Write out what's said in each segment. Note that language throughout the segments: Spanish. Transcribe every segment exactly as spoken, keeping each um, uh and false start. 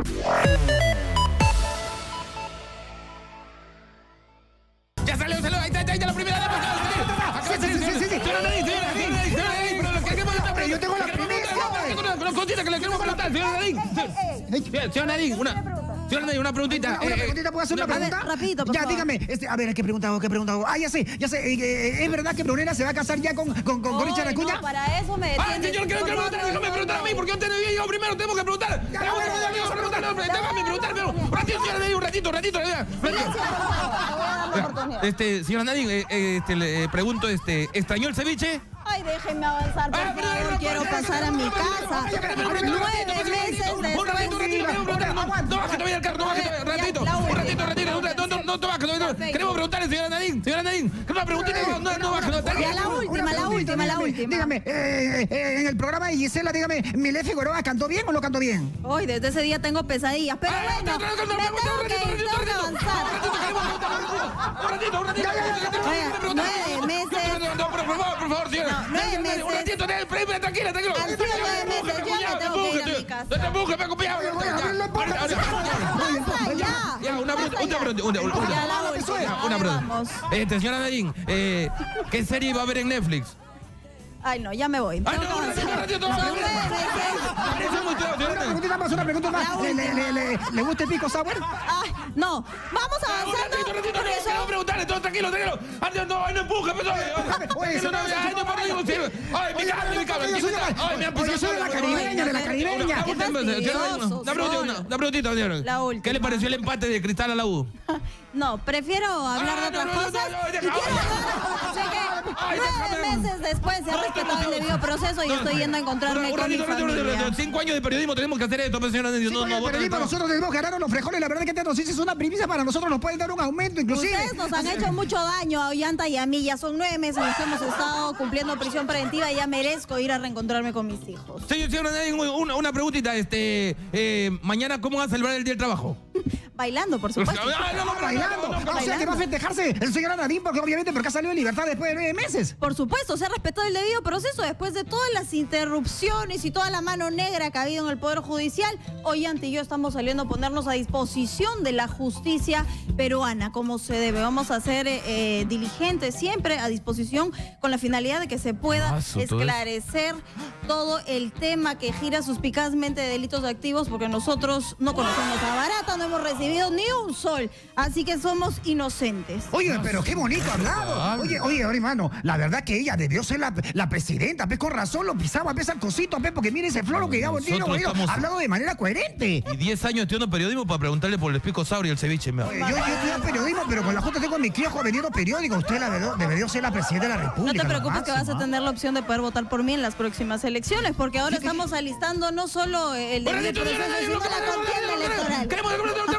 Ya salió, salió, ahí está, ahí está la primera dama. Sí, sí, sí, sí, sí. Yo tengo la primera. Una cosita que le queremos preguntar, señor Nadine. Señor Nadine, una, señor Nadine, una preguntita. Una preguntita, ¿puedo hacer una pregunta? Rapidito, por Ya, favor. dígame, este, a ver, ¿qué pregunta hago? ¿Qué pregunta hago? Ah, ya sé, ya sé. eh, eh, ¿Es verdad que Brunera se va a casar ya con, con, con, con Richard Ay, Acuña? no, para eso me Ah, detiene. señor, quiero que preguntar, déjame preguntar a mí, porque yo te debía yo primero, tengo que preguntar. Tengo que preguntar, déjame preguntar, pero un ratito, señor Nadine, un ratito, un ratito. Este, señor Nadine, eh, eh, este, le eh, pregunto, este, ¿extrañó el ceviche? Ay, déjenme avanzar, por Ah, pero, favor. pero, Quiero pero, pasar a mi casa. Nueve meses Un ratito, un ratito, no bajes todavía el carro, no bajes todavía, un ratito, un ratito, un ratito, no, no, no te bajes todavía. Queremos preguntarle, señora Nadine, señora Nadine, que una preguntita, no, no, no bajes, no, Ya la última, la última, la última. Dígame, eh, eh, en el programa de Gisela, dígame, ¿Milé Figueroa cantó bien o no cantó bien? Hoy, desde ese día tengo pesadillas. Pero bueno, me tengo que ir, tengo que avanzar. Un ratito, un ratito, Nueve meses. no, por favor, por favor, señora. No, nueve meses. Un ratito, tranquila, tranquila. Han sido nueve meses, yo me tengo que ir a mi casa. No te empujes, me acompaña. Ya. Ya, una pregunta, una pregunta, una pregunta. Ya, la última. Una Ahí pregunta. vamos. Este, señora Nadine, eh, ¿qué serie va a ver en Netflix? Ay, no, ya me voy. Ay, Tengo no, que un ratito, un avanzar. ratito, Son no, nueve meses. Una preguntita más, una pregunta más. ¿Le, le, le, le, ¿le gusta el pico sour? Ay, no, vamos Un avanzando. ratito, un ratito, no, porque quiero son- preguntarle, todo tranquilo, tranquilo. Ay, no, no, no empuje, pues, oye, oye. No, no, ay, no, para digo, sí. Ay, mi cable, mi cable. Yo soy de la- Ay, me han yo soy de la caribeña, de la caribeña. Qué fastidioso Una preguntita, una- una preguntita, señora. La última. ¿Qué le pareció el empate de Cristal a la U? No, prefiero hablar de Ah, otras no, no, no, cosas. no, no, Y deja- quiero hablar. Sé que Ay, nueve déjame. meses después se ha No, respetado el no, debido proceso y estoy yendo a encontrarme Un con mi ratito, un ratito, un ratito, familia. ratito. Cinco años de periodismo tenemos que hacer esto, pues, señora. No, Sí, no, oye, no, pero voten digo, el nosotros tenemos que ganar los frijoles. La verdad que esta noticia es una primicia para nosotros. Nos pueden dar un aumento, inclusive. Ustedes nos han hecho mucho daño a Ollanta y a mí. Ya son nueve meses que hemos estado cumpliendo prisión preventiva y ya merezco ir a reencontrarme con mis hijos. Señor, señora Nadine, una, una preguntita. Este, eh, mañana, ¿cómo van a celebrar el Día del Trabajo? Bailando, por supuesto. Ay, no, no, no, Bailando. no, no, no, O sea, que va a festejarse el señor Nadine porque obviamente porque ha salido en libertad después de nueve meses. Por supuesto, se ha respetado el debido proceso después de todas las interrupciones y toda la mano negra que ha habido en el Poder Judicial. Ollanta y yo estamos saliendo a ponernos a disposición de la justicia peruana, como se debe. Vamos a ser eh, diligentes siempre a disposición con la finalidad de que se pueda Ah, su- todo esclarecer todo el tema que gira suspicazmente de delitos activos, porque nosotros no conocemos a Barata, no hemos recibido ni un sol, así que somos inocentes. Oye, pero qué bonito hablado. Oye, oye, ahora, hermano, la verdad que ella debió ser la, la presidenta, pues con razón lo pisaba, pues al cosito, pues, porque mire ese floro que ya tiene, Nosotros bonito, estamos- hablado de manera coherente. Y diez años estudiando periodismo para preguntarle por el pico sauro y el ceviche. me- Oye, yo, yo estudié periodismo, pero con la Junta tengo mi kiosco vendiendo periódicos. Usted la debió, debería ser la presidenta de la República. No te lo preocupes que vas a máximo, ¿ah? tener la opción de poder votar por mí en las próximas elecciones, porque ahora estamos alistando no solo el Un debido ratito, proceso, señora Nadine, sino no, la no, no, contienda no, no, no, electoral. Queremos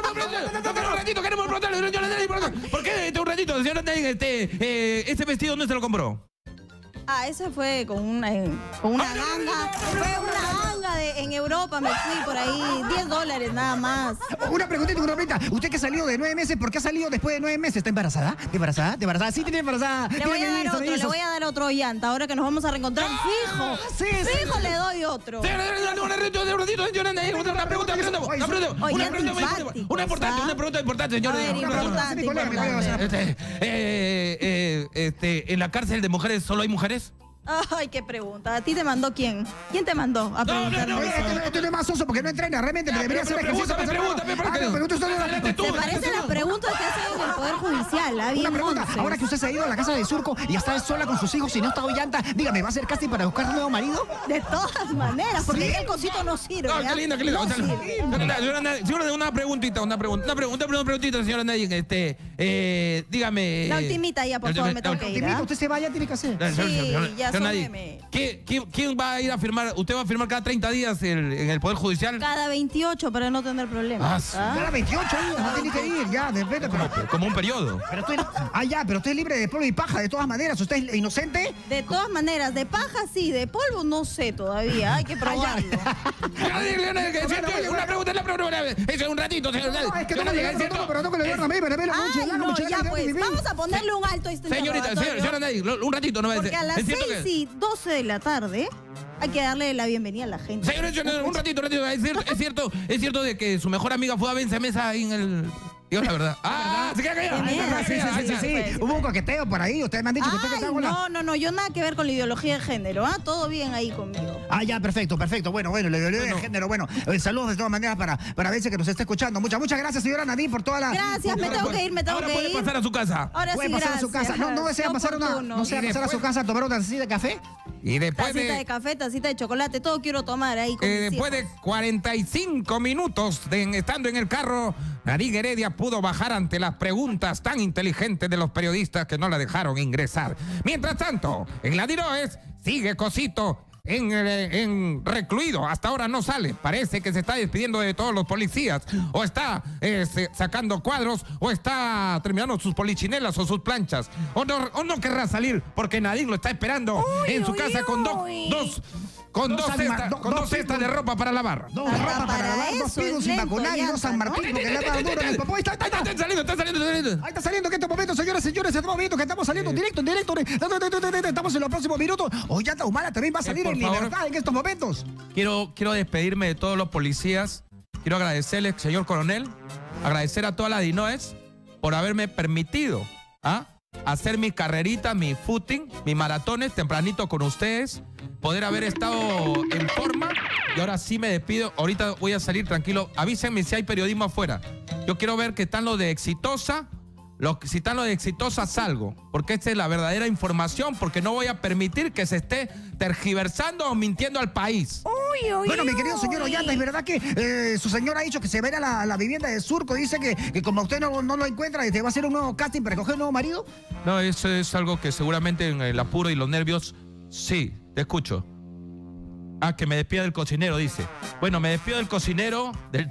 un ratito, queremos preguntarle, señora Nadine, por acá. ¿Por qué este, un ratito, señora Nadine, este, eh, este vestido no se lo compró? Ah, ese fue con una, eh, con una ganga. Fue una ganga de, en Europa, me fui por ahí, diez dólares nada más. Una preguntita, una pregunta. Usted que ha salido de nueve meses, ¿por qué ha salido después de nueve meses? ¿Está embarazada? ¿Está embarazada? ¿Está embarazada? Sí, tiene embarazada. Le voy a dar otro, le voy a dar otro llanta. Ahora que nos vamos a reencontrar, fijo. sí, sí. Fijo le doy otro. Señora Nadine, un ratito, un ratito, señora Nadine, una una pregunta, una pregunta, una pregunta, Oye, una pregunta muy antipáticos, importante, una importante, ¿ah? una pregunta importante, señora. A ver, Una pregunta. importante, Mi colega, mi colega va a hacer la importante. Este, eh, eh, este, ¿en la cárcel de mujeres solo hay mujeres? Ay, qué pregunta. ¿A ti te mandó quién? ¿Quién te mandó a No, no, preguntar? no, Oye, no, este, este no es más soso porque no entrena, realmente Ya, debería pero- hacer pero ejercicio. pregúntame, para hacer- pregúntame, Ah, ¿por qué? pero pregunta usted Adelante tú. ¿Te parece las preguntas que hacen en el Poder Judicial? ¿Ah? Bien Una pregunta, once. ahora que usted se ha ido a la casa de Surco y está sola con sus hijos y no está Ollanta, dígame, ¿va a ser casting para buscar un nuevo marido? De todas maneras, porque ¿Sí? el cosito no sirve. No, ¿ah? qué linda, qué linda. No O sea, sirve. señora Nadine, señora, una preguntita, una pregunta, una pregunta, una preguntita, señora Nadine, este, eh, dígame. La eh, ultimita ya, por la favor, ultimita, me tengo la que ultimita. ir. Invito, ¿ah? usted se vaya, tiene que hacer. Señora- Sí, señora- ya señora son Nadine, meme. ¿qué- quién, quién va a ir a firmar? ¿Usted va a firmar cada treinta días el- en el Poder Judicial? Cada veintiocho para no tener Ah, problemas. sí. ¿ah? Era veintiocho años, no tiene que ir, ya, de repente, pero... Como un periodo. Pero usted, ah, ya, pero usted es libre de polvo y paja, de todas maneras. ¿Usted es inocente? De todas maneras, de paja sí, de polvo no sé todavía. Hay que probarlo. Señora Nadine, señora Nadine, que- Bueno, bueno, Una pregunta, una pregunta. Eso es un ratito, señora Nadine. No, es que Señora no me Nadine, le es cierto. pero no que le dieron a mí, pero mí lo mucho, Ay, ya, no, mucho, ya ya, pues, ya, vamos a ponerle un alto a este Señorita, interrogatorio, señora, señora Nadine, lo- un ratito, no me porque a las es cierto seis que- y doce de la tarde hay que darle la bienvenida a la gente. Señor, un ratito, un ratito. Es cierto, es cierto, es cierto de que su mejor amiga fue a Vence Mesa ahí en el... Digo la verdad. ¡Ah! ¡Se queda callado! Sí, sí, sí, sí, sí. Hubo un coqueteo por ahí. Ustedes me han dicho que usted que está con la... No, no, no. Yo nada que ver con la ideología de género. ¿Ah? Todo bien ahí conmigo. Ah, ya, perfecto, perfecto. Bueno, bueno, la ideología de género. Bueno, eh, saludos de todas maneras para, para Vence que nos está escuchando. Muchas, muchas gracias, señora Nadine, por toda la... Gracias, me tengo que ir, me tengo Ahora que puede ir. pasar a su casa. Ahora Puede sí, pasar gracias. a su casa. No, no desea pasar, una, no desea pasar a su casa a tomar una tacita de café. Y después Tacita de... de... café, tacita de chocolate, todo quiero tomar ahí con Eh, mis después de hijos. cuarenta y cinco minutos de estando en el carro, Nadine Heredia pudo bajar ante las preguntas tan inteligentes de los periodistas que no la dejaron ingresar. Mientras tanto, en la Dinoes sigue Cosito en, eh, en recluido. Hasta ahora no sale. Parece que se está despidiendo de todos los policías. O está eh, se- sacando cuadros, o está terminando sus polichinelas o sus planchas. O no, o no querrá salir porque Nadine lo está esperando Uy, en su uy, casa con do- uy. dos... Con Dos dos, San cestas, Mar- do- con dos dos cestas de pitbulls. ropa para lavar. Dos Ah, ropa para para lavar, dos eso es pidos sin lento, vacunar y dos llanta, San Martín, ¿no? porque le ha dado duro en el popó. Ahí está, ahí está, ahí está. Está saliendo, está saliendo, está saliendo. Ahí está saliendo que en estos momentos, señoras y señores, estamos viendo que estamos saliendo directo, en directo. Estamos en los próximos minutos. Ollanta Humala también va a salir por en favor. libertad en estos momentos. Quiero, quiero despedirme de todos los policías. Quiero agradecerle, señor coronel, agradecer a toda la Dinoes por haberme permitido ¿ah? hacer mi carrerita, mi footing, mis maratones tempranito con ustedes, poder haber estado en forma. Y ahora sí me despido. Ahorita voy a salir tranquilo. Avísenme si hay periodismo afuera. Yo quiero ver que están los de Exitosa. Los, si están los de Exitosa, salgo. Porque esta es la verdadera información. Porque no voy a permitir que se esté tergiversando o mintiendo al país. Uy, uy, Bueno, mi querido señor uy. Ollanta, es verdad que eh, su señor ha dicho que se va a ir a la, la vivienda de Surco. Dice que, que como usted no, no lo encuentra, te va a hacer un nuevo casting para recoger un nuevo marido. No, eso es algo que seguramente en el apuro y los nervios, sí, te escucho. Ah, que me despida del cocinero, dice. Bueno, me despido del cocinero, del...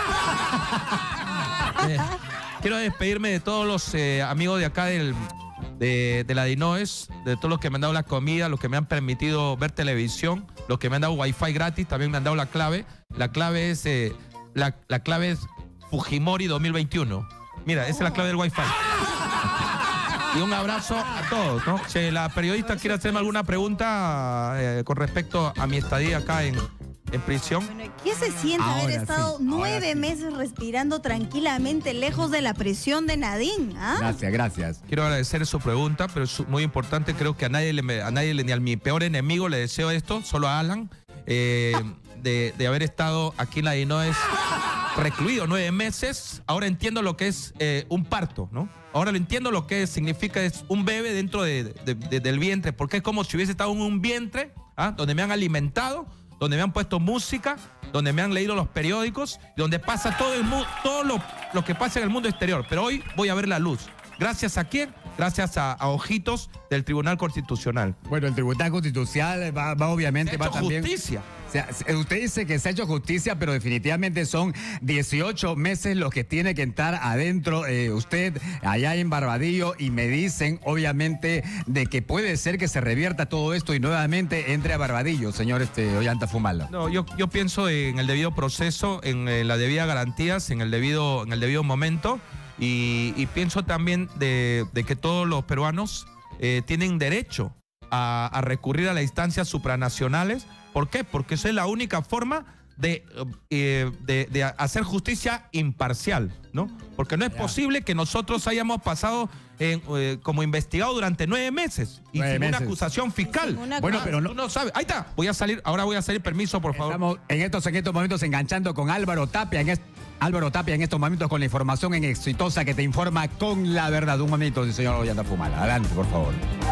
Eh, quiero despedirme de todos los eh, amigos de acá del, de, de la Dinoes, de todos los que me han dado la comida, los que me han permitido ver televisión, los que me han dado wifi gratis, también me han dado la clave. La clave es, eh, la, la clave es Fujimori dos mil veintiuno. Mira, esa es la clave del wifi. Y un abrazo a todos, ¿no? Si la periodista quiere hacerme alguna pregunta eh, con respecto a mi estadía acá en, en prisión. Bueno, ¿qué se siente Ahora haber sí, estado ahora nueve sí. meses respirando tranquilamente lejos de la presión de Nadine? ¿Ah? Gracias, gracias. Quiero agradecer su pregunta, pero es muy importante. Creo que a nadie, le, a nadie ni a mi peor enemigo le deseo esto, solo a Alan, eh, de, de haber estado aquí en la Dinoes recluido nueve meses. Ahora entiendo lo que es eh, un parto, ¿no? Ahora lo entiendo lo que significa es un bebé dentro de, de, de, del vientre, porque es como si hubiese estado en un vientre, ¿ah? Donde me han alimentado, donde me han puesto música, donde me han leído los periódicos, donde pasa todo el mundo, todo lo, lo que pasa en el mundo exterior. Pero hoy voy a ver la luz. ¿Gracias a quién? Gracias a, a ojitos del Tribunal Constitucional. Bueno, el Tribunal Constitucional va, va obviamente, Se ha va hecho también... justicia. O sea, usted dice que se ha hecho justicia, pero definitivamente son dieciocho meses los que tiene que estar adentro eh, usted allá en Barbadillo, y me dicen obviamente de que puede ser que se revierta todo esto y nuevamente entre a Barbadillo, señor este, Ollanta Humala. No, yo, yo pienso en el debido proceso, en eh, la debida garantías, en el debido, en el debido momento, y, y pienso también de, de que todos los peruanos eh, tienen derecho a, a recurrir a las instancias supranacionales. ¿Por qué? Porque esa es la única forma de, eh, de, de hacer justicia imparcial, ¿no? Porque no es posible que nosotros hayamos pasado en, eh, como investigados durante nueve meses y Nueve sin una meses. acusación fiscal. Sin una Bueno, acusación. pero no- Tú no sabes. Ahí está. Voy a salir. Ahora voy a salir. Permiso, por favor. Estamos en estos, en estos momentos enganchando con Álvaro Tapia, en est- Álvaro Tapia en estos momentos con la información en Exitosa que te informa con la verdad. Un momento, señor Ollanta Humala. Adelante, por favor.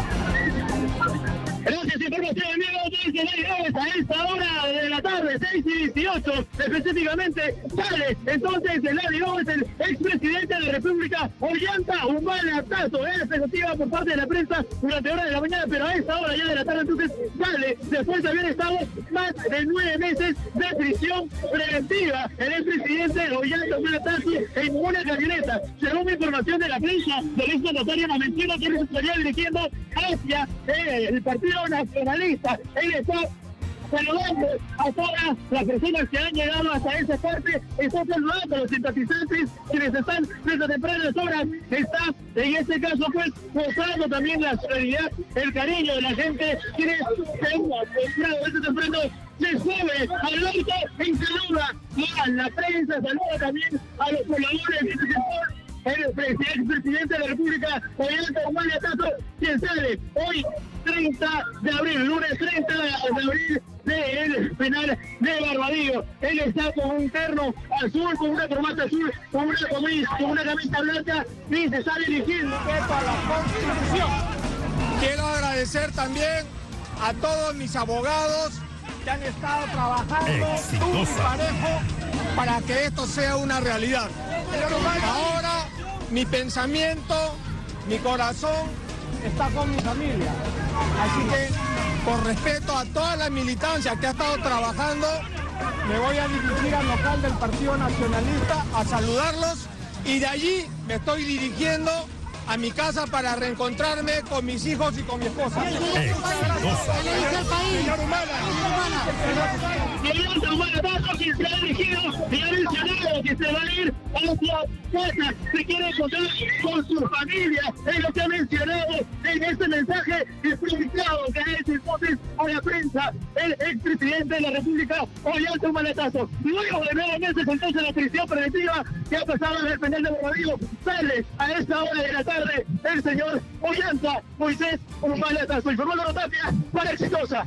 Gracias, información, amigos, desde la Dinoes a esta hora de la tarde, seis y dieciocho, específicamente, sale entonces de la Dinoes el expresidente de la República, Ollanta Humala Tato. Era expectativa por parte de la prensa durante horas de la mañana, pero a esta hora ya de la tarde entonces sale, después de haber estado más de nueve meses de prisión preventiva, el expresidente Ollanta Humala Tato en una camioneta. Según información de la prensa, del exmandatario Momentino, que se estaría dirigiendo hacia eh, el Partido Nacionalista. Él está saludando a todas las personas que han llegado hasta esa parte, está saludando a los simpatizantes quienes están desde tempranas horas, está en este caso pues mostrando también la solidaridad, el cariño de la gente, quienes temprano, desde temprano se sube al auto y saluda a la prensa, saluda también a los pobladores del sector. El expresidente de la República, Ollanta Humala Tato, quien sale hoy treinta de abril, lunes treinta de abril del penal de Barbadillo. Él está con un terno azul, con una corbata azul, con una camisa, con una camisa blanca y se está dirigiendo a la Constitución. Quiero agradecer también a todos mis abogados que han estado trabajando duro y parejo para que esto sea una realidad. Ahora mi pensamiento, mi corazón está con mi familia. Así que, por respeto a toda la militancia que ha estado trabajando, me voy a dirigir al local del Partido Nacionalista a saludarlos y de allí me estoy dirigiendo a mi casa para reencontrarme con mis hijos y con mi esposa. Señor Humala, Ollanta Humala Tato, quien se ha dirigido y ha mencionado que se va a ir hacia casa, se quiere encontrar con su familia, es lo que ha mencionado en este mensaje explicado que es entonces a la prensa el expresidente de la República, Ollanta Humala Tato. Luego de nueve meses entonces la prisión preventiva que ha pasado en el penal de Barbadillo, sale a esta hora de la tarde el señor Ollanta Moisés Humala Tato. Informó Loro Tapia para Exitosa.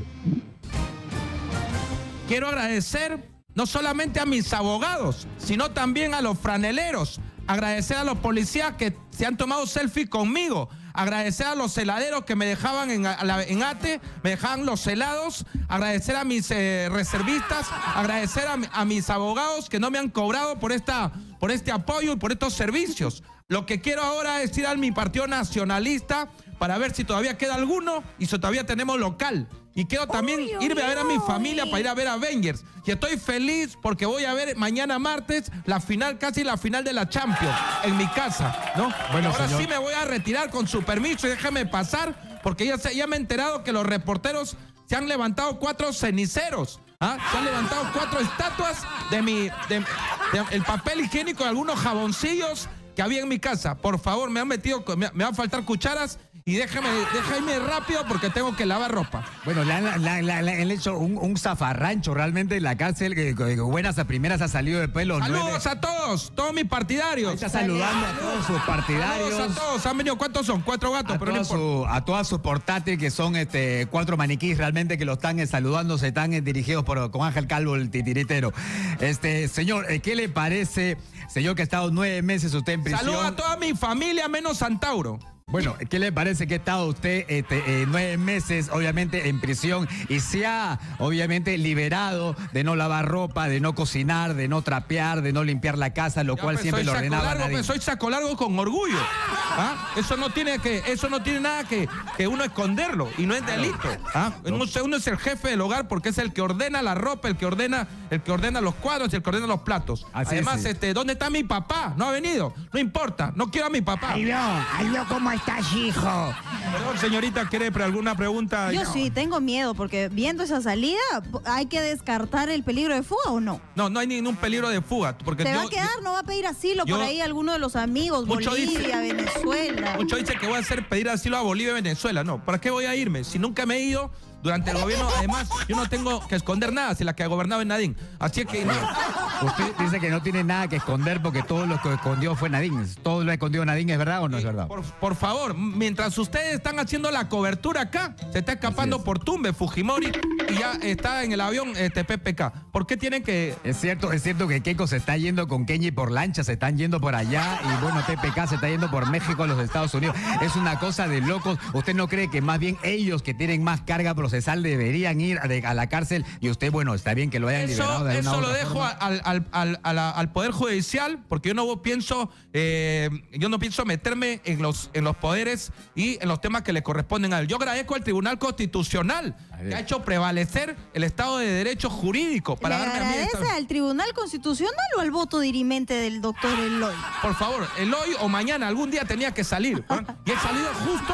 Quiero agradecer no solamente a mis abogados, sino también a los franeleros. Agradecer a los policías que se han tomado selfie conmigo. Agradecer a los heladeros que me dejaban en, a la, en ATE, me dejaban los helados. Agradecer a mis eh, reservistas. Agradecer a, a mis abogados que no me han cobrado por, esta, por este apoyo y por estos servicios. Lo que quiero ahora es ir a mi partido nacionalista para ver si todavía queda alguno y si todavía tenemos local. Y quiero también uy, irme uy, a ver a mi familia para ir a ver a Avengers. Y estoy feliz porque voy a ver mañana martes la final, casi la final de la Champions, en mi casa, ¿no? Bueno, ahora señor, sí me voy a retirar con su permiso y déjame pasar, porque ya, se, ya me he enterado que los reporteros se han levantado cuatro ceniceros. ¿Ah? Se han levantado cuatro estatuas de mi, de, de el papel higiénico de algunos jaboncillos que había en mi casa. Por favor, me han metido, me, me van a faltar cucharas. Y déjame, déjame rápido porque tengo que lavar ropa. Bueno, le han, le, le, le han hecho un, un zafarrancho realmente en la cárcel. Que, que buenas a primeras ha salido después los Saludos nueve. a todos, todos mis partidarios. Está saludando a todos sus partidarios. Saludos a todos. Han venido, ¿cuántos son? Cuatro gatos, a pero no su, a todas sus portátiles, que son este, cuatro maniquís realmente que lo están eh, saludando, se están eh, dirigidos por, con Ángel Calvo, el titiritero. Este, señor, eh, ¿qué le parece, señor, que ha estado nueve meses usted en prisión? Saludos a toda mi familia, menos Santauro. Bueno, ¿qué le parece que ha estado usted este, eh, nueve meses, obviamente, en prisión y se ha, obviamente, liberado de no lavar ropa, de no cocinar, de no trapear, de no limpiar la casa, lo ya, cual pues, siempre lo ordenaba largo, nadie? Pues, soy saco largo con orgullo. ¿Ah? Eso no tiene que, eso no tiene nada que, que uno esconderlo y no es delito. ¿Ah? Uno, uno es el jefe del hogar porque es el que ordena la ropa, el que ordena, el que ordena los cuadros y el que ordena los platos. Así Además, es, sí. este, ¿dónde está mi papá? No ha venido. No importa. No quiero a mi papá. Aló, aló, ¿cómo estás, hijo? Perdón, señorita, ¿quiere alguna pregunta? Yo sí, tengo miedo, porque viendo esa salida, ¿hay que descartar el peligro de fuga o no? No, no hay ningún peligro de fuga. Porque ¿Se yo, va a quedar? yo, ¿No va a pedir asilo yo, por ahí alguno de los amigos? mucho Bolivia, dice, Venezuela. Mucho dice que voy a hacer pedir asilo a Bolivia y Venezuela. No, ¿para qué voy a irme? Si nunca me he ido durante el gobierno, además, yo no tengo que esconder nada, si la que ha gobernado es Nadine. Así es que no. Usted dice que no tiene nada que esconder porque todo lo que escondió fue Nadine. ¿Todo lo ha escondido Nadine es verdad o no es verdad? Por, por favor, mientras ustedes están haciendo la cobertura acá, se está escapando por Tumbe, Fujimori, y ya está en el avión este P P K. ¿Por qué tienen que...? Es cierto, es cierto que Keiko se está yendo con Kenji por lancha, se están yendo por allá, y bueno, P P K se está yendo por México a los Estados Unidos. Es una cosa de locos. ¿Usted no cree que más bien ellos que tienen más carga procesal deberían ir a, de, a la cárcel? Y usted, bueno, está bien que lo hayan Eso, liberado de eso una lo dejo forma. al, al, al, al, al Poder Judicial, porque yo no pienso eh, yo no pienso meterme en los, en los poderes y en los temas que le corresponden a él. Yo agradezco al Tribunal Constitucional que ha hecho prevalecer el Estado de Derecho jurídico para ¿Le darme a mí agradece esta... al Tribunal Constitucional o al voto dirimente del doctor Eloy? Por favor, el hoy o mañana, algún día tenía que salir. ¿eh? Y he salido justo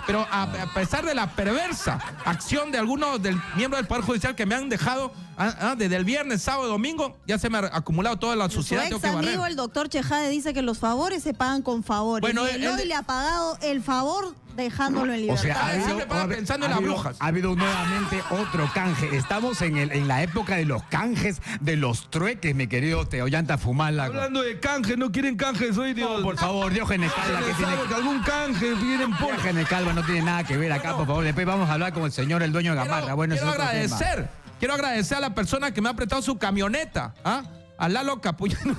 pero a, a pesar de la perversa acción de algunos del miembros del Poder Judicial que me han dejado ah, ah, desde el viernes, sábado, domingo, ya se me ha acumulado toda la suciedad. Su tengo ex que barrer. amigo, el doctor Chejade, dice que los favores se pagan con favores. Bueno, y el él- hoy él- le ha pagado el favor dejándolo en O libertad. sea, ha habido, Siempre para ha- pensando en ha las habido- brujas. ha habido nuevamente otro canje. Estamos en, el, en la época de los canjes, de los trueques, mi querido Teollanta Fumala. Hablando de canje, no quieren canje, soy Dios. No, por favor, Diógenes Calva, que tiene que algún canje vienen por. Diógenes Calva no tiene nada que ver acá, por favor. Después vamos a hablar con el señor, el dueño de Gamarra. Quiero, Bueno, quiero ese es otro tema. agradecer, quiero agradecer a la persona que me ha prestado su camioneta, ¿ah? A Lalo Capullano.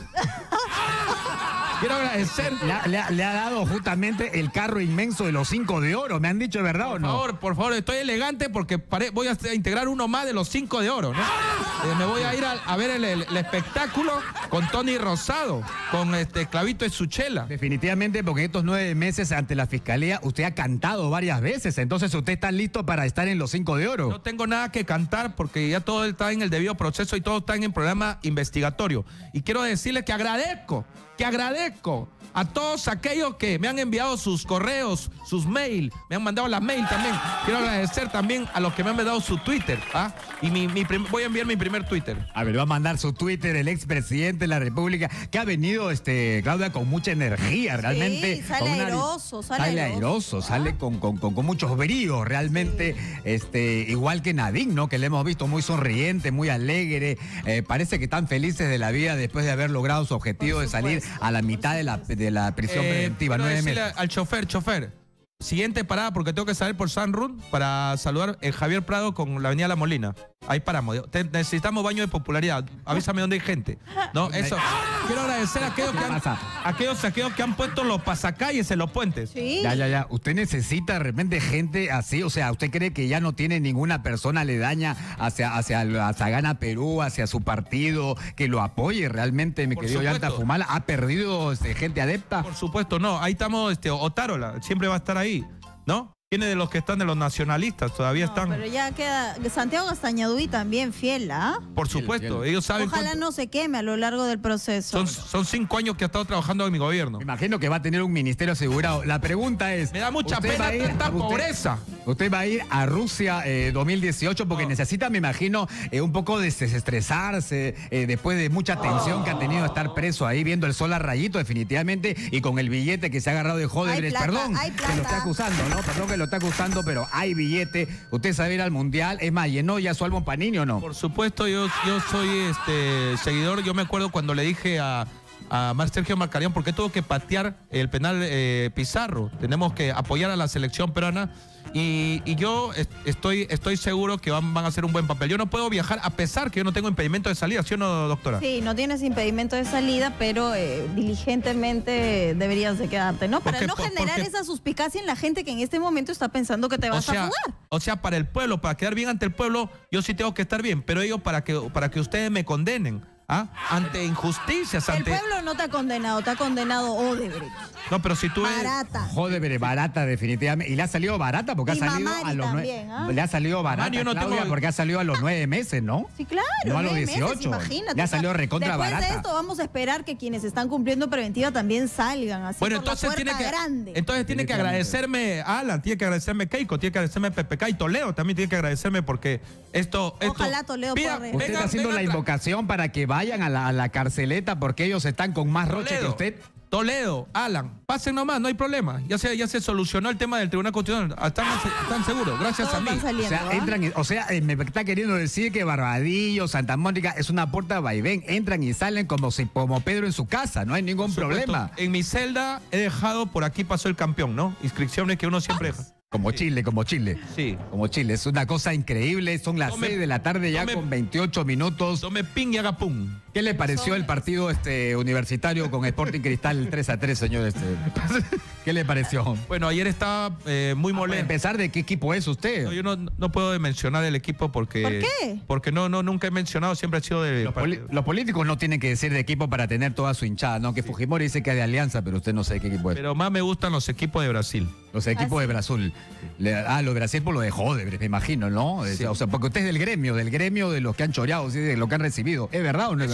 Quiero agradecer. Le ha, le ha- le ha dado justamente el carro inmenso de los cinco de oro. ¿Me han dicho verdad o Por no? favor, por favor, estoy elegante porque pare- voy a integrar uno más de los cinco de oro, ¿no? Eh, me voy a ir a, a ver el, el- el espectáculo con Tony Rosado, con este Clavito Ezuchela. Definitivamente, porque en estos nueve meses ante la fiscalía usted ha cantado varias veces. Entonces usted está listo para estar en los cinco de oro. No tengo nada que cantar porque ya todo está en el debido proceso y todo está en el programa investigatorio. Y quiero decirles que agradezco, que agradezco a todos aquellos que me han enviado sus correos, sus mail, me han mandado la mail también. Quiero agradecer también a los que me han mandado su Twitter. ¿ah? Y mi, mi prim- voy a enviar mi primer Twitter. A ver, va a mandar su Twitter el expresidente de la República, que ha venido, este, Claudia, con mucha energía, realmente. sale con una- airoso, sale sale airoso. airoso, sale con, con, con, con muchos bríos, realmente, este, igual que Nadine, ¿no? Que le hemos visto muy sonriente, muy alegre, eh, parece que están felices de la vida después de haber logrado su objetivo de salir a la mitad de la, de la prisión Eh, preventiva, quiero nueve decirle meses. al chofer, chofer, siguiente parada porque tengo que salir por San Run para saludar en Javier Prado con la avenida La Molina. Ahí paramos. Te- necesitamos baño de popularidad. Avísame dónde hay gente. No, eso. Quiero agradecer a aquellos que han, pasa? aquellos, aquellos que han puesto los pasacalles en los puentes. Sí. Ya, ya, ya. Usted necesita de repente gente así, o sea, ¿usted cree que ya no tiene ninguna persona aledaña hacia, hacia, hacia Gana Perú, hacia su partido, que lo apoye realmente, mi Por querido supuesto. Yanta Fumala? ¿Ha perdido este, gente adepta? Por supuesto, no. Ahí estamos, este, Otárola, siempre va a estar ahí, ¿no? ¿Quiénes de los que están de los nacionalistas todavía No, están? pero ya queda. Santiago Castañaduy también fiel, ¿ah? Por supuesto, ellos saben. Ojalá cuánto- no se queme a lo largo del proceso. son, son cinco años que ha estado trabajando en mi gobierno. Me imagino que va a tener un ministerio asegurado. La pregunta es... Me da mucha ¿usted pena va a ir- tanta usted- pobreza. Usted va a ir a Rusia eh, dos mil dieciocho porque No. necesita, me imagino, eh, un poco de desestresarse eh, después de mucha tensión que ha tenido estar preso ahí viendo el sol a rayito definitivamente y con el billete que se ha agarrado de Odebrecht. plata, Perdón hay que lo esté plata. acusando, ¿no? Perdón que lo esté acusando, pero hay billete. Usted sabe ir al Mundial. Es más, ¿llenó ya su álbum Panini o no? Por supuesto, yo, yo soy este seguidor. Yo me acuerdo cuando le dije a, a Mar Sergio Marcarián, ¿por qué tuvo que patear el penal eh, Pizarro? Tenemos que apoyar a la selección peruana. Y, y yo est- estoy, estoy seguro que van, van a hacer un buen papel. Yo no puedo viajar a pesar que yo no tengo impedimento de salida, ¿sí o no, doctora? Sí, no tienes impedimento de salida, pero eh, diligentemente deberías de quedarte, ¿no? Para Porque- no por- generar porque- esa suspicacia en la gente que en este momento está pensando que te O vas a sea, fugar. o sea, para el pueblo, para quedar bien ante el pueblo, yo sí tengo que estar bien, pero ellos para que, para que ustedes me condenen, ¿ah? Ante injusticias, El ante... pueblo no te ha condenado, te ha condenado Odebrecht. No, pero si tú ves... Barata. Odebrecht, barata definitivamente. Y le ha salido barata porque Y ha salido Mamani a los nueve. también, ¿ah? Le ha salido barata, Mamani yo no Claudia, tengo- porque ha salido a los nueve meses, ¿no? Sí, claro. No a los nueve meses, dieciocho. imagínate. Ya O sea, salió recontra después barata. de esto vamos a esperar que quienes están cumpliendo preventiva también salgan. Así Bueno, por la entonces tiene puerta que grande. entonces tiene que agradecerme Alan, tiene que agradecerme Keiko, tiene que agradecerme P P K y Toledo también tiene que agradecerme porque esto, esto Ojalá Toledo pueda regresar. Usted está haciendo la tra- invocación para que vayan a la, a la carceleta porque ellos están con más roche que Toledo, usted. Toledo, Alan, pasen nomás, no hay problema. Ya se, ya se solucionó el tema del Tribunal Constitucional. Están, están seguros, gracias Todos a mí. están O saliendo, sea, ¿ah? entran y- o sea, eh, me está queriendo decir que Barbadillo, Santa Mónica es una puerta vaivén. Entran y salen como si como Pedro en su casa, no hay ningún Por supuesto, problema. En mi celda he dejado, por aquí pasó el campeón, ¿no? Inscripciones que uno siempre deja. Como Chile, como Chile. Sí. Como Chile, es una cosa increíble. Son las Tome- seis de la tarde ya tome- con veintiocho minutos. Tome ping y haga pum. ¿Qué le pareció el partido este universitario con Sporting Cristal tres a tres, señor? Este? ¿Qué le pareció? Bueno, ayer estaba eh, muy Para molesto. empezar, ¿de qué equipo es usted? No, yo no, no puedo mencionar el equipo porque... ¿Por qué? Porque no, no, nunca he mencionado, siempre ha sido de... Los, poli- los políticos no tienen que decir de equipo para tener toda su hinchada, ¿no? Que Fujimori dice que es de Alianza, pero usted no sabe qué equipo es. Pero más me gustan los equipos de Brasil. Los equipos Ah, de sí. Brasil. Le- ah, lo de Brasil por lo de Odebrecht, me imagino, ¿no? Sí. O sea, porque usted es del gremio, del gremio de los que han choreado, ¿sí? De lo que han recibido. ¿Es verdad o no es Eso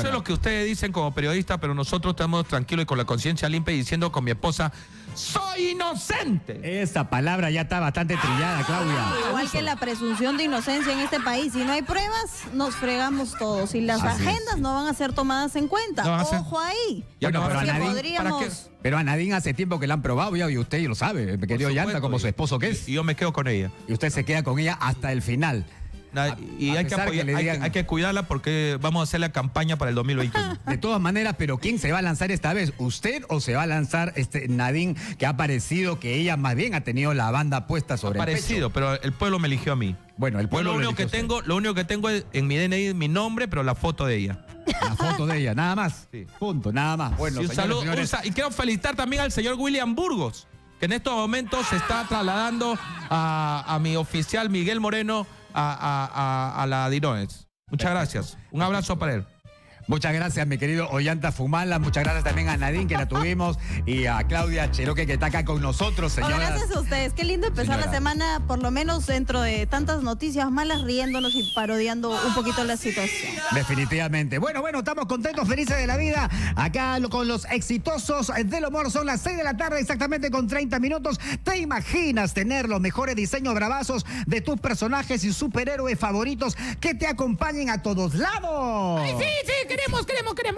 sé lo que ustedes dicen como periodistas, pero nosotros estamos tranquilos y con la conciencia limpia y diciendo con mi esposa, ¡soy inocente! Esa palabra ya está bastante trillada, Claudia. Igual que la presunción de inocencia en este país. Si no hay pruebas, nos fregamos todos. Y las Así agendas es. no van a ser tomadas en cuenta. No van a ser- Ojo ahí. Ya Bueno, no, pero a Porque Nadine, podríamos... ¿para qué? Pero a Nadine hace tiempo que la han probado ya, y usted lo sabe, mi querido Por Yanta, supuesto, como su y- esposo que es. Y yo me quedo con ella. Y usted se queda con ella hasta el final. Na- A- y a hay que, pesar apoyar- que le hay, que- digan- hay que cuidarla porque vamos a hacer la campaña para el dos mil veintiuno. De todas maneras, pero ¿quién se va a lanzar esta vez? ¿Usted o se va a lanzar este Nadine, que ha parecido que ella más bien ha tenido la banda puesta sobre el Parecido, pecho? pero el pueblo me eligió a mí. Bueno, el Yo pueblo lo lo único que eligió a tengo, lo único que tengo es en mi D N I mi nombre, pero la foto de ella. usted. La foto de ella, nada más. Sí. Punto, nada más. Bueno, Y un señores, saludo, señores, un sa- y quiero felicitar también al señor William Burgos, que en estos momentos se está trasladando a, a mi oficial Miguel Moreno a, a- a- a la Dinoes. Muchas gracias. Un abrazo para él. muchas gracias, mi querido Ollanta Fumala. Muchas gracias también a Nadine, que la tuvimos, y a Claudia Cheroque, que está acá con nosotros, Oh, señoras. gracias a ustedes. Qué lindo empezar Señora. la semana, por lo menos dentro de tantas noticias malas, riéndonos y parodiando un poquito la situación. Definitivamente. Bueno, bueno, estamos contentos, felices de la vida. Acá lo- con los exitosos del humor son las seis de la tarde, exactamente con treinta minutos. ¿Te imaginas tener los mejores diseños bravazos de tus personajes y superhéroes favoritos que te acompañen a todos lados? sí, queremos, queremos, queremos.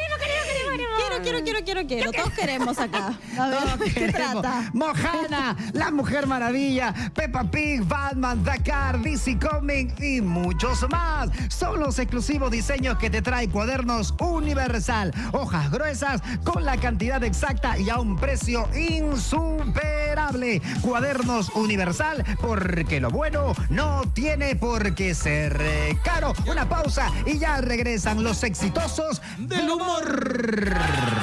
Quiero, quiero, quiero, quiero, quiero. Todos queremos acá. A ver, Todos ¿qué queremos. trata? Mojana, la Mujer Maravilla, Peppa Pig, Batman, Dakar, D C Comics y muchos más. Son los exclusivos diseños que te trae Cuadernos Universal. Hojas gruesas con la cantidad exacta y a un precio insuperable. Cuadernos Universal, porque lo bueno no tiene por qué ser eh, caro. Una pausa y ya regresan los exitosos del humor.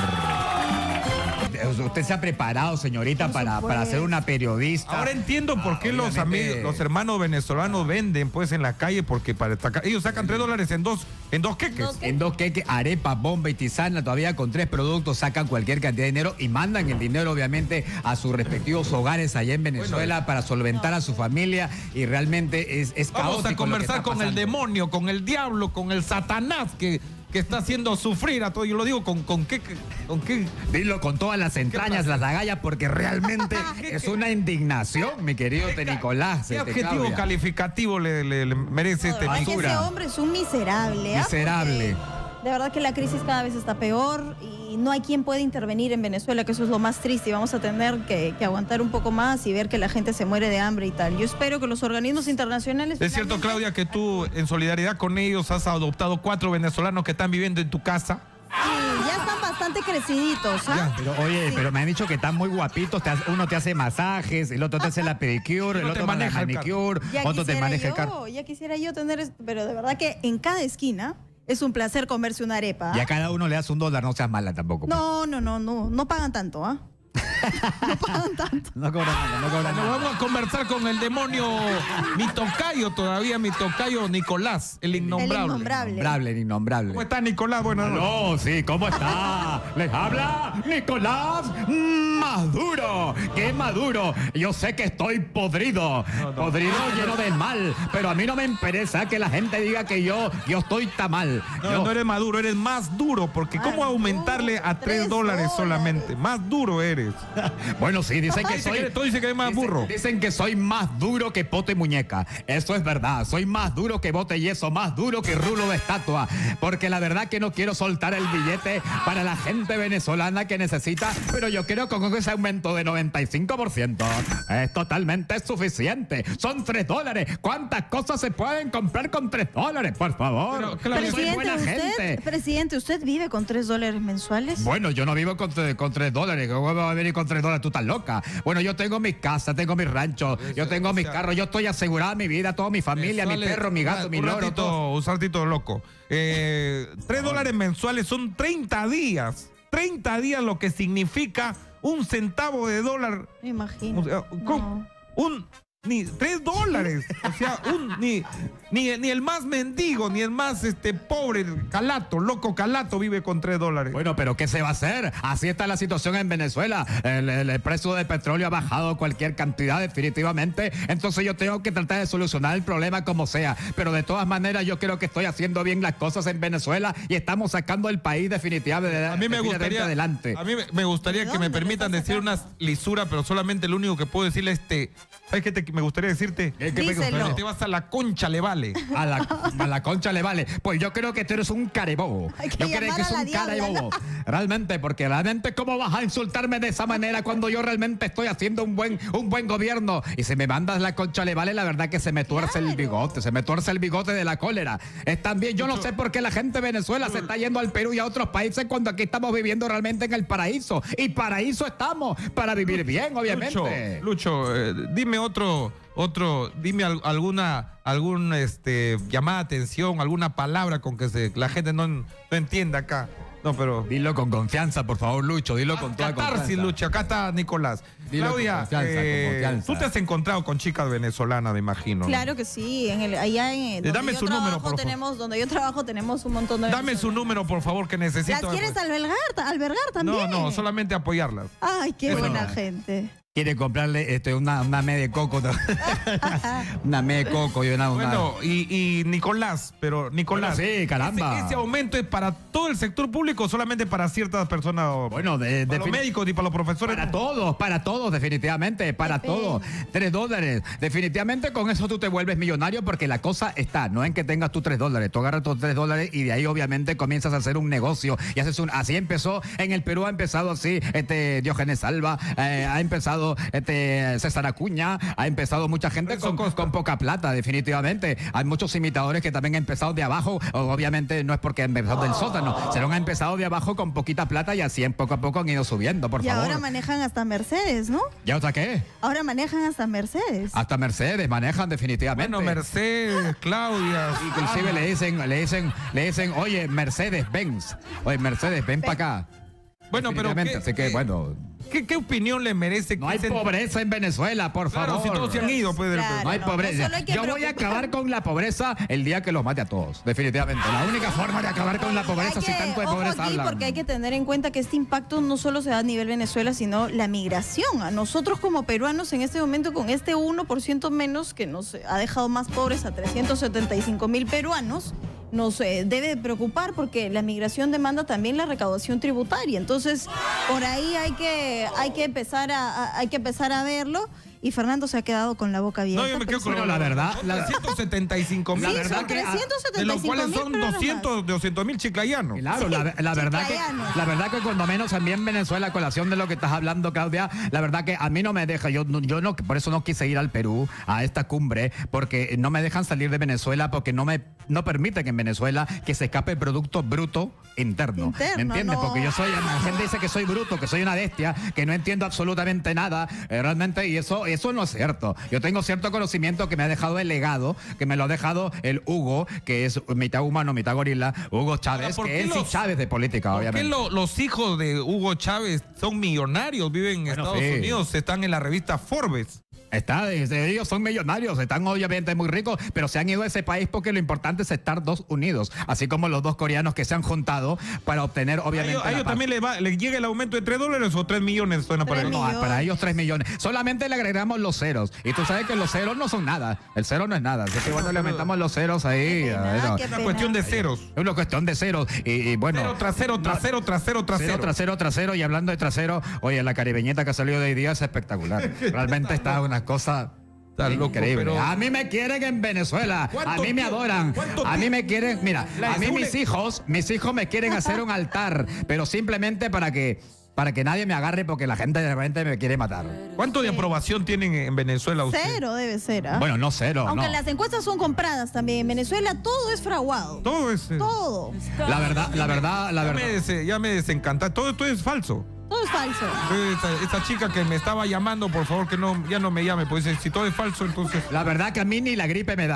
Usted se ha preparado, señorita, Por para, para supuesto. ser una periodista. Ahora entiendo por qué Ah, los obviamente. amigos, los hermanos venezolanos venden pues en la calle, porque para destacar, ellos sacan tres dólares en dos, en dos queques. Dos En dos queques, arepa, bomba y tisana, todavía con tres productos sacan cualquier cantidad de dinero y mandan el dinero, obviamente, a sus respectivos hogares allá en Venezuela para solventar a su familia, y realmente es, es Vamos caótico a lo que conversar está con el pasando. demonio, con el diablo, con el Satanás que, que está haciendo sufrir a todo. Yo lo digo con, con qué, con qué. Dilo con todas las entrañas, las agallas, porque realmente es una indignación, mi querido Te Nicolás. ¿Qué este, objetivo Claudia. calificativo le, le- le merece No, este de verdad que ese basura? hombre es un miserable. ¿ah? Miserable. Porque De verdad que la crisis cada vez está peor y no hay quien pueda intervenir en Venezuela, que eso es lo más triste, y vamos a tener que, que aguantar un poco más y ver que la gente se muere de hambre y tal. Yo espero que los organismos internacionales... Es cierto, finalmente- Claudia, que tú, en solidaridad con ellos, has adoptado cuatro venezolanos que están viviendo en tu casa. Sí, ya están bastante creciditos, ¿ah? Pero oye, Sí. pero me han dicho que están muy guapitos. Te hace- uno te hace masajes, el otro te hace la pedicure, el Uno te otro maneja la el manicure, Ya otro te quisiera maneja el yo, carro. ya quisiera yo tener esto, pero de verdad que en cada esquina es un placer comerse una arepa. ¿ah? Y a cada uno le das un dólar, no seas mala tampoco. pues. No, no, no, no, no pagan tanto, ¿ah? No pagan tanto. No cobran nada, no cobran Nos nada. vamos a conversar con el demonio, mi tocayo todavía, mi tocayo Nicolás, el innombrable. El innombrable. Innombrable, innombrable. ¿Cómo está Nicolás? Buenas noches. Aló, sí, ¿cómo está? Les habla Nicolás Maduro. ¿Qué Maduro? Yo sé que estoy podrido, podrido lleno de mal, pero a mí no me interesa que la gente diga que yo, yo estoy tamal. No, Yo- no eres maduro, eres más duro, porque Más ¿cómo aumentarle a duro, tres tres dólares dólares. solamente? Más duro eres. Bueno, sí, dicen que Dice soy... que- tú dices que eres más dicen- burro. Dicen que soy más duro que pote muñeca. Eso es verdad. Soy más duro que bote yeso, más duro que rulo de estatua. Porque la verdad que no quiero soltar el billete para la gente venezolana que necesita, pero yo creo que con ese aumento de noventa y cinco por ciento es totalmente suficiente. Son tres dólares. ¿Cuántas cosas se pueden comprar con tres dólares? Por favor. Pero, Claudia, Yo soy Presidente, buena usted, gente. presidente, ¿usted vive con tres dólares mensuales? Bueno, yo no vivo con, tre- con tres dólares. ¿Cómo vas a venir con tres dólares? Tú estás loca. Bueno, yo tengo mi casa, tengo mi rancho, yo tengo o mi sea, carro, yo estoy asegurada mi vida, toda mi familia, mi Sale perro, mi gato, un mi loro, ratito, todo. Un saltito loco. Eh, tres dólares mensuales son treinta días. treinta días, lo que significa un centavo de dólar. Me imagino. O sea, ¿cómo? No. Un, Ni tres dólares. O sea, un, ni, ni, ni el más mendigo, ni el más este, pobre, calato, loco calato vive con tres dólares. Bueno, pero ¿qué se va a hacer? Así está la situación en Venezuela. El, el, el precio del petróleo ha bajado cualquier cantidad definitivamente. Entonces yo tengo que tratar de solucionar el problema como sea. Pero de todas maneras yo creo que estoy haciendo bien las cosas en Venezuela y estamos sacando el país definitivamente a mí me gustaría, adelante. A mí me, me gustaría que me permitan decir una lisura, pero solamente lo único que puedo decirle es este... ¿Sabes qué te, me gustaría decirte? ¿Qué, qué me Díselo. gustaría? Te vas a la concha, le vale. A la, a la concha le vale. Pues yo creo que tú eres un carebobo. Hay que Yo creo llamar que a es la un diabla, carebobo. Realmente, porque realmente, ¿cómo vas a insultarme de esa manera cuando yo realmente estoy haciendo un buen, un buen gobierno? Y si me mandas la concha le vale, la verdad que se me tuerce Claro. el bigote, se me tuerce el bigote de la cólera. Es también, yo no sé por qué la gente de Venezuela se está yendo al Perú y a otros países cuando aquí estamos viviendo realmente en el paraíso. Y paraíso estamos para vivir bien, obviamente. Lucho, Lucho eh, dime otro... Otro, dime al, alguna, algún este, llamada de atención, alguna palabra con que se, la gente no, no entienda acá. No, pero. Dilo con confianza, por favor, Lucho, dilo con toda Catarsis, confianza. Lucho, acá está Nicolás. Dilo con Claudia, confianza, con eh, confianza. tú te has encontrado con chicas venezolanas, me imagino. ¿no? Claro que sí, en el, allá en donde Dame yo su número, trabajo por favor. tenemos, donde yo trabajo tenemos un montón de Dame su número, por favor, que necesito. ¿Las quieres albergar, albergar también? No, no, solamente apoyarlas. Ay, qué Bueno. buena gente. Quiere comprarle este, una, una media de coco. Una media de coco y una... una... Bueno, y, y Nicolás, pero Nicolás. Bueno, sí, caramba. ¿Ese, ese aumento es para todo el sector público o solamente para ciertas personas? o- Bueno, de- para de- los médicos y para los profesores. Para todos, para todos, definitivamente, para Depende. todos. Tres dólares. Definitivamente con eso tú te vuelves millonario porque la cosa está, no en que tengas tus tres dólares. Tú agarras tus tres dólares y de ahí obviamente comienzas a hacer un negocio. Y haces un, así empezó, en el Perú ha empezado así, este Diógenes Salva, eh, ha empezado este César Acuña, ha empezado mucha gente con, con poca plata, definitivamente. Hay muchos imitadores que también han empezado de abajo, obviamente no es porque han empezado del sótano, sino han empezado de abajo con poquita plata y así en poco a poco han ido subiendo, por Y favor. ahora manejan hasta Mercedes, ¿no? ¿Ya otra qué? Ahora manejan hasta Mercedes. Hasta Mercedes manejan definitivamente. Bueno, Mercedes, Claudia. Inclusive le dicen, le dicen, le dicen, oye, Mercedes Benz. Oye, Mercedes, ven para acá. Bueno, pero Definitivamente, ¿qué, así que qué- bueno. ¿qué, qué opinión le merece? No que hay se- pobreza en Venezuela, por Claro, favor. si todos se han ido, pues. Claro. No hay No, pobreza. no solo hay que Yo voy a preocupar. acabar con la pobreza el día que los mate a todos, definitivamente. La única forma de acabar con la pobreza, Hay si que- tanto de ojo pobreza aquí, hablan. porque hay que tener en cuenta que este impacto no solo se da a nivel Venezuela, sino la migración. A nosotros como peruanos en este momento con este uno por ciento menos que nos ha dejado más pobres a trescientos setenta y cinco mil peruanos, nos eh, debe preocupar porque la migración demanda también la recaudación tributaria. Entonces, por ahí hay que, hay que empezar a, a- hay que empezar a verlo. Y Fernando se ha quedado con la boca abierta. No, yo me quedo con Pero la verdad, la- trescientos setenta y cinco mil. La Sí, verdad son que- trescientos setenta De y los cinco cuales mil son peruanos doscientos, doscientos mil chiclayanos. Claro, Sí, la, la verdad que, chiclayanos. la verdad que cuando menos también Venezuela, a colación de lo que estás hablando, Claudia, la verdad que a mí no me deja, yo, no- yo no, por eso no quise ir al Perú, a esta cumbre, porque no me dejan salir de Venezuela, porque no me no permiten en Venezuela que se escape el producto bruto interno. Interno, ¿Me entiendes? no. Porque yo soy, la gente dice que soy bruto, que soy una bestia, que no entiendo absolutamente nada, eh, realmente, y eso, eso no es cierto. Yo tengo cierto conocimiento que me ha dejado el legado, que me lo ha dejado el Hugo, que es mitad humano, mitad gorila, Hugo Chávez, Ahora, ¿por que qué es los- sí Chávez de política, ¿Por qué obviamente. lo- los hijos de Hugo Chávez son millonarios, viven en Bueno, Estados sí. Unidos, están en la revista Forbes? Está, desde ellos son millonarios, están obviamente muy ricos, pero se han ido a ese país porque lo importante es estar dos unidos, así como los dos coreanos que se han juntado para obtener ¿A obviamente ellos, a la ellos paz. también les, va, les llega el aumento de tres dólares o tres millones? Suena para Tres ellos. No, millones. para ellos tres millones. Solamente le agregamos los ceros. Y tú sabes que los ceros no son nada. El cero no es nada. Así que bueno, le aumentamos los ceros ahí. Qué pena, bueno, qué Es una pena. cuestión de ceros. es una cuestión de ceros. Y, y bueno. Cero tras cero, tras cero, tras cero, tras Cero, cero. trasero, trasero. Y hablando de trasero, oye, la caribeñita que ha salido de hoy día es espectacular. Realmente está una cosa Está loco, increíble. pero- A mí me quieren en Venezuela. A ¿Cuánto mí me tiempo? adoran. ¿Cuánto A mí tiempo? me quieren, mira, La a mí segunda- mis hijos, mis hijos me quieren hacer un altar, pero simplemente para que, para que nadie me agarre porque la gente de repente me quiere matar. ¿Cuánto de aprobación tienen en Venezuela ustedes? Cero debe ser, ¿ah? Bueno, no cero, Aunque no. las encuestas son compradas también. En Venezuela todo es fraguado. Todo es... eh, Todo. La verdad, la verdad, la ya, verdad. me des- ya me desencanta. Todo esto es falso. Todo es falso. Esta, esta chica que me estaba llamando, por favor, que no, ya no me llame. Pues si todo es falso, entonces... La verdad que a mí ni la gripe me da.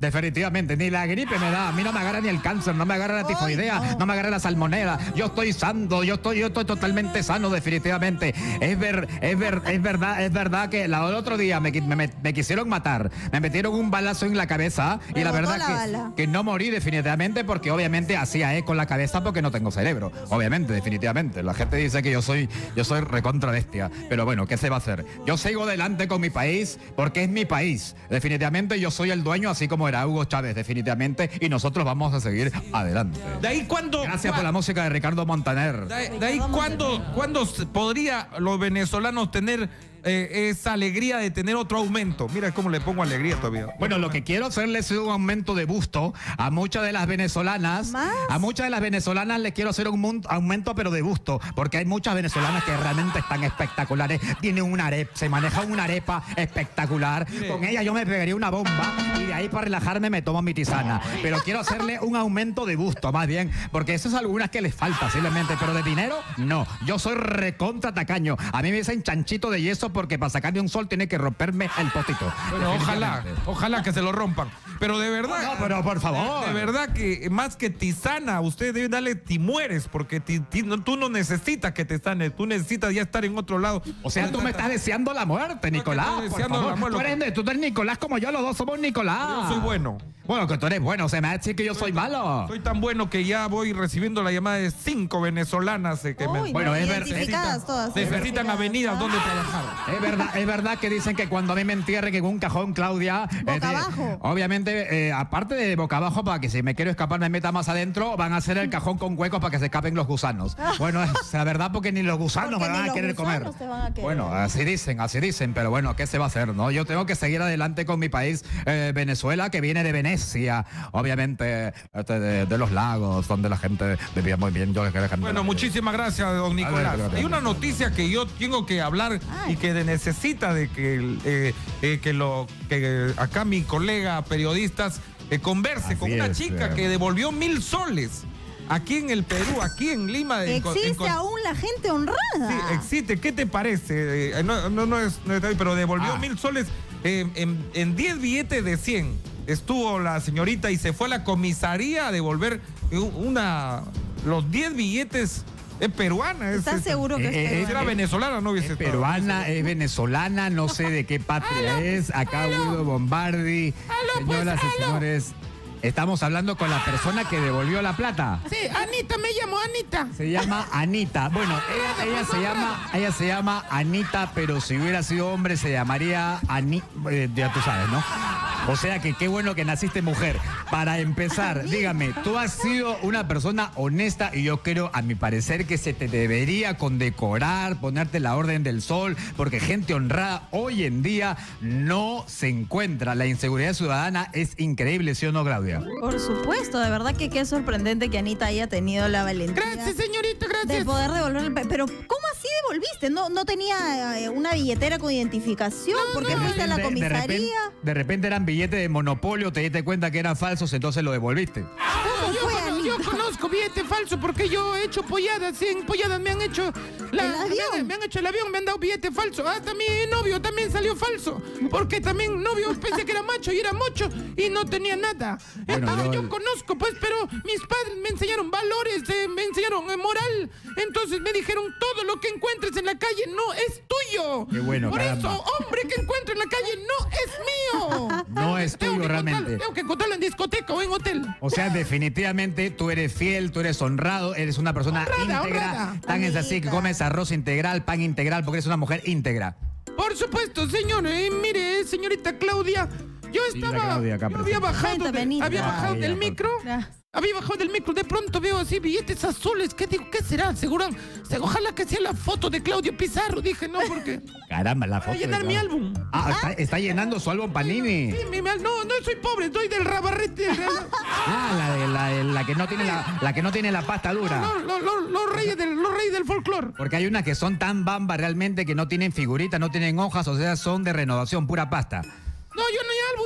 definitivamente, ni la gripe me da, a mí no me agarra ni el cáncer, no me agarra la tifoidea, Ay, no. no me agarra la salmonela, yo estoy sano, yo estoy, yo estoy totalmente sano, definitivamente. Es ver, es ver, es verdad, es verdad que la, el otro día me, qui- me, me- me quisieron matar, me metieron un balazo en la cabeza y la Rebotó verdad la que, bala. que no morí definitivamente porque obviamente hacía eco en la cabeza porque no tengo cerebro, obviamente, definitivamente. La gente dice que yo soy, yo soy recontra bestia, pero bueno, ¿qué se va a hacer? Yo sigo adelante con mi país porque es mi país, definitivamente yo soy el dueño así como era Hugo Chávez, definitivamente, y nosotros vamos a seguir adelante. De ahí cuando... Gracias por la música de Ricardo Montaner. De, de ahí cuando, cuando se- podría los venezolanos tener eh, esa alegría de tener otro aumento. Mira cómo le pongo alegría todavía. Bueno, lo que quiero hacerles es un aumento de busto a muchas de las venezolanas. ¿Más? A muchas de las venezolanas les quiero hacer un mun- aumento, pero de busto, porque hay muchas venezolanas que realmente están espectaculares. Tienen una arepa, se manejan una arepa espectacular. Mire. Con ella yo me pegaría una bomba y de ahí para relajarme me tomo mi tisana. Pero quiero hacerle un aumento de busto, más bien, porque eso es algunas que les falta simplemente, pero de dinero, no. Yo soy recontra tacaño. A mí me dicen chanchito de yeso porque para sacarme un sol tiene que romperme el potito. Bueno, ojalá, Definitivamente. ojalá que se lo rompan. Pero de verdad. No, pero por favor. De, de verdad que más que tisana, usted debe darle timueres, porque ti- ti- no- tú no necesitas que te sanes, tú necesitas ya estar en otro lado. O sea, tú me estás deseando la muerte, Nicolás. estoy por deseando favor. la muerte. Tú eres, tú eres Nicolás como yo, los dos somos Nicolás. Yo soy bueno. Bueno, que tú eres bueno, se me va a decir que yo soy malo. Soy tan bueno que ya voy recibiendo la llamada de cinco venezolanas eh, que me Uy, Bueno, no, es ver- identificadas todas. necesitan identificadas. avenidas donde trabajar. Es verdad, es verdad que dicen que cuando a mí me entierren en un cajón, Claudia. Boca eh, de- abajo. Obviamente, eh, aparte de boca abajo, para que si me quiero escapar me meta más adentro, van a hacer el cajón con huecos para que se escapen los gusanos. Bueno, es la verdad porque ni los gusanos Porque me van ni a los querer comer. gusanos te van a querer. Bueno, así dicen, así dicen, pero bueno, ¿qué se va a hacer, no? Yo tengo que seguir adelante con mi país, eh, Venezuela, que viene de Venecia, obviamente, este, de, de los lagos, donde la gente vivía muy bien. Yo, que la gente- Bueno, muchísimas gracias, don Nicolás. ver, Hay una noticia que yo tengo que hablar Ay. y que de- necesita de que, eh, eh, que, lo, que acá mi colega periodistas eh, converse Así con una es, chica eh. que devolvió mil soles aquí en el Perú, aquí en Lima. en co- en Existe co- aún la gente honrada. Sí, existe. ¿Qué te parece? Eh, no, no, no es, no está bien, pero devolvió Ah. mil soles eh, en, en diez billetes de cien. Estuvo la señorita y se fue a la comisaría a devolver eh, una los diez billetes. Es peruana. Es, ¿Estás es- seguro que eh, es eh, peruana? Era venezolana, no hubiese Es estado. peruana, es venezolana, no sé de qué patria es. Acá Guido Bombardi. Señoras y señores, estamos hablando con la persona que devolvió la plata. Sí, Anita, me llamo Anita. Se llama Anita. Bueno, ella, ella se llama, ella se llama Anita, pero si hubiera sido hombre se llamaría Ani, eh, ya tú sabes, ¿no? O sea que qué bueno que naciste mujer. Para empezar, dígame, tú has sido una persona honesta y yo creo, a mi parecer, que se te debería condecorar, ponerte la orden del sol, porque gente honrada hoy en día no se encuentra. La inseguridad ciudadana es increíble, ¿sí o no, Claudia? Por supuesto, de verdad que qué sorprendente que Anita haya tenido la valentía Gracias, señorita, de gracias. poder devolver el pe- Pero, ¿cómo así devolviste? ¿No, no tenía eh, una billetera con identificación? ¿Por qué fuiste a la De- de repente, comisaría? de repente eran billetes de Monopolio, te diste cuenta que eran falsos, entonces lo devolviste. ¿Cómo Yo, fue, cono- yo Anita? conozco billete falso porque yo he hecho polladas. Sí, en polladas me han hecho la, ¿El avión? Me, han, me han hecho el avión, me han dado billete falso. Hasta mi novio también salió falso. Porque también novio pensé que era macho y era mocho y no tenía nada. Bueno, Entonces yo- yo conozco, pues, pero mis padres me enseñaron valores, eh, me enseñaron eh, moral. Entonces me dijeron, todo lo que encuentres en la calle no es tuyo. Qué bueno, Por caramba. eso, hombre que encuentro en la calle no es mío. No es Tengo tuyo que encontrarlo, realmente. Tengo que encontrarlo en discoteca o en hotel. O sea, definitivamente tú eres fiel, tú eres honrado, eres una persona Honrada, íntegra. honrada. Tan es así que Amiga. comes arroz integral, pan integral, porque eres una mujer íntegra. Por supuesto, señor. Eh, mire, señorita Claudia, yo Señora estaba, Claudia, acá yo había presente. bajado, de- Cuéntame, Anita. había bajado Ay, del ya, por- micro, Ya. había bajado del micro, de pronto veo así billetes azules. ¿Qué digo? ¿Qué será? Seguro, se- ojalá que sea la foto de Claudio Pizarro. Dije, no, porque Caramba, la foto. voy a llenar de- mi álbum. Ah, está, está llenando su álbum Panini. Sí, mi- mi al- no, no soy pobre, estoy del rabarrete. del rab- Ah, la, de, la, de- la que no tiene la, la que no tiene la pasta dura. Los, los- los- los reyes del, los reyes del folclore. Porque hay unas que son tan bambas realmente que no tienen figuritas, no tienen hojas, o sea, son de renovación, pura pasta. No, yo no hay álbum tengo en mi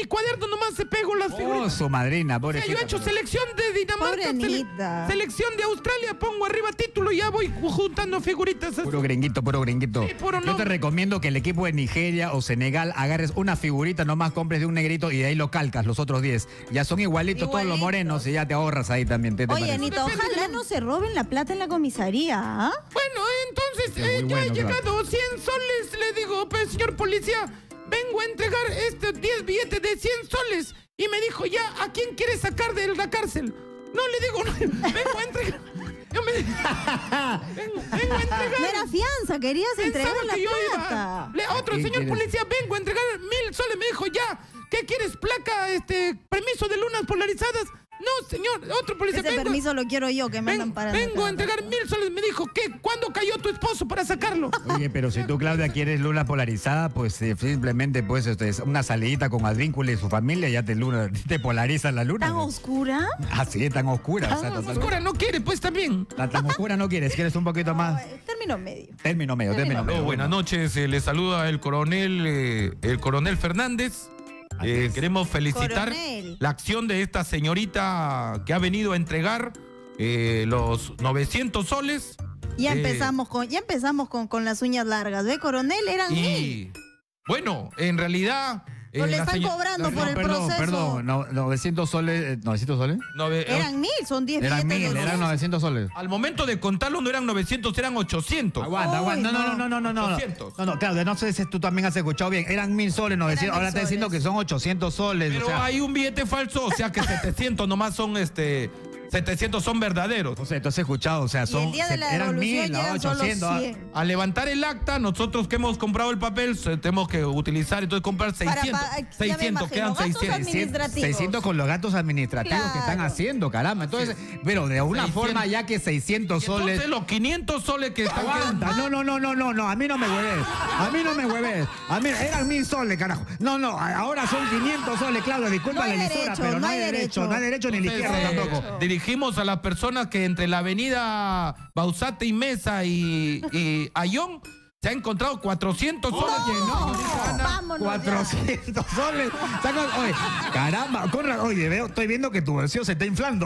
mi cuaderno nomás se pego las Oh, figuritas. su madrina, O sea, pobrecita. yo he hecho selección de Dinamarca, Pobre sele- Anita. selección de Australia, pongo arriba título y ya voy juntando figuritas. así. Puro gringuito, puro gringuito. Sí, puro Yo no. te recomiendo que el equipo de Nigeria o Senegal agarres una figurita, nomás compres de un negrito y de ahí lo calcas, los otros diez. Ya son igualitos, todos los Igualitos. morenos y ya te ahorras ahí también. ¿te- te Oye, parece? Anita, ojalá no se roben la plata en la comisaría, ¿ah? Bueno, entonces Sí, eh, muy ya bueno, he claro. llegado cien soles. Le digo, pues, señor policía, vengo a entregar estos diez billetes de cien soles. Y me dijo, ya, ¿a quién quieres sacar de la cárcel? No, le digo, no, vengo a entregar. Yo me vengo, vengo a entregar. No era fianza, querías entregar Pensaba la que yo plata. iba. Le, a otro ¿Qué señor quieres? policía, vengo a entregar mil soles. Me dijo, ya, ¿qué quieres? ¿Placa, este, permiso de lunas polarizadas? No, señor, otro policía. Ese vengo, permiso lo quiero yo, que me ven- andan para vengo a entregar mil soles. Me dijo, ¿qué? ¿Cuándo cayó tu esposo para sacarlo? Oye, pero si tú, Claudia, quieres luna polarizada, pues eh, simplemente pues este, es una salidita con Advíncula y su familia, ya te luna, te polariza la luna. ¿Tan oscura? Así, tan oscura. o sea, Tan total- Oscura no quiere, pues también. tan, tan oscura no quieres, quieres un poquito más. Eh, Término medio. Término medio, término Término medio. Aló, buenas noches, eh, le saluda el coronel, eh, el coronel Fernández. Eh, queremos felicitar Coronel. la acción de esta señorita que ha venido a entregar eh, los novecientos soles. Ya Eh, empezamos con, ya empezamos con, con las uñas largas, ¿ve, coronel? Eran mil. Y bueno, en realidad... eh, O le la están seño- cobrando la- por el perdón, proceso. perdón, no, novecientos soles, eh, novecientos soles. nove- Eran mil, son diez Eran billetes mil, de eran cien. novecientos soles. Al momento de contarlo no eran novecientos, eran ochocientos. Aguanta, Uy, aguanta. No, no, no, no, no, no. ochocientos. No, no, Claudia, no sé si tú también has escuchado bien. Eran mil soles, novecientos. mil Ahora está diciendo soles. que son ochocientos soles. Pero o sea, hay un billete falso, o sea que setecientos nomás son este... setecientos son verdaderos. no sé, tú has escuchado, o sea, Y son. el día de la eran devolución mil, llegan solo ochocientos. ah. cien. Al levantar el acta, nosotros que hemos comprado el papel, se- tenemos que utilizar, entonces comprar Para seiscientos. pa- ya me seiscientos, imagino, quedan gastos seiscientos. administrativos. seiscientos con los gastos administrativos que están Claro. haciendo, caramba. Entonces, pero de alguna seiscientos. forma, ya que seiscientos soles. Entonces los quinientos soles que están Aguanta, no, no, no, no, no, no, a mí no me hueves, a mí no me hueves, a mí eran mil soles, carajo. No, no, a- ahora son quinientos soles, Claudia, disculpa No hay la emisora, derecho, pero no, no hay hay derecho, derecho. no hay derecho ni a la Entonces, izquierda eh, tampoco. dirigimos a las personas que entre la avenida Bausate y Mesa y, y Ayón se ha encontrado cuatrocientos soles. No, Oye, no, Ana, vámonos ya. cuatrocientos soles. Saca- oye, caramba, con ra- oye, veo, estoy viendo que tu versión se está inflando.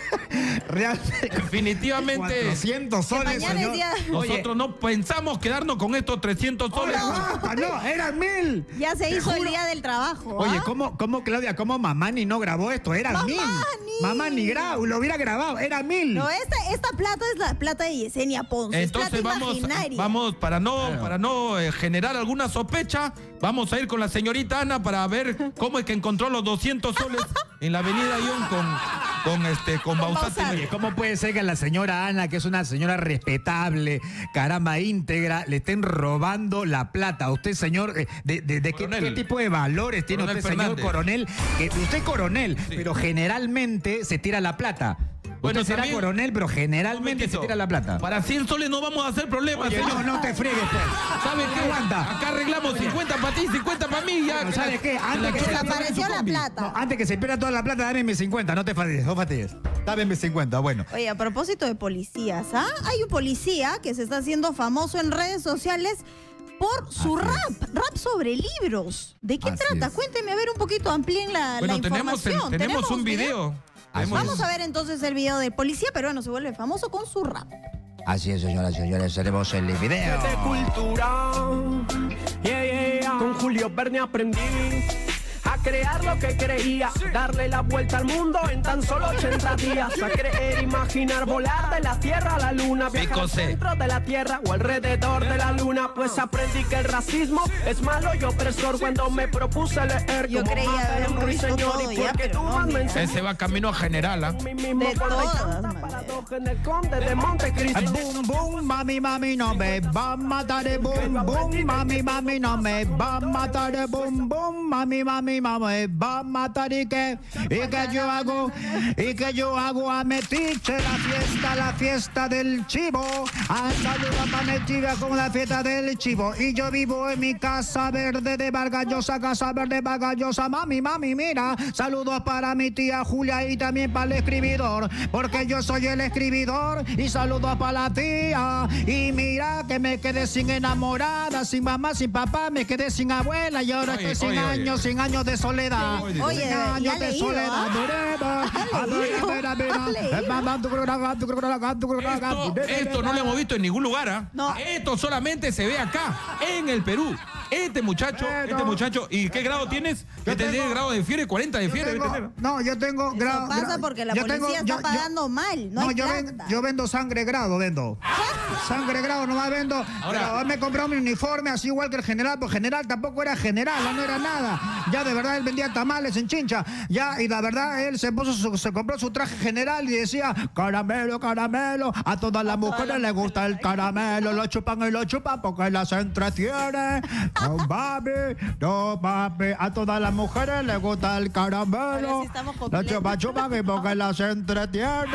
Realmente. Definitivamente cuatrocientos Que soles, mañana es señor. día- nosotros no pensamos quedarnos con estos trescientos soles. Ahora, no, eran mil. Ya se Te hizo el juro. día del trabajo. Oye, ¿ah? ¿cómo, cómo, Claudia, cómo Mamani no grabó esto? Era Mamani. mil. Mamani grabó, lo hubiera grabado, era mil. No, esta, esta plata es la plata de Yesenia Ponce. Entonces es plata vamos, imaginaria. vamos para no, Claro. para no eh, generar alguna sospecha, vamos a ir con la señorita Ana para ver cómo es que encontró los doscientos soles en la avenida Ayón con, con este con Bausate. Bausate. Oye, ¿cómo puede ser que a la señora Ana, que es una señora respetable, caramba, íntegra, le estén robando la plata? A usted, señor, eh, ¿de, de- de qué, Coronel. qué tipo de valores tiene Coronel usted, señor Fernández. coronel? Que usted es coronel, pero generalmente se tira la plata. Bueno, usted será también- coronel, pero generalmente se Momentito. tira la plata. Para cien soles no vamos a hacer problemas, Oye, señor. no, no te friegues, pues. ¿Sabe qué? Aguanta. Acá arreglamos cincuenta para ti, cincuenta para mí. Ya, Pero que ¿sabes la- qué? Antes la que cosa se está en Desapareció su la combi. plata. No, antes que se pierda toda la plata, dame mis cincuenta, no te fastidies, no fastidies. Dame mis cincuenta, bueno. Oye, a propósito de policías, ¿ah? Hay un policía que se está haciendo famoso en redes sociales por su Así rap, rap sobre libros. ¿De qué Así trata? es. Cuénteme a ver un poquito, amplíen la, Bueno, la tenemos, el- información. tenemos un video. Tenemos- Vamos a ver entonces el video del policía peruano se vuelve famoso con su rap. Así es, señoras y señores, tenemos el video. de cultura. Yeah, yeah, yeah. Con Julio Verne aprendí a crear lo que creía, darle la vuelta al mundo en tan solo ochenta días, a creer, imaginar, volar de la tierra a la luna, viajar al José. centro de la tierra o alrededor de la luna. Pues aprendí que el racismo es malo y opresor cuando me propuse leer Yo como creía Martin haber Luther visto Señor, todo y ya, porque pero tú no, más me mira. enseñaste Ese va camino a general, ¿ah? a mí mismo De con la todas tanta maneras. paradoja en el conde de Montecristo. Boom, boom, mami, mami, no me va a matar. eh, Boom, boom, mami, mami, no me va a matar. eh, Boom, boom, mami, mami, mami, me va a matar. ¿Y qué? ¿Y qué yo hago? ¿Y qué yo hago a Metiche? La fiesta, la fiesta del chivo. A saludar a Metiche con la fiesta del chivo. Y yo vivo en mi casa verde de Vargallosa, casa verde Vargallosa. Mami, mami, mira. Saludos para mi tía Julia y también para el escribidor. Porque yo soy el escribidor. escribidor y saludos para la tía. Y mira que me quedé sin enamorada, sin mamá, sin papá, me quedé sin abuela y ahora Oye, estoy sin oye, años, oye. sin años de soledad. Oye, Oye, sin ya años ha de leído, soledad. ¿ah? Esto, esto no lo hemos visto en ningún lugar, ¿ah? No. Esto solamente se ve acá, en el Perú. Este muchacho, este muchacho, ¿y qué grado tienes? Que tengo- tendría grado de fiebre, cuarenta de Yo fiebre. tengo- debe tener. no, yo tengo Eso grado. pasa gra- porque la yo policía tengo- está yo- yo- pagando mal. No, No, hay yo, ven- plata. yo vendo sangre grado, vendo. Sangre grado nomás vendo. Ahora- Ahora me comprado mi uniforme así igual que el general, porque general tampoco era general, no era nada. Ya de verdad él vendía tamales en Chincha. Ya, y la verdad él se puso su- se compró su traje general y decía caramelo, caramelo. A todas las mujeres les gusta el caramelo. Lo chupan y lo chupan porque las entretiene. No mami, no mami. A todas las mujeres les gusta el caramelo. Ahora sí estamos Lo completos. chupan, chupan y porque las entretiene.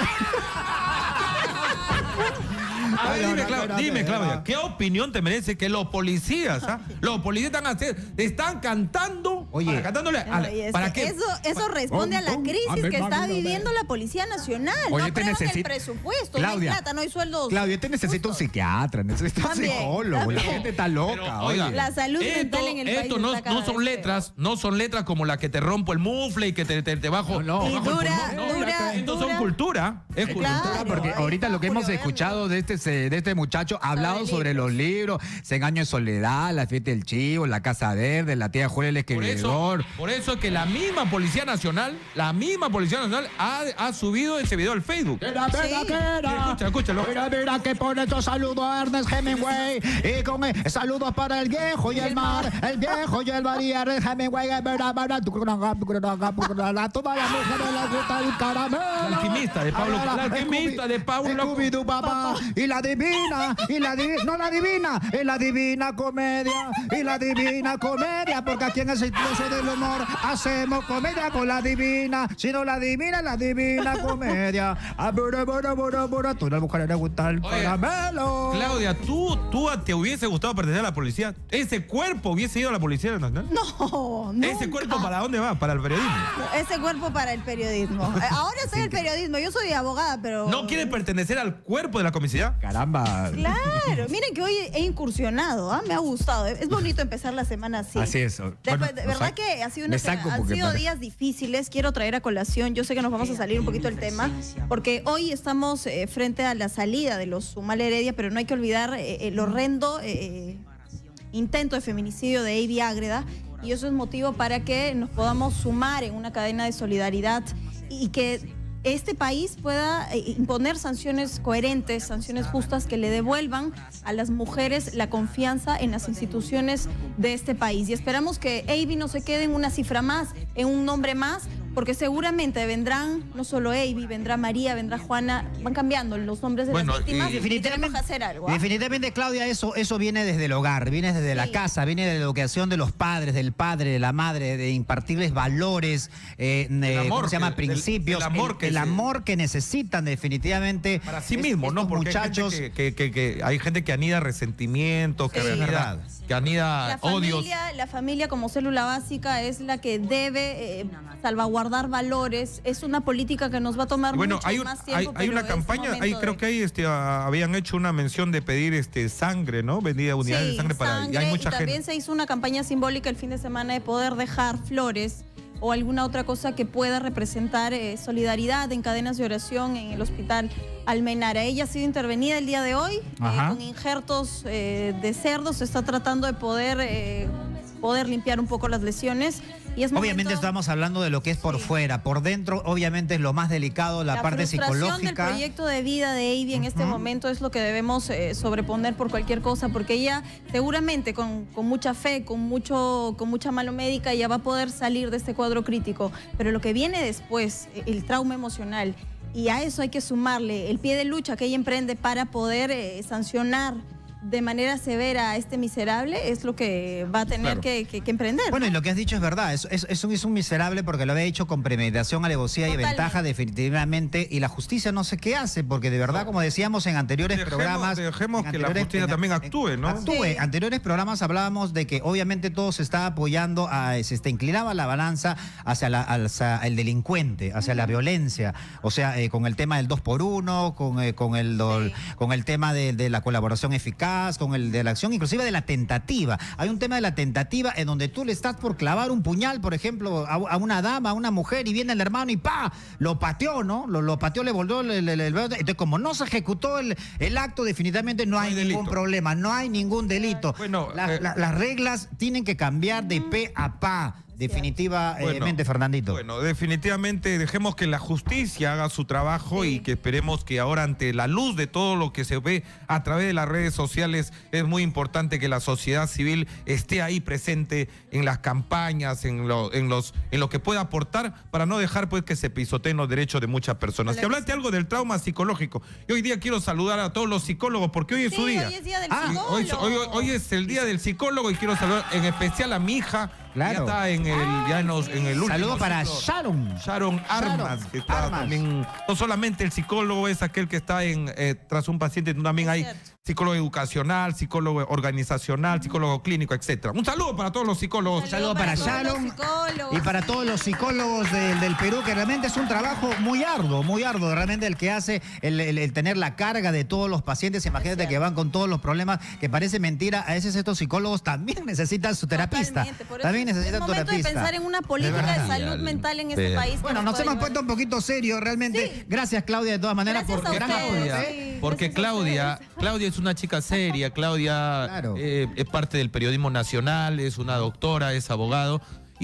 A ver, Ay, dime, no, Clau- no, no, dime, no, Claudia, no. ¿qué opinión te merece que los policías, ah? Los policías están, hacer- están cantando, Oye. para, cantándole, a la- Oye, es ¿para que qué? Eso, eso responde a la Pum, pum, crisis amén, que está amén, viviendo la Policía Nacional. Oye, no te aprueban el necesita- presupuesto, Claudia. no hay plata, no hay sueldos. Claudia, te necesita un justos. psiquiatra, necesita un También, psicólogo. también. La gente está loca. Pero, oye. oiga, La salud esto, mental en el país esto no, está cada no son vez letras, no son letras como la que te rompo el mufle y que te, te, te bajo, No, no. te Y bajo el dura, pulmón. No, dura, estos son dura. cultura, es cultura. Claro, Porque ahí ahorita está lo que hemos Julio escuchado de este, se- de este muchacho ha hablado de sobre los libros, Cien años de soledad, La fiesta del chivo, La casa verde, La tía Julia el Por eso, escribidor. por eso es que la misma Policía Nacional, la misma Policía Nacional ha, ha subido ese video al Facebook. Mira, mira, Sí. mira. Escucha, escúchalo. Mira, mira que pone estos saludos a Ernest Hemingway. Y con eh, saludos para el viejo y el mar. El viejo y el mar y Ernest Hemingway. Eh, mira, mira, tu curaga, tu curaga, tu curaga. A todas las mujeres les gusta el caramelo. La alquimista de Pablo- la alquimista de Pablo- Scooby-Doo, papá. Y la divina, y la divina, no la divina, y la divina comedia, y la divina comedia, porque aquí en el Cicloso del Humor hacemos comedia con la divina, si no la divina, la divina comedia. Ah, bura, bura, bura, bura. A todas las mujeres les gusta el Oye, caramelo. Claudia, ¿tú, ¿tú te hubiese gustado pertenecer a la policía? ¿Ese cuerpo hubiese ido a la Policía Nacional? No, no. ¿Ese cuerpo para dónde va? Para el periodismo. Ese cuerpo para el periodismo. Eh, Ahora estoy en el periodismo. Yo soy abogada, pero. ¿No quiere pertenecer al cuerpo de la comisaría? Caramba. Claro, miren que hoy he incursionado, ¿ah? Me ha gustado. Es bonito empezar la semana así. Así es. De, Bueno, de o verdad sea, que ha sido me una saco semana- han porque sido para- días difíciles. Quiero traer a colación. Yo sé que nos vamos a salir un poquito del tema, porque hoy estamos eh, frente a la salida de los Humala Heredia, pero no hay que olvidar eh, el horrendo eh, intento de feminicidio de Avi Ágreda. Y eso es motivo para que nos podamos sumar en una cadena de solidaridad y que este país pueda eh, imponer sanciones coherentes, sanciones justas que le devuelvan a las mujeres la confianza en las instituciones de este país. Y esperamos que Avi no se quede en una cifra más, en un nombre más, porque seguramente vendrán, no solo Avi, vendrá María, vendrá Juana, van cambiando los nombres de Bueno, las víctimas y- y, tenemos que hacer algo. ¿ah? Definitivamente, Claudia, eso, eso viene desde el hogar, viene desde la Sí. casa, viene de la educación de los padres, del padre, de la madre, de impartirles valores, eh, eh, amor ¿cómo se llama? que- del- Principios, del amor el, que el se- amor que necesitan definitivamente. Para sí es- mismo, ¿no? estos Porque muchachos. hay gente que, que- que- que- hay gente que anida resentimientos, que Sí. anida, que anida La odios. familia, la familia como célula básica es la que debe eh, salvaguardar valores. Es una política que nos va a tomar Bueno, mucho hay, un- más hay, tiempo. hay pero una es campaña, momento ahí de- creo que ahí este, ah, habían hecho una mención de pedir este sangre, ¿no? Vendida unidades Sí, de sangre para. Y hay sangre, mucha y también gente. se hizo una campaña simbólica el fin de semana de poder dejar flores o alguna otra cosa que pueda representar eh, solidaridad en cadenas de oración en el hospital Almenara. Ella ha sido intervenida el día de hoy eh, Ajá. con injertos eh, de cerdo. Se está tratando de poder, eh, poder limpiar un poco las lesiones. Y es Obviamente momento- estamos hablando de lo que es por Sí. fuera, por dentro obviamente es lo más delicado, la, parte frustración psicológica. del proyecto de vida de Avi en este momento es lo que debemos eh, sobreponer por cualquier cosa, porque ella seguramente con, con mucha fe, con mucho, con mucha mano médica, ya va a poder salir de este cuadro crítico. Pero lo que viene después, eh, el trauma emocional, y a eso hay que sumarle el pie de lucha que ella emprende para poder eh, sancionar de manera severa a este miserable es lo que va a tener Claro. que, que- que emprender. Bueno, ¿no? y lo que has dicho es verdad, es, es, es un, es un miserable porque lo había hecho con premeditación, alevosía y Totalmente. ventaja definitivamente, y la justicia no sé qué hace, porque de verdad, como decíamos en anteriores Dejemos- programas... dejemos en que la anteriores- justicia en- también en- actúe, ¿no? Actúe. Sí. Anteriores programas hablábamos de que obviamente todo se está apoyando, a, se este, inclinaba la balanza hacia, la, hacia el delincuente, hacia la violencia, o sea, eh, con el tema del dos por uno, con, eh, con, el, dol- con el tema de, de la colaboración eficaz, con el de la acción, inclusive de la tentativa. Hay un tema de la tentativa en donde tú le estás por clavar un puñal, por ejemplo, a, a una dama, a una mujer, y viene el hermano y ¡pa! Lo pateó, ¿no? Lo, lo pateó, le volvió el, el- el- el- entonces, como no se ejecutó el, el acto, definitivamente no hay, hay ningún delito. problema, no hay ningún delito. Bueno, La- eh, la- las reglas tienen que cambiar de pe a pa. Definitivamente, Bueno, Fernandito. Bueno, definitivamente dejemos que la justicia haga su trabajo Sí. y que esperemos que ahora, ante la luz de todo lo que se ve a través de las redes sociales, es muy importante que la sociedad civil esté ahí presente en las campañas, en lo, en los, en lo que pueda aportar, para no dejar pues que se pisoteen los derechos de muchas personas. Ojalá Que que hablaste algo del trauma psicológico. Y hoy día quiero saludar a todos los psicólogos porque hoy es Sí, su día. hoy es día del Ah, hoy, psicólogo. hoy- hoy es el día del psicólogo y quiero saludar en especial a mi hija. Claro. Ya está en el, ya en, los- en el último Saludos para ciclo. Sharon. Sharon Armas, Sharon que está Armas. también, no solamente el psicólogo es aquel que está en eh, tras un paciente, también Es hay cierto. psicólogo educacional, psicólogo organizacional, psicólogo clínico, etcétera. Un saludo para todos los psicólogos. Un saludo para todos los Sharon psicólogos. y para todos los psicólogos del, del Perú, que realmente es un trabajo muy arduo, muy arduo, realmente el que hace el, el- el tener la carga de todos los pacientes. Imagínate que van con todos los problemas, que parece mentira. A veces estos psicólogos también necesitan su terapista. Totalmente, por eso También es necesitan momento terapista. de pensar en una política de, verdad. salud mental en este Pero- país. que Bueno, nos pueda hemos llevar- puesto un poquito serios, realmente. Sí. Gracias, Claudia, de todas maneras, Gracias por a gran ustedes, aporte. sí. Porque Gracias a Claudia, ustedes. Claudia es una chica seria, Claudia Claro. eh, es parte del periodismo nacional, es una doctora, es abogado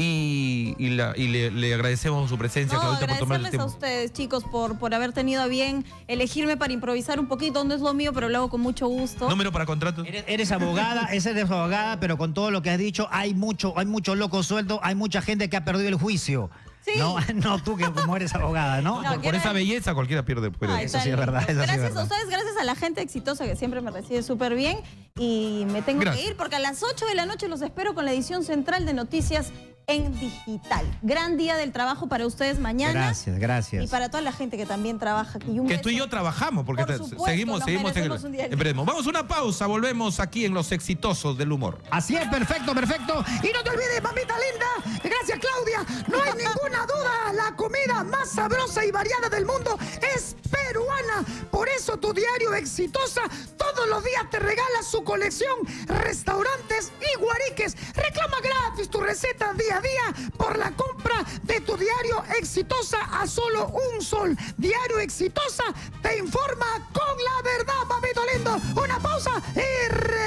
y, y la- y le, le agradecemos su presencia, No, Claudita, por tomar el agradecerles a tiempo. ustedes, chicos, por, por haber tenido a bien elegirme para improvisar un poquito. No es lo mío, pero lo hago con mucho gusto. Número para contratos. Eres, eres abogada, esa eres abogada, pero con todo lo que has dicho, hay mucho, hay mucho loco suelto, hay mucha gente que ha perdido el juicio. Sí. No, no tú que como eres abogada, ¿no? No, Por, por quiero- esa belleza cualquiera pierde el periodismo. Ay, Eso sí tan es verdad, lindo. eso sí es Gracias verdad. a ustedes, gracias a la gente exitosa que siempre me recibe súper bien. Y me tengo Gracias. que ir porque a las ocho de la noche los espero con la edición central de Noticias en Digital. Gran día del trabajo para ustedes mañana. Gracias, gracias. Y para toda la gente que también trabaja aquí. Un Que tú y beso. yo trabajamos, porque Por te- supuesto, seguimos, nos seguimos en el, merecemos un día en periodismo. Vamos a una pausa, volvemos aquí en Los Exitosos del Humor. Así es, perfecto, perfecto. Y no te olvides, mamita linda. Gracias, Claudia. No hay ninguna duda. La comida más sabrosa y variada del mundo es peruana. Por eso tu diario Exitosa todos los días te regala su colección Restaurantes y Guariques. Reclama gratis tu receta día a día por la compra de tu diario Exitosa a solo un sol. Diario Exitosa te informa con la verdad, papito lindo. Una pausa y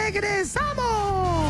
regresamos.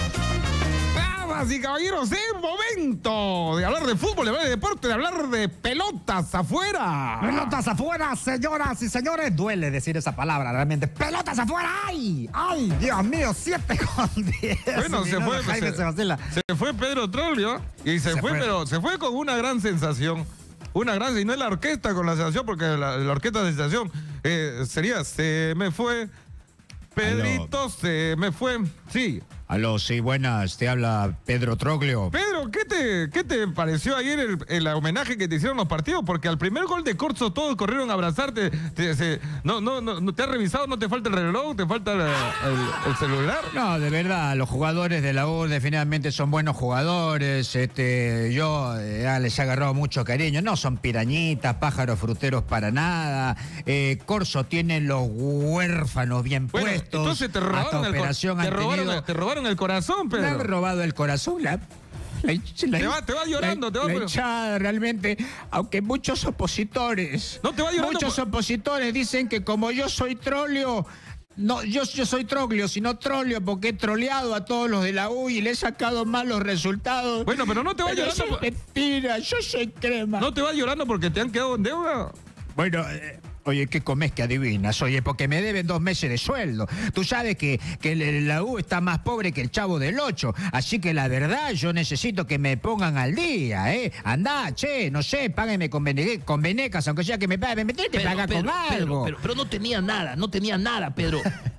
Damas y caballeros, es momento de hablar de fútbol, de hablar de deporte, de hablar de pelotas afuera. Pelotas afuera, señoras y señores. Duele decir esa palabra, realmente. Pelotas afuera. ¡Ay! ¡Ay, Dios mío! Siete con diez. Bueno, se Minutos, fue, Jaime se, se vacila. se fue Pedro Troglio y se, Se fue, fue. pero se fue con una gran sensación. Una gran, y no es la orquesta con la sensación, porque la, la orquesta de sensación eh, sería se me fue, Pedrito se me fue. Sí. Aló, sí, buenas, te habla Pedro Troglio. Pedro, ¿qué te, qué te pareció ayer el, el homenaje que te hicieron los partidos? Porque al primer gol de Corso todos corrieron a abrazarte. Te, se- no, no, no, no, ¿te has revisado? ¿No te falta el reloj? ¿Te falta la- el, el celular? No, de verdad, los jugadores de la U definitivamente son buenos jugadores. Este, yo eh, ya les he agarrado mucho cariño. No son pirañitas, pájaros fruteros para nada. Eh, Corso tiene los huérfanos bien Bueno, puestos. entonces te Hasta robaron, el, cor- operación te, han robaron, tenido. el- te robaron el corazón, Me han Pedro. robado el corazón. La, la- la- Te va- te va llorando, la- te va- la hinchada, realmente, aunque muchos opositores, No, te va llorando muchos por- opositores dicen que como yo soy trolio, no, yo, yo soy troglio, sino trolio porque he troleado a todos los de la U y le he sacado malos resultados. Bueno, pero no te va Pero llorando. eso por- es mentira, yo soy crema. No te va llorando porque te han quedado en deuda. Bueno, eh, oye, ¿qué comes que adivinas? Oye, porque me deben dos meses de sueldo. Tú sabes que, que el- la U está más pobre que el Chavo del Ocho. Así que la verdad, yo necesito que me pongan al día, ¿eh? Andá, che, no sé, págueme con, vene- con venecas, aunque sea que me paguen. Me tienen que pagar con algo. Pero, pero no tenía nada, no tenía nada, Pedro.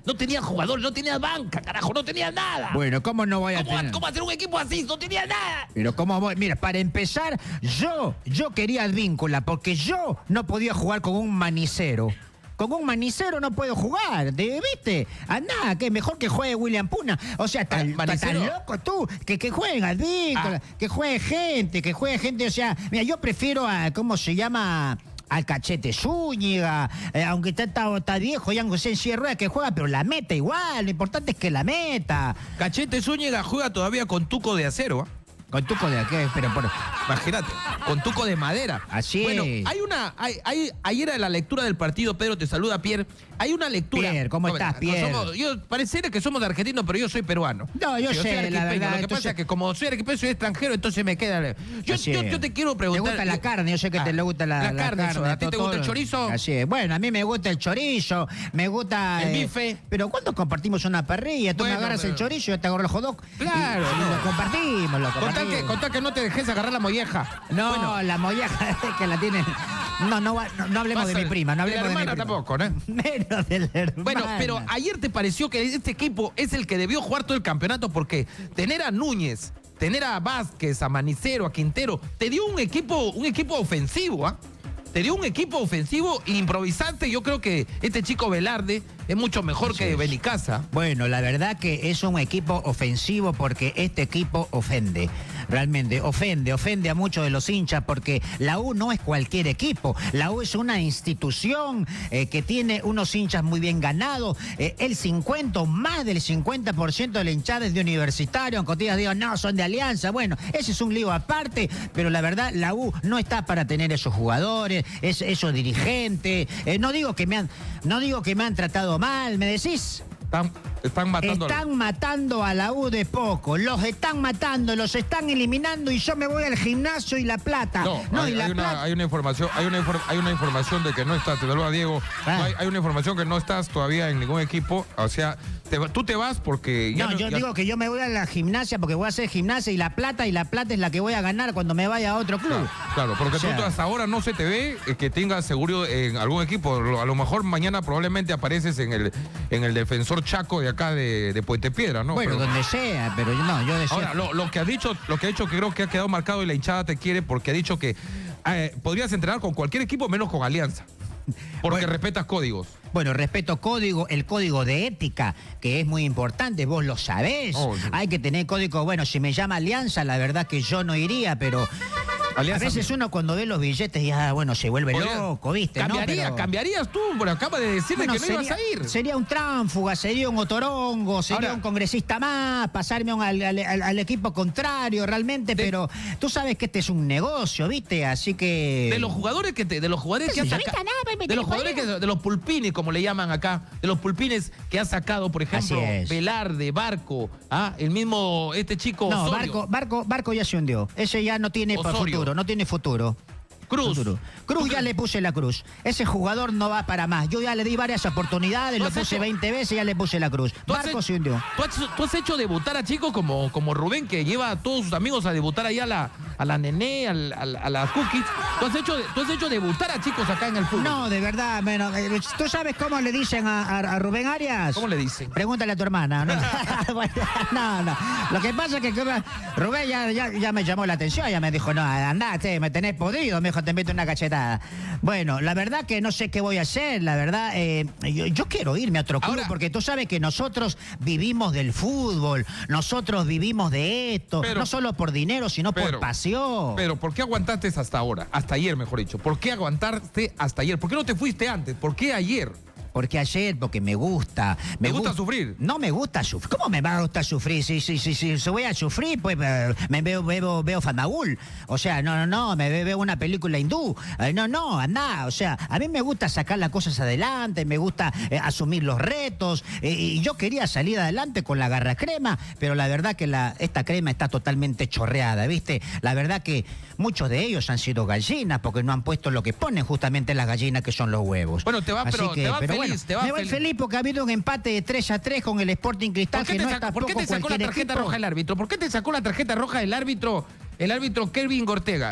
No tenía jugadores, no tenía banca, carajo, no tenía nada. Bueno, ¿cómo no voy a ¿Cómo, tener? ¿Cómo hacer un equipo así? No tenía nada. Pero cómo voy, mira, para empezar, yo, yo quería Advíncula, porque yo no podía jugar con un manicero. Con un manicero no puedo jugar, ¿de- ¿viste? Andá, que mejor que juegue William Puna. O sea, ¿estás Ah, ¿manicero? loco tú? Que, que juegue Advíncula, Ah. que juegue gente, que juegue gente, o sea, mira, yo prefiero a, ¿cómo se llama? Al Cachete Zúñiga, eh, aunque está, está, está viejo, ya aunque sea en silla de ruedas que juega, pero la meta igual, lo importante es que la meta. Cachete Zúñiga juega todavía con tuco de acero, ¿ah? Con tuco de qué, pero por... Imagínate, con tuco de madera. Así Bueno, es. hay una, hay, hay, ayer era la lectura del partido, Pedro, te saluda Pierre. Hay una lectura. Pierre, ¿cómo estás, no Pierre? somos- yo pareciera que somos argentinos, pero yo soy peruano. No, yo Sí, sé, soy la arequipeño. verdad, Lo que entonces- pasa es que como soy arequipeño, soy extranjero, entonces me queda. Yo, Así yo, es. yo te quiero preguntar. Te gusta la yo- carne, yo sé que Ah, te le gusta la, la la carne, eso, ¿a ti te todo- gusta el chorizo? Así es. Bueno, a mí me gusta el chorizo, me gusta... El eh, bife. Pero ¿cuándo compartimos una parrilla? Tú Bueno, me agarras pero- el chorizo y yo te agarro el hot dog. Claro, Y, y no. lo compartimos, lo Contá compartimos. que, contá que no te dejes agarrar la molleja. No, Bueno, la molleja que la tienen... No, no, va- no, no hablemos de pasa- mi prima, no de la hablemos de, mi hermana prima. tampoco, ¿no? Menos de la hermana. Bueno, pero ayer te pareció que este equipo es el que debió jugar todo el campeonato porque tener a Núñez, tener a Vázquez, a Manicero, a Quintero, te dio un equipo, un equipo ofensivo, ¿ah? Te dio un equipo ofensivo e improvisante. Yo creo que este chico Velarde es mucho mejor Así que es. Benicasa. Bueno, la verdad que es un equipo ofensivo porque este equipo ofende. Realmente ofende, ofende a muchos de los hinchas porque la U no es cualquier equipo. La U es una institución eh, que tiene unos hinchas muy bien ganados. Eh, el cincuenta, o más del cincuenta por ciento de la hinchada es de Universitario. Aunque ustedes digan, no, son de Alianza. Bueno, ese es un lío aparte, pero la verdad la U no está para tener esos jugadores, es, esos dirigentes. Eh, no digo que me han, no digo que me han tratado mal, ¿me decís? Están, están matando. Están matando a la U de poco, los están matando, los están eliminando y yo me voy al gimnasio y La Plata. No, y hay, La hay Plata. una, hay una información, hay una, infor- hay una información de que no estás, te saluda Diego. Ah. No, hay, hay una información que no estás todavía en ningún equipo. O sea, te va- tú te vas porque ya No, yo ya- digo que yo me voy a la gimnasia porque voy a hacer gimnasia y La Plata y La Plata es la que voy a ganar cuando me vaya a otro club. Claro, claro, porque O sea- tú hasta ahora no se te ve eh, que tengas seguro en algún equipo. Lo- A lo mejor mañana probablemente apareces en el en el defensor Chaco de acá de, de Puente Piedra, ¿no? Bueno, Pero- donde sea, pero yo no, yo decía... ahora, lo, lo que ha dicho, lo que ha dicho que creo que ha quedado marcado y la hinchada te quiere porque ha dicho que eh, podrías entrenar con cualquier equipo menos con Alianza. Porque Bueno. respetas códigos. Bueno, respeto código, el código de ética, que es muy importante, vos lo sabés. Oh, sí. Hay que tener código, bueno, si me llama Alianza, la verdad que yo no iría, pero Alianza- a veces uno cuando ve los billetes ya, bueno, se vuelve Podría- loco, ¿viste? ¿no? Cambiaría, Pero- cambiarías tú, pero acaba de decirme Bueno, que no sería, ibas a ir. sería un tránfuga, sería un otorongo, sería Ahora- un congresista más, pasarme un- al, al- al- al equipo contrario realmente, De- pero tú sabes que este es un negocio, ¿viste? Así que... De los jugadores que te, de los jugadores que ha Señorita, sacado, nada, me- me- de los me- jugadores que, de los pulpines, como le llaman acá, de los pulpines que ha sacado, por ejemplo, Así es. Velarde, Barco, ah, el mismo este chico No, Osorio, Barco, Barco, Barco ya se hundió. Ese ya no tiene pa- Osorio. futuro, no tiene futuro. Cruz. Futuro. Cruz ya le puse la cruz. Ese jugador no va para más. Yo ya le di varias oportunidades, ¿Tú lo has puse hecho- veinte veces y ya le puse la cruz. ¿Tú has Barco hecho- se hundió. ¿Tú has, tú has hecho debutar a chicos como, como Rubén, que lleva a todos sus amigos a debutar allá a la, a la Nené, al- al- a, las Cookies. ¿Tú has, hecho, ¿Tú has hecho debutar a chicos acá en el fútbol? No, de verdad, bueno, eh, ¿tú sabes cómo le dicen a, a- a Rubén Arias? ¿Cómo le dicen? Pregúntale a tu hermana. No, Bueno, no, no. Lo que pasa es que que Rubén ya, ya, ya me llamó la atención, ya me dijo, no, andate, me tenés podrido, me dijo, te meto una cachetada. Bueno, la verdad que no sé qué voy a hacer, la verdad, eh, yo, yo quiero irme a otro club, Ahora- porque tú sabes que nosotros vivimos del fútbol, nosotros vivimos de esto, Pero- no solo por dinero, sino por pero- pasión. Pero, ¿por qué aguantaste hasta ahora? Hasta ayer, mejor dicho. ¿Por qué aguantaste hasta ayer? ¿Por qué no te fuiste antes? ¿Por qué ayer? Porque ayer, porque me gusta. Me ¿Te gusta gu- sufrir? No me gusta sufrir. ¿Cómo me va a gustar sufrir? Si, si, si, si, si voy a sufrir, pues eh, me veo, veo, veo Fandaul. O sea, no, no, no, me ve- veo una película hindú. Eh, no, no, anda. O sea, a mí me gusta sacar las cosas adelante, me gusta eh, asumir los retos. eh, y yo quería salir adelante con la garra crema, pero la verdad que la, esta crema está totalmente chorreada, ¿viste? La verdad que muchos de ellos han sido gallinas porque no han puesto lo que ponen justamente las gallinas, que son los huevos. Bueno, te va, Así pero que- te va pero feliz, bueno, te va me voy feliz. feliz porque ha habido un empate de tres a tres con el Sporting Cristal, ¿Por qué que te, no sacó, es por qué tampoco te sacó la cualquier tarjeta equipo. roja el árbitro? ¿Por qué te sacó la tarjeta roja el árbitro, el árbitro Kelvin Ortega?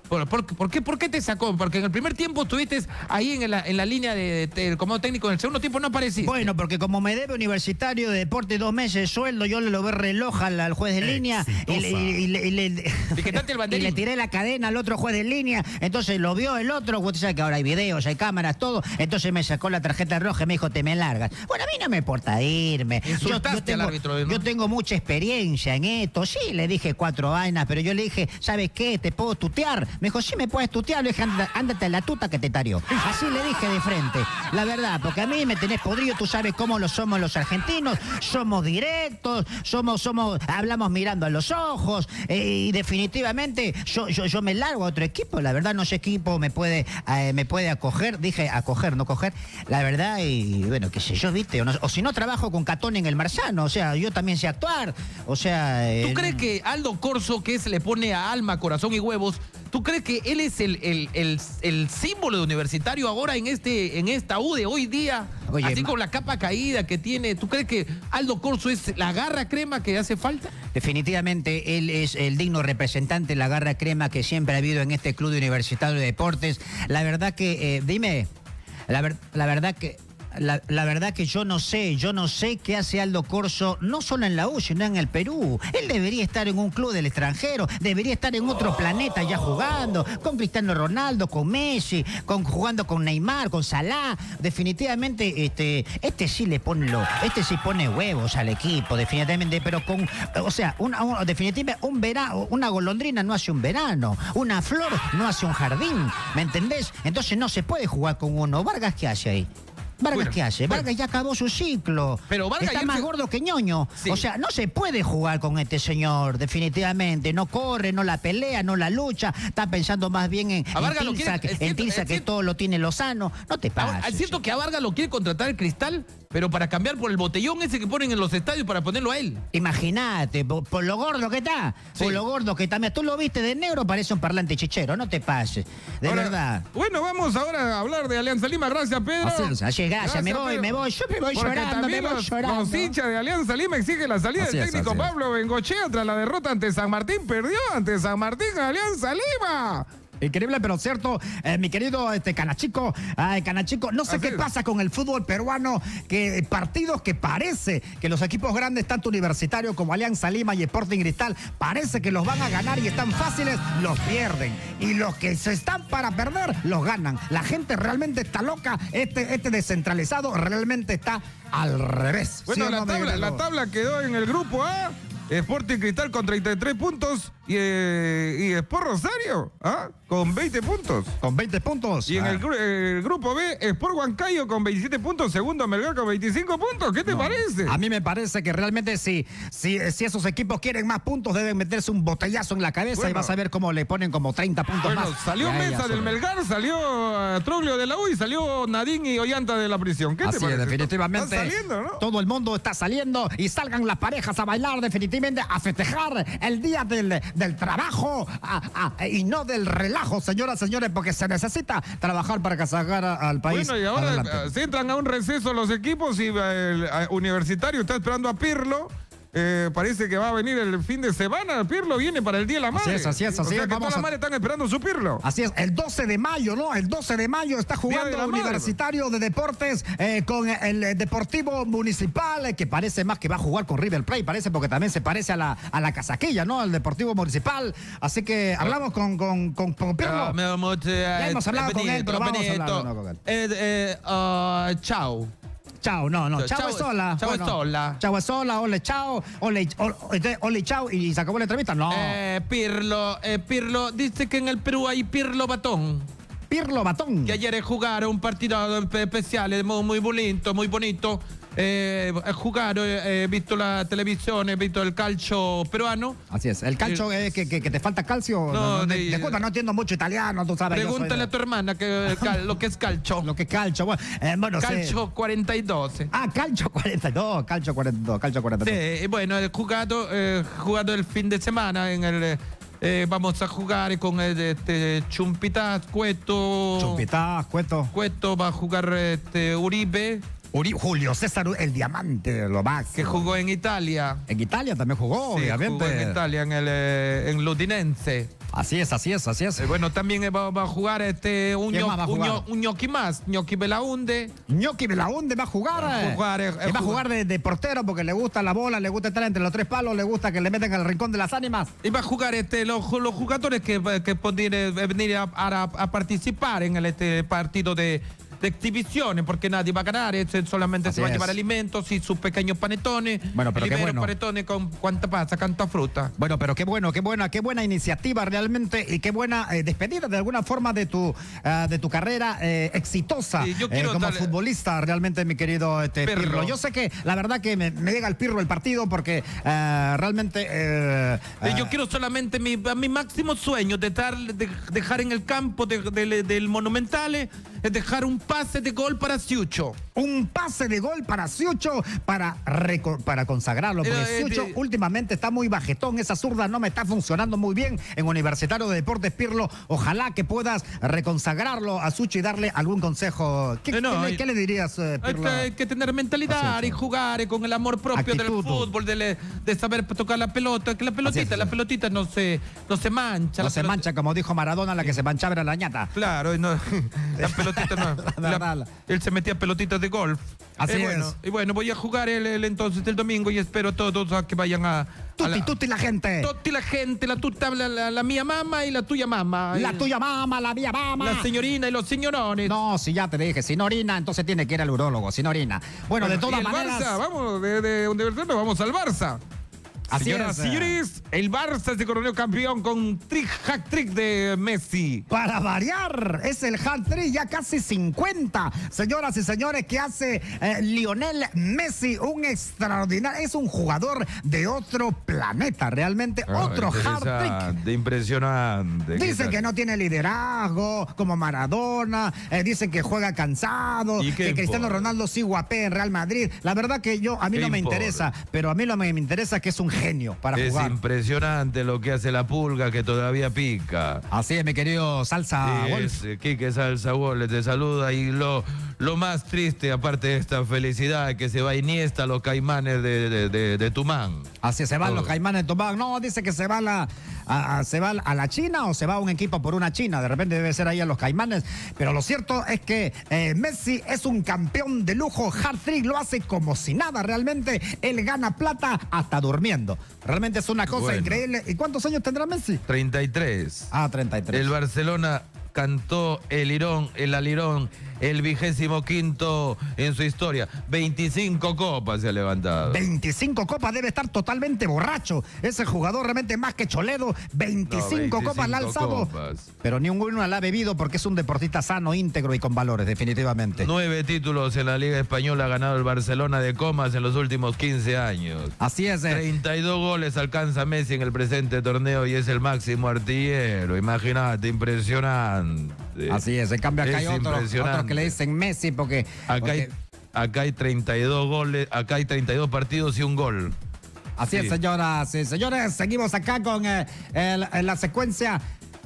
¿Por, por, por, qué, ¿Por qué te sacó? Porque en el primer tiempo estuviste ahí en la, en la línea de, de, de comando técnico, en el segundo tiempo no apareciste. Bueno, porque como me debe Universitario de Deporte dos meses de sueldo, yo le lo ve reloj al, al juez de línea y le, y le- y le- el y le tiré la cadena al otro juez de línea. Entonces lo vio el otro, usted sabe que ahora hay videos, hay cámaras, todo. Entonces me sacó la tarjeta roja y me dijo, te me largas. Bueno, a mí no me importa irme. Yo, Insultaste yo tengo, al árbitro, ¿no? yo tengo mucha experiencia en esto. Sí, le dije cuatro vainas, pero yo le dije, ¿sabes qué? ¿Te puedo tutear? Me dijo, sí me puedes tutear. Le dije, "Anda- ándate a la tuta que te tarió. Así le dije de frente. La verdad, porque a mí me tenés podrido, tú sabes cómo lo somos los argentinos. Somos directos, somos, somos, hablamos mirando a los ojos. eh, y definitivamente yo, yo, yo me largo a otro equipo. La verdad, no sé qué equipo me puede, eh, me puede acoger. Dije acoger, no coger. La verdad, y bueno, qué sé yo, viste. O, no- o si no, trabajo con Catón en el Marzano. O sea, yo también sé actuar. O sea. ¿Tú eh, crees que Aldo Corso, que se le pone a alma, corazón y huevos, tú crees que él es el, el, el, el símbolo de Universitario ahora en este en esta U de hoy día? Oye, así ma- con la capa caída que tiene. ¿Tú crees que Aldo Corso es la garra crema que hace falta? Definitivamente él es el digno representante de la garra crema que siempre ha habido en este club de Universitario de Deportes. La verdad que, eh, dime, la, ver- la verdad que... La, la verdad que yo no sé, yo no sé qué hace Aldo Corso, no solo en la U, sino en el Perú. Él debería estar en un club del extranjero, debería estar en otro planeta ya jugando, con Cristiano Ronaldo, con Messi, con, jugando con Neymar, con Salah. Definitivamente, este, este sí le pone lo, este sí pone huevos al equipo, definitivamente, pero con, o sea, una, un- definitivamente un verano, una golondrina no hace un verano, una flor no hace un jardín, ¿me entendés? Entonces no se puede jugar con uno. ¿Vargas qué hace ahí? ¿Vargas Bueno, qué hace? bueno. Vargas ya acabó su ciclo. Pero Vargas está ayer más se- gordo que ñoño. Sí. O sea, no se puede jugar con este señor, definitivamente. No corre, no la pelea, no la lucha. Está pensando más bien en, A en Vargas lo Tilsa, quiere- que, es en cierto, Tilsa es que cierto. todo lo tiene Lozano. No te Ahora, pases. es cierto que a Vargas lo quiere contratar el Cristal, pero para cambiar por el botellón ese que ponen en los estadios para ponerlo a él. Imagínate, por, por lo gordo que está. Sí. Por lo gordo que está. Mira, tú lo viste de negro, parece un parlante chichero. No te pases. De Ahora, verdad. Bueno, vamos ahora a hablar de Alianza Lima. Gracias, Pedro. Así es, así es, gracias. Me voy, Pedro. me voy. Yo me voy Porque llorando, me también voy los, llorando. los hinchas de Alianza Lima exigen la salida Así del es, técnico así es. Pablo Bengochea tras la derrota ante San Martín. Perdió ante San Martín Alianza Lima. Increíble, pero cierto, eh, mi querido este Canachico, ay, Canachico, no sé Así qué es. pasa con el fútbol peruano, que partidos que parece que los equipos grandes, tanto Universitario como Alianza Lima y Sporting Cristal, parece que los van a ganar y están fáciles, los pierden. Y los que se están para perder, los ganan. La gente realmente está loca, este, este descentralizado realmente está al revés. Bueno, ¿Sí o la, no, mi tabla, querido? la tabla quedó en el grupo A. Sporting Cristal con treinta y tres puntos y, eh, y Sport Rosario ¿ah? con veinte puntos. Con veinte puntos. Y en Ah. el, gru- el grupo B, Sport Huancayo con veintisiete puntos, segundo Melgar con veinticinco puntos. ¿Qué te No. parece? A mí me parece que realmente si, si, si esos equipos quieren más puntos, deben meterse un botellazo en la cabeza y Bueno. vas a ver cómo le ponen como treinta puntos Bueno, más. salió Ya, ya, Mesa del sobre. Melgar, salió eh, Troglio de la U y salió Nadín y Ollanta de la prisión. ¿Qué te Así es, parece? definitivamente. Está saliendo, ¿no? Todo el mundo está saliendo y salgan las parejas a bailar, definitivamente, a festejar el día del, del trabajo a- a- y no del relajo, señoras y señores, porque se necesita trabajar para sacar a- al país. Bueno, y ahora adelante. eh, se entran a un receso los equipos y eh, el eh, Universitario está esperando a Pirlo. Eh, parece que va a venir el fin de semana. Pirlo viene para el Día de la Madre. Así es, así es, así o sea es, que vamos todas las a- madres están esperando su Pirlo. Así es, el doce de mayo, ¿no? El doce de mayo está Día de jugando la Madre. Universitario de Deportes eh, con el eh, Deportivo Municipal, eh, que parece más que va a jugar con River Plate, parece, porque también se parece a la, a la casaquilla, ¿no? El Deportivo Municipal. Así que hablamos con, con, con, con Pirlo. Ah, me vamos, eh, Ya hemos hablado con él, pero vamos a hablar de nuevo con él. Eh, eh, ah, chao. Chao, no, no, chao, Chao, es sola. chao es sola. Chao es sola, ole, chao, ole, ole, ole, chao, y se acabó la entrevista. No, Eh, Pirlo, eh, Pirlo, dice que en el Perú hay Pirlo Batón. Pirlo Batón. Que ayer jugaron un partido especial, muy, muy bonito, muy bonito. Eh, jugaron, eh, he visto la televisión, he visto el calcio peruano. Así es, el calcio es que, que, que te falta calcio. No, no, de- disculpa, no entiendo mucho italiano, tú sabes. yo soy Pregúntale de- a tu hermana que, el cal- lo que es calcio. Lo que es calcio, bueno, eh, bueno, sí. Calcio cuarenta y dos. Ah, calcio cuarenta y dos, calcio cuarenta y dos, calcio cuarenta y dos. Sí, y bueno, he jugado, eh, jugado el fin de semana en el... eh, vamos a jugar con el, este, Chumpitas, Cueto. Chumpitas, Cueto. Cueto va a jugar este, Uribe, Uri- Julio César, el diamante, lo más. que jugó en Italia. En Italia también jugó, Sí, obviamente. jugó en Italia, en el eh, en Ludinense. Así es, así es, así es. Eh, bueno, también eh, va, va a jugar este un, ¿Quién ño- más va a un, jugar? ño- un ñoqui más, ñoqui Belaunde. Ñoqui Belaunde va a jugar. Va a jugar, eh, eh, va a jugar de, de portero porque le gusta la bola, le gusta estar entre los tres palos, le gusta que le metan al rincón de las ánimas. Y va a jugar este, los, los jugadores que, que pueden eh, venir a, a- a participar en el, este partido de, de exhibiciones, porque nadie va a ganar, este, solamente Así se va a es. llevar alimentos y sus pequeños panetones. Bueno, pero qué Primero bueno. panetones con cuánta pasa, cuánta fruta. Bueno, pero qué bueno, qué buena, qué buena iniciativa realmente y qué buena eh, despedida de alguna forma de tu ah, de tu carrera eh, exitosa Sí, yo eh, quiero como darle- futbolista realmente, mi querido este, Pirlo. Pirlo. Yo sé que la verdad que me, me llega el Pirlo el partido porque eh, realmente eh, Eh, Yo eh, quiero solamente mi, mi máximo sueño de, dar, de dejar en el campo de- de- del Monumental es dejar un pase de gol para Siucho. un pase de gol para Siucho para, reco- para consagrarlo. Porque Eh, eh, Siucho de- últimamente está muy bajetón. Esa zurda no me está funcionando muy bien en Universitario de Deportes, Pirlo. Ojalá que puedas reconsagrarlo a Siucho y darle algún consejo. ¿Qué, Eh, no, qué le, hay- qué le dirías, eh, Hay Pirlo? que, hay que tener mentalidad Así y es. jugar eh, con el amor propio Actitud. del fútbol, de, le- de saber tocar la pelota, que la pelotita, es. la pelotita no se, no se mancha. No la se pelota- mancha, como dijo Maradona, la que se manchaba era la ñata. Claro, y no, la pelotita no. La la- verdad. él se metía pelotitas de golf. Así Eh, bueno, es. Y bueno, voy a jugar el, el entonces del domingo y espero todos a que vayan a. a Tutti, la, tutti la gente. Tutti la gente, la, tuta, la, la, la mía mamá y la tuya mamá. La Eh, tuya mamá, la mía mamá. La señorina y los señorones. No, si ya te dije, sin orina, entonces tiene que ir al urólogo, sin orina. Bueno, de ¿y todas el maneras. Barça? Vamos, de, de Universidad nos vamos al Barça. Así Señoras es. y señores, el Barça se coronó campeón con trick, hack trick de Messi. Para variar, es el hat-trick ya casi cincuenta, señoras y señores, que hace eh, Lionel Messi, un extraordinario, es un jugador de otro planeta, realmente, otro hat-trick. Impresionante. Dicen que no tiene liderazgo, como Maradona, eh, dicen que juega cansado, ¿Y qué que Cristiano importa? Ronaldo sí guapea en Real Madrid. La verdad que yo, a mí ¿Qué no me importa? interesa, pero a mí lo que me interesa es que es un genio para Es jugar. impresionante lo que hace la pulga que todavía pica. Así es, mi querido Salsa Wolf. Es, eh, Quique Salsa Wolf te saluda y lo, lo más triste, aparte de esta felicidad, es que se va Iniesta a los Caimanes de, de, de- de Tumán. Así se van Todo. los Caimanes de Tomás. No, dice que se va, a la, a, a- se va a la China o se va a un equipo por una China. De repente debe ser ahí a los Caimanes. Pero lo cierto es que eh, Messi es un campeón de lujo. Hat-trick lo hace como si nada. Realmente él gana plata hasta durmiendo. Realmente es una cosa Bueno. increíble. ¿Y cuántos años tendrá Messi? treinta y tres. Ah, treinta y tres. El Barcelona cantó el Irón, el Alirón, el vigésimo quinto en su historia. veinticinco copas se ha levantado. veinticinco copas, debe estar totalmente borracho. Ese jugador realmente más que Choledo. veinticinco No, copas la ha veinticinco alzado. copas. Pero ninguno la ha bebido porque es un deportista sano, íntegro y con valores, definitivamente. Nueve títulos en la Liga Española ha ganado el Barcelona de comas en los últimos quince años. Así es. eh. treinta y dos goles alcanza Messi en el presente torneo y es el máximo artillero. Imagínate, impresionante. Así es. En cambio, acá hay Es otros impresionante. otros que le dicen Messi porque. Acá hay, porque- acá hay treinta y dos goles, acá hay treinta y dos partidos y un gol. Así sí. es, señoras y señores. Seguimos acá con eh, el- en la secuencia.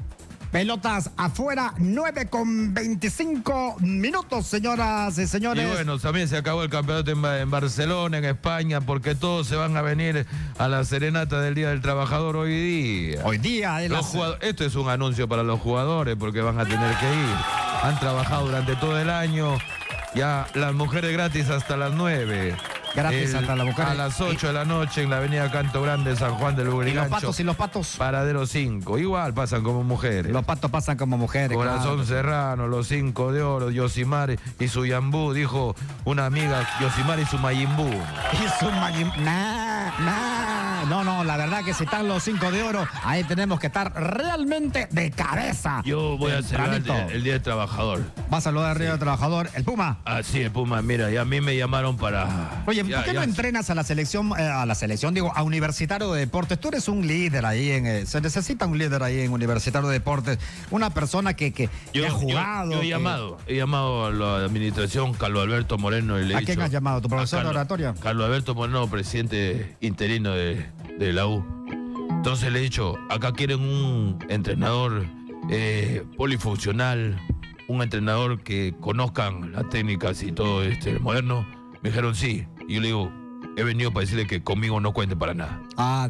Pelotas afuera, nueve con veinticinco minutos, señoras y señores. Y bueno, también se acabó el campeonato en, Ba- en Barcelona, en España, porque todos se van a venir a la serenata del Día del Trabajador hoy día. Hoy día es la- Los jugado- Esto es un anuncio para los jugadores porque van a tener que ir. Han trabajado durante todo el año. Ya las mujeres gratis hasta las nueve. Gratis hasta las mujeres. A las ocho de la noche en la avenida Canto Grande, San Juan del Y los Lurigancho. patos y los patos. Paradero cinco. Igual pasan como mujeres. Los patos pasan como mujeres. Corazón claro. Serrano, los cinco de oro, Yosimar y su Yambú, dijo una amiga, Yosimar y su Mayimbu. Y su Majin- Nah, nah. No, no, la verdad que si están los cinco de oro, ahí tenemos que estar realmente de cabeza. Yo voy a celebrar el, Tempranito. día- el Día del Trabajador. Va a saludar al Río Trabajador, el Puma. Así es, Puma, mira, y a mí me llamaron para... Oye, Ya, ¿por qué ya. no entrenas a la selección, eh, a la selección, digo, a Universitario de Deportes? Tú eres un líder ahí, en, eh, se necesita un líder ahí en Universitario de Deportes, una persona que, que, que Yo, ha yo- jugado. yo he que- llamado, he llamado a la administración Carlos Alberto Moreno y le he ¿A quién dicho- has llamado? ¿Tu a profesor de Carlos- oratoria? Carlos Alberto Moreno, presidente interino de, de la U. Entonces le he dicho, acá quieren un entrenador eh, polifuncional, un entrenador que conozcan las técnicas y todo este moderno. Me dijeron sí. Y yo le digo, he venido para decirle que conmigo no cuente para nada. Ah,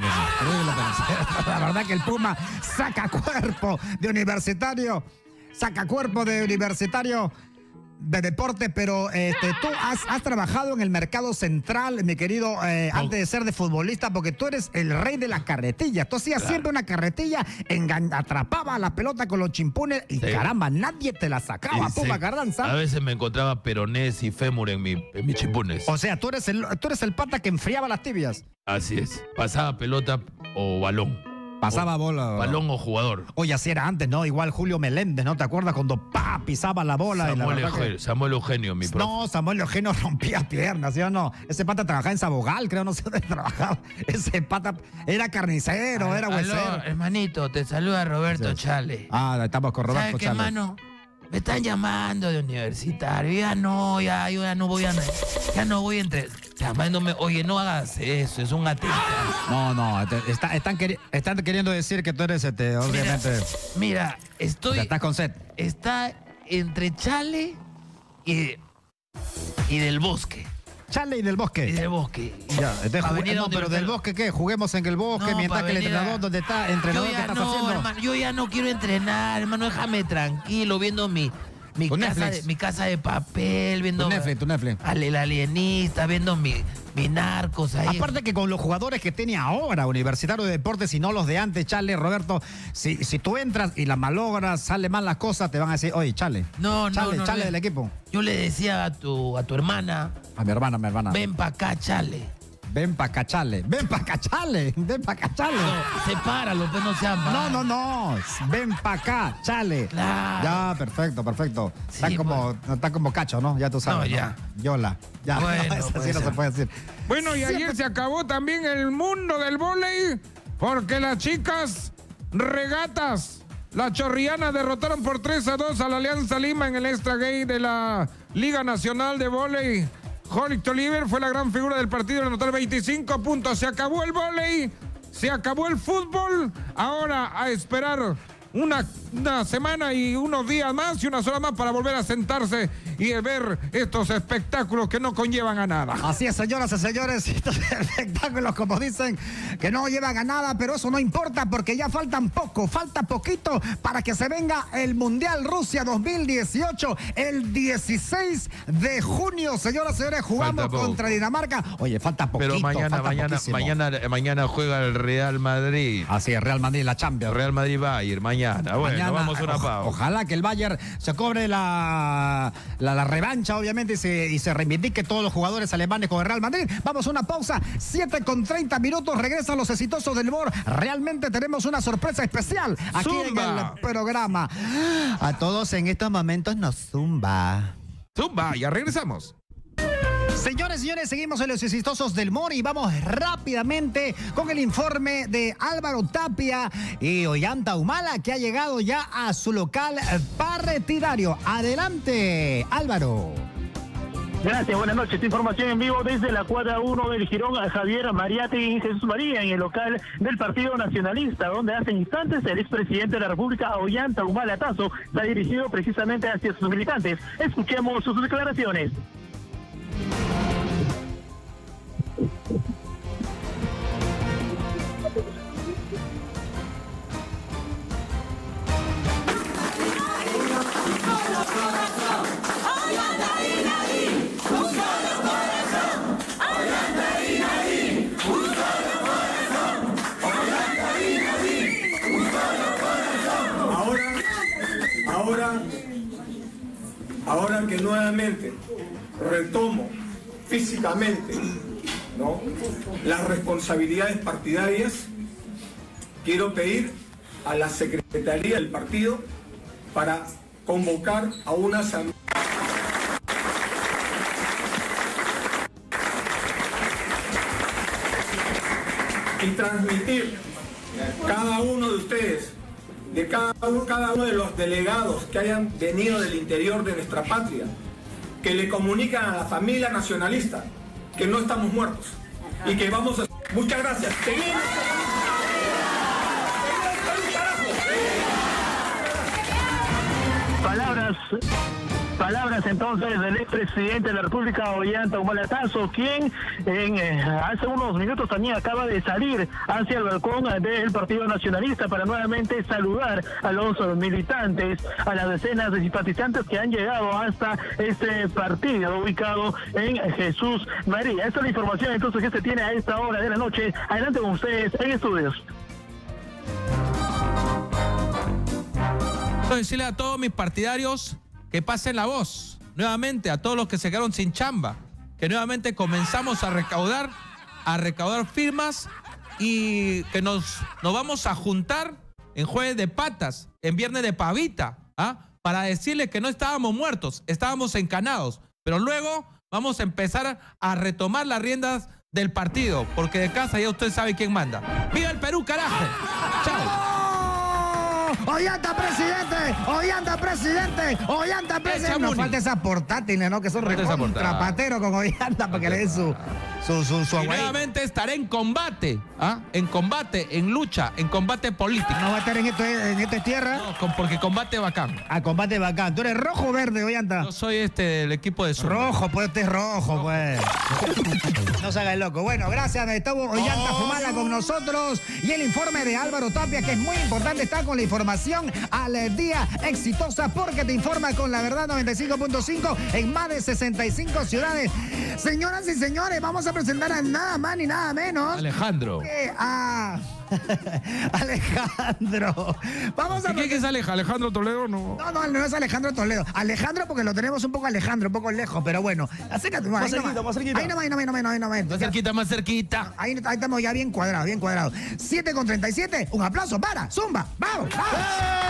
de la verdad que el Puma saca cuerpo de Universitario, saca cuerpo de Universitario de deporte, pero este, tú has, has trabajado en el mercado central, mi querido, eh, No. antes de ser de futbolista, porque tú eres el rey de las carretillas. Tú hacías siempre una carretilla, engan- atrapaba la pelota con los chimpunes y Sí. caramba, nadie te la sacaba, Y Puma se- Carranza. A veces me encontraba peronés y fémur en, mi, en mis chipunes. O sea, tú eres, el, tú eres el pata que enfriaba las tibias. Así es. Pasaba pelota o balón. Pasaba bola. Balón o jugador. Oye, así era antes, ¿no? Igual Julio Meléndez, ¿no? ¿Te acuerdas cuando pa pisaba la bola? y la Samuel, verdad que- Eugenio, Samuel Eugenio, mi profe. No, Samuel Eugenio rompía piernas, ¿sí o no? Ese pata trabajaba en Sabogal, creo, no sé dónde trabajaba. Ese pata era carnicero, era huesero. hermanito, te saluda Roberto Chale. Ah, estamos con ¿Sabes Roberto qué, Chale. mano? Me están llamando de universitario. Ya no, ya, yo ya no voy a. Ya no voy a entre. Llamándome, oye, no hagas eso, es un atentado. No, no, te- está- están, queri- están queriendo decir que tú eres, este, obviamente. Mira, o estoy. sea, estás con sed. Está entre Chale y. y del bosque. Chale y del bosque. Y del bosque. Ya, entonces, Pa' jugue- venir a no, donde pero me- del bosque, ¿qué? Juguemos en el bosque, No, mientras pa' que el venir a- entrenador, ¿dónde está? Entrenador, Yo ¿qué ya estás no, haciendo? hermano, yo ya no quiero entrenar, hermano, déjame tranquilo, viendo mi, mi, Tu casa, Netflix. de, mi casa de papel, viendo Tu Netflix, tu Netflix. al el alienista, viendo mi, mi narcos ahí. Aparte que con los jugadores que tiene ahora Universitario de Deportes y no los de antes, Chale, Roberto, si, si tú entras y la malogras, sale mal las cosas, te van a decir, oye, Chale. No, no, Chale, no, Chale no. del equipo. Yo le decía a tu, a tu hermana, A mi hermana, a mi hermana. ven pa' acá, Chale. Ven pa' acá, Chale. Ven pa' acá, Chale. Ven pa' acá, Chale. No, sepáralo, pues no sean No, mal. no, no. Ven pa' acá, Chale. Claro. Ya, perfecto, perfecto. Está Sí, como, está como cacho, ¿no? Ya tú sabes. No, ya. Yola. Ya. Bueno, Eso sí pues, no se ya. puede decir. Bueno, y ayer se acabó también el mundo del vóley porque las chicas regatas, las chorrianas derrotaron por tres a dos a la Alianza Lima en el extra gay de la Liga Nacional de Vóley. Jorge Oliver fue la gran figura del partido, anotar veinticinco puntos. Se acabó el vóley, se acabó el fútbol. Ahora a esperar una, una semana y unos días más y unas horas más para volver a sentarse y ver estos espectáculos que no conllevan a nada. Así es, señoras y señores, estos espectáculos, como dicen, que no llevan a nada, pero eso no importa porque ya faltan poco, falta poquito para que se venga el Mundial Rusia dos mil dieciocho, el dieciséis de junio, señoras y señores, jugamos Falta poco. contra Dinamarca. Oye, falta poquito, Pero mañana, falta mañana, poquísimo. mañana, mañana juega el Real Madrid. Así es, Real Madrid, la Champions. Real Madrid Bayern, mañana. Bueno, Mañana, vamos a una o- pausa. Ojalá que el Bayern se cobre la, la, la revancha, obviamente, y se, y se reivindique todos los jugadores alemanes con el Real Madrid. Vamos a una pausa, siete con treinta minutos, regresan los exitosos del humor. Realmente tenemos una sorpresa especial aquí Zumba. en el programa. A todos en estos momentos nos zumba. Zumba, ya regresamos. Señores y señores, seguimos en los exitosos del humor y vamos rápidamente con el informe de Álvaro Tapia y Ollanta Humala, que ha llegado ya a su local partidario. Adelante, Álvaro. Gracias, buenas noches. Esta información en vivo desde la cuadra uno del Girón, a Javier Mariate y Jesús María, en el local del Partido Nacionalista, donde hace instantes el expresidente de la República, Ollanta Humala Tazo, se ha dirigido precisamente hacia sus militantes. Escuchemos sus declaraciones. Ahora, ahora, ahora que nuevamente retomo físicamente, ¿no?, las responsabilidades partidarias, quiero pedir a la Secretaría del partido para convocar a una asamblea y transmitir cada uno de ustedes, de cada uno, cada uno de los delegados que hayan venido del interior de nuestra patria, que le comunican a la familia nacionalista que no estamos muertos y que vamos a... Muchas gracias. Seguimos. Palabras palabras entonces del expresidente de la República, Ollanta Humala Tazo, quien en, eh, hace unos minutos también acaba de salir hacia el balcón del Partido Nacionalista para nuevamente saludar a los militantes, a las decenas de simpatizantes que han llegado hasta este partido ubicado en Jesús María. Esta es la información entonces que se tiene a esta hora de la noche. Adelante con ustedes en estudios. Quiero decirle a todos mis partidarios que pasen la voz, nuevamente a todos los que se quedaron sin chamba, que nuevamente comenzamos a recaudar, a recaudar firmas y que nos, nos vamos a juntar en jueves de patas, en viernes de pavita, ¿ah? Para decirle que no estábamos muertos, estábamos encanados, pero luego vamos a empezar a retomar las riendas del partido, porque de casa ya usted sabe quién manda. ¡Viva el Perú, carajo! ¡Chao! ¡Ollanta, presidente! ¡Ollanta, presidente! ¡Ollanta, presidente! Nos falta esa portátil, ¿no? Que son recontrapateros con Ollanta para que le den su, su, su, su Y nuevamente estaré en combate, ¿ah? En combate, en lucha, en combate político. ¿No va a estar en, esto, en esta tierra? No, con, porque combate bacán. Ah, combate bacán. ¿Tú eres rojo o verde, Ollanta? Yo soy este del equipo de Zumba. Rojo, pues usted es rojo, rojo. pues. No se haga el loco. Bueno, gracias. Estuvo Ollanta oh. Humala con nosotros. Y el informe de Álvaro Tapia, que es muy importante, está con la información al día exitosa, porque te informa con la verdad noventa y cinco punto cinco en más de sesenta y cinco ciudades. Señoras y señores, vamos a presentar a nada más ni nada menos. Alejandro. Que a Alejandro. Vamos a. ¿Qué es Alejandro? ¿Alejandro Toledo? No. No, no, no es Alejandro Toledo. Alejandro, porque lo tenemos un poco Alejandro, un poco lejos, pero bueno. Acércate, más ahí cerquita, nomás. más cerquita. Ahí nomás, ahí nomás, ahí nomás, ahí nomás. Más cerquita, más cerquita. Ahí, ahí estamos ya bien cuadrados, bien cuadrados. siete con treinta y siete. Un aplauso para Zumba. ¡Vamos! ¡Vamos!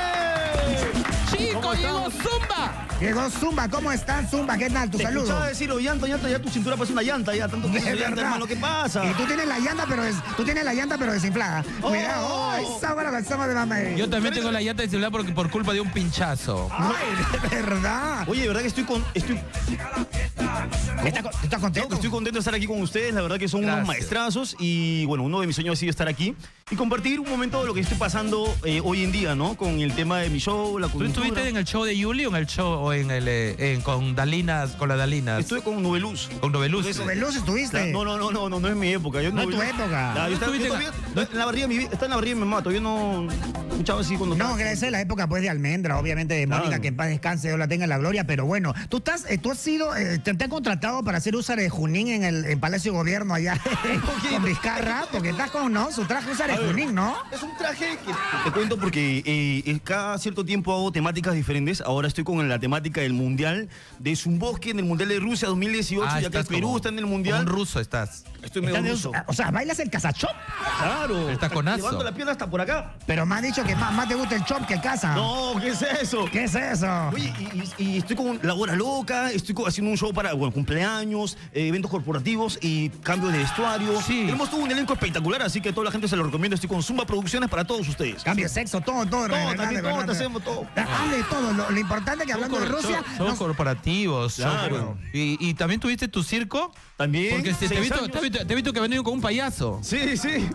¡Chico, llegó Zumba! Llegó Zumba. ¿Cómo están, Zumba? ¿Qué tal? Tu Te saludo. escuchaba decir, oh, llanta, llanta, ya tu cintura parece una llanta, ya tanto que Es se llanta, verdad. hermano, ¿qué pasa? Y tú tienes la llanta, pero es, tú tienes la llanta, pero desinflada. Oh. Cuidado. Oh, esa buena canción de mamá. Yo también tengo la llanta de celular porque por culpa de un pinchazo. Ay, de verdad. Oye, de verdad que estoy con... Estoy, ¿Estás, ¿Estás contento? estoy contento de estar aquí con ustedes, la verdad que son Gracias. unos maestrazos y bueno, uno de mis sueños ha sido estar aquí y compartir un momento de lo que estoy pasando eh, hoy en día, ¿no? Con el tema de mi show, la ¿Tú cultura. estuviste en el show de Yuli o en el show o en el eh, en- con Dalinas, con las Dalinas? Estuve con Noveluz. Con Noveluz. Entonces, ¿Noveluz estuviste? No, no, no, no, no, no es mi época. Yo No es tu Noveluz- época. Claro, yo estaba- yo ¿No todavía- en la barriga de mi vida- está en la barriga de mi mamá, todavía no escuchaba así cuando No, estaba- que esa es la época pues de Almendra, obviamente de Mónica, Claro. que en paz descanse, Dios la tenga en la gloria, pero bueno, tú estás, eh, tú has sido, eh, te, te han contratado para hacer usa de Junín en el en Palacio de Gobierno allá con Vizcarra, porque estás con, ¿no? Su traje usa de A ver, Junín, ¿no? Es un traje que te cuento porque eh, eh, cada cierto tiempo hago temáticas diferentes. Ahora estoy con la temática del Mundial de Zumboski en el Mundial de Rusia dos mil dieciocho, Ah, ya que estás Perú como- está en el como Mundial. un ruso estás. Estoy medio Estás de- ruso. O sea, bailas el casachop, Claro. El taconazo. Llevando la pierna hasta por acá. pero me han dicho que más, más te gusta el chop que el casa. No, ¿qué es eso? ¿Qué es eso? Oye, y, y- y estoy con La Hora Loca, estoy co- haciendo un show para bueno, cumpleaños, eh, eventos corporativos y cambios de vestuario. Sí. Tenemos todo un elenco espectacular, así que a toda la gente se lo recomiendo. Estoy con Zumba Producciones para todos ustedes. Cambio de sexo, todo, todo. Todo, Renan, también Renan, todo, te Renan. hacemos todo. Hable de todo. Lo, lo importante es que hablando de Son- Rusia. Son, nos- corporativos. son- Claro. y, y también tuviste tu circo. También. Porque te, te he seis visto, años. te, he visto, te he visto que ha venido con un payaso. Sí, sí.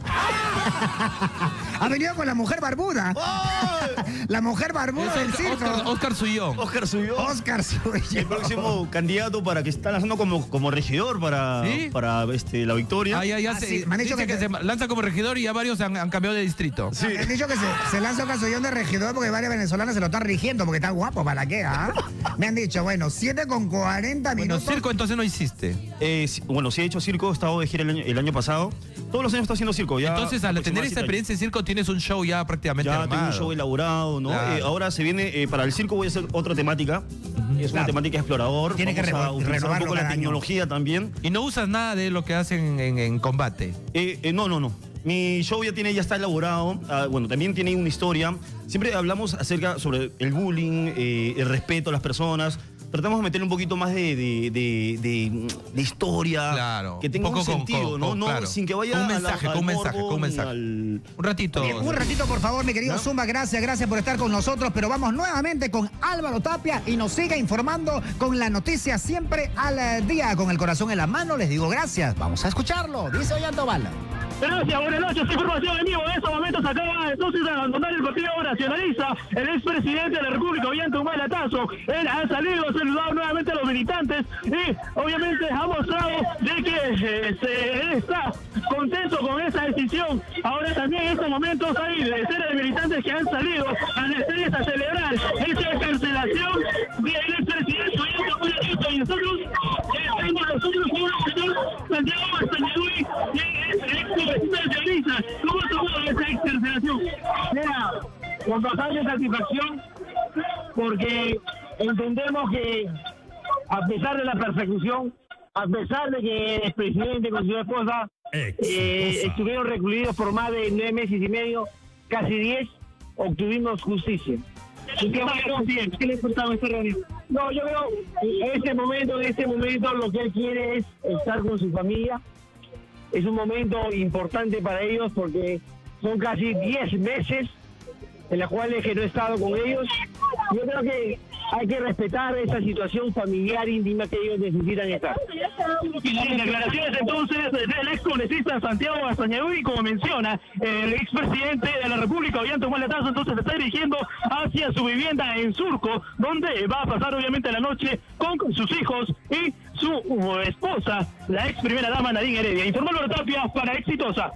ha venido con la mujer barbuda. ¡Ay! La mujer barbuda Es del Oscar, circo. Oscar, Oscar Suyón. Oscar subió. Oscar Suyo. El próximo candidato para que está lanzando como, como regidor para, ¿Sí? para este, la victoria. Ah, ya, ya Ah, se, sí, me han dicho dice que que, te- se lanza como regidor y ya varios han, han cambiado de distrito. Sí. Me han dicho que se, se lanza Oscar Sullón de regidor porque varias venezolanas se lo están rigiendo porque está guapo, ¿para qué? ah? Me han dicho, bueno, siete con cuarenta Bueno, minutos. circo entonces no hiciste. Eh, sí, bueno, sí he hecho circo, he estado de gira el año, el año pasado. Todos los años he estado haciendo circo. Ya Entonces, al tener aproximadamente esa experiencia en circo, tienes un show ya prácticamente Ya armado. tengo un show elaborado, ¿no? Claro. Eh, ahora se viene, eh, para el circo voy a hacer otra temática. Es una Claro. temática explorador. Tiene que Vamos a reno- utilizar un renovarlo poco la cada año. tecnología también. Y no usas nada de lo que hacen en, en combate. Eh, eh, no, no, no. Mi show ya tiene, ya está elaborado. Ah, bueno, también tiene una historia. Siempre hablamos acerca sobre el bullying, eh, el respeto a las personas. Tratamos de meterle un poquito más de, de, de, de- de historia. Claro. Que tenga Un un, poco con- sentido, con- ¿no? con- no claro. sin que vaya Un a la- mensaje, al con un mensaje, morbo con un ni mensaje. al- Un ratito. Bien, un ratito, por favor, mi querido ¿No? Zumba, gracias, gracias por estar con nosotros, pero vamos nuevamente con Álvaro Tapia y nos sigue informando con la noticia siempre al eh, día, con el corazón en la mano, les digo gracias, vamos a escucharlo, dice Ollanta Humala. Gracias, buenas noches. Información en vivo. En estos momentos acaba entonces de abandonar el Partido Nacionalista el expresidente de la República, Ollanta Humala Tazo. Él ha salido, ha saludado nuevamente a los militantes y obviamente ha mostrado de que eh, se, él está contento con esa decisión. Ahora también en estos momentos hay decenas de militantes que han salido a las calles a celebrar esa cancelación del expresidente Ollanta Humala Tazo. Y nosotros estamos nosotros con el señor Santiago Castañedui, que es el expresidente de Aliza. ¿Cómo ha tomado esa excarcelación? Mira, con bastante satisfacción, porque entendemos que a pesar de la persecución, a pesar de que el presidente con su esposa eh, estuvieron recluidos por más de nueve meses y medio, casi diez, obtuvimos justicia. ¿Y qué, ¿Qué le importaba esta reunión? No, yo veo en este momento, en este momento lo que él quiere es estar con su familia. Es un momento importante para ellos porque son casi diez meses en las cuales que no he estado con ellos. Yo creo que hay que respetar esa situación familiar íntima que ellos necesitan estar. En declaraciones entonces del ex congresista Santiago Castañedui, como menciona, el expresidente de la República, Ollanta Humala Tazo, entonces se está dirigiendo hacia su vivienda en Surco, donde va a pasar obviamente la noche con sus hijos y su esposa, la ex primera dama Nadine Heredia. Informó Laura Tapia para Exitosa.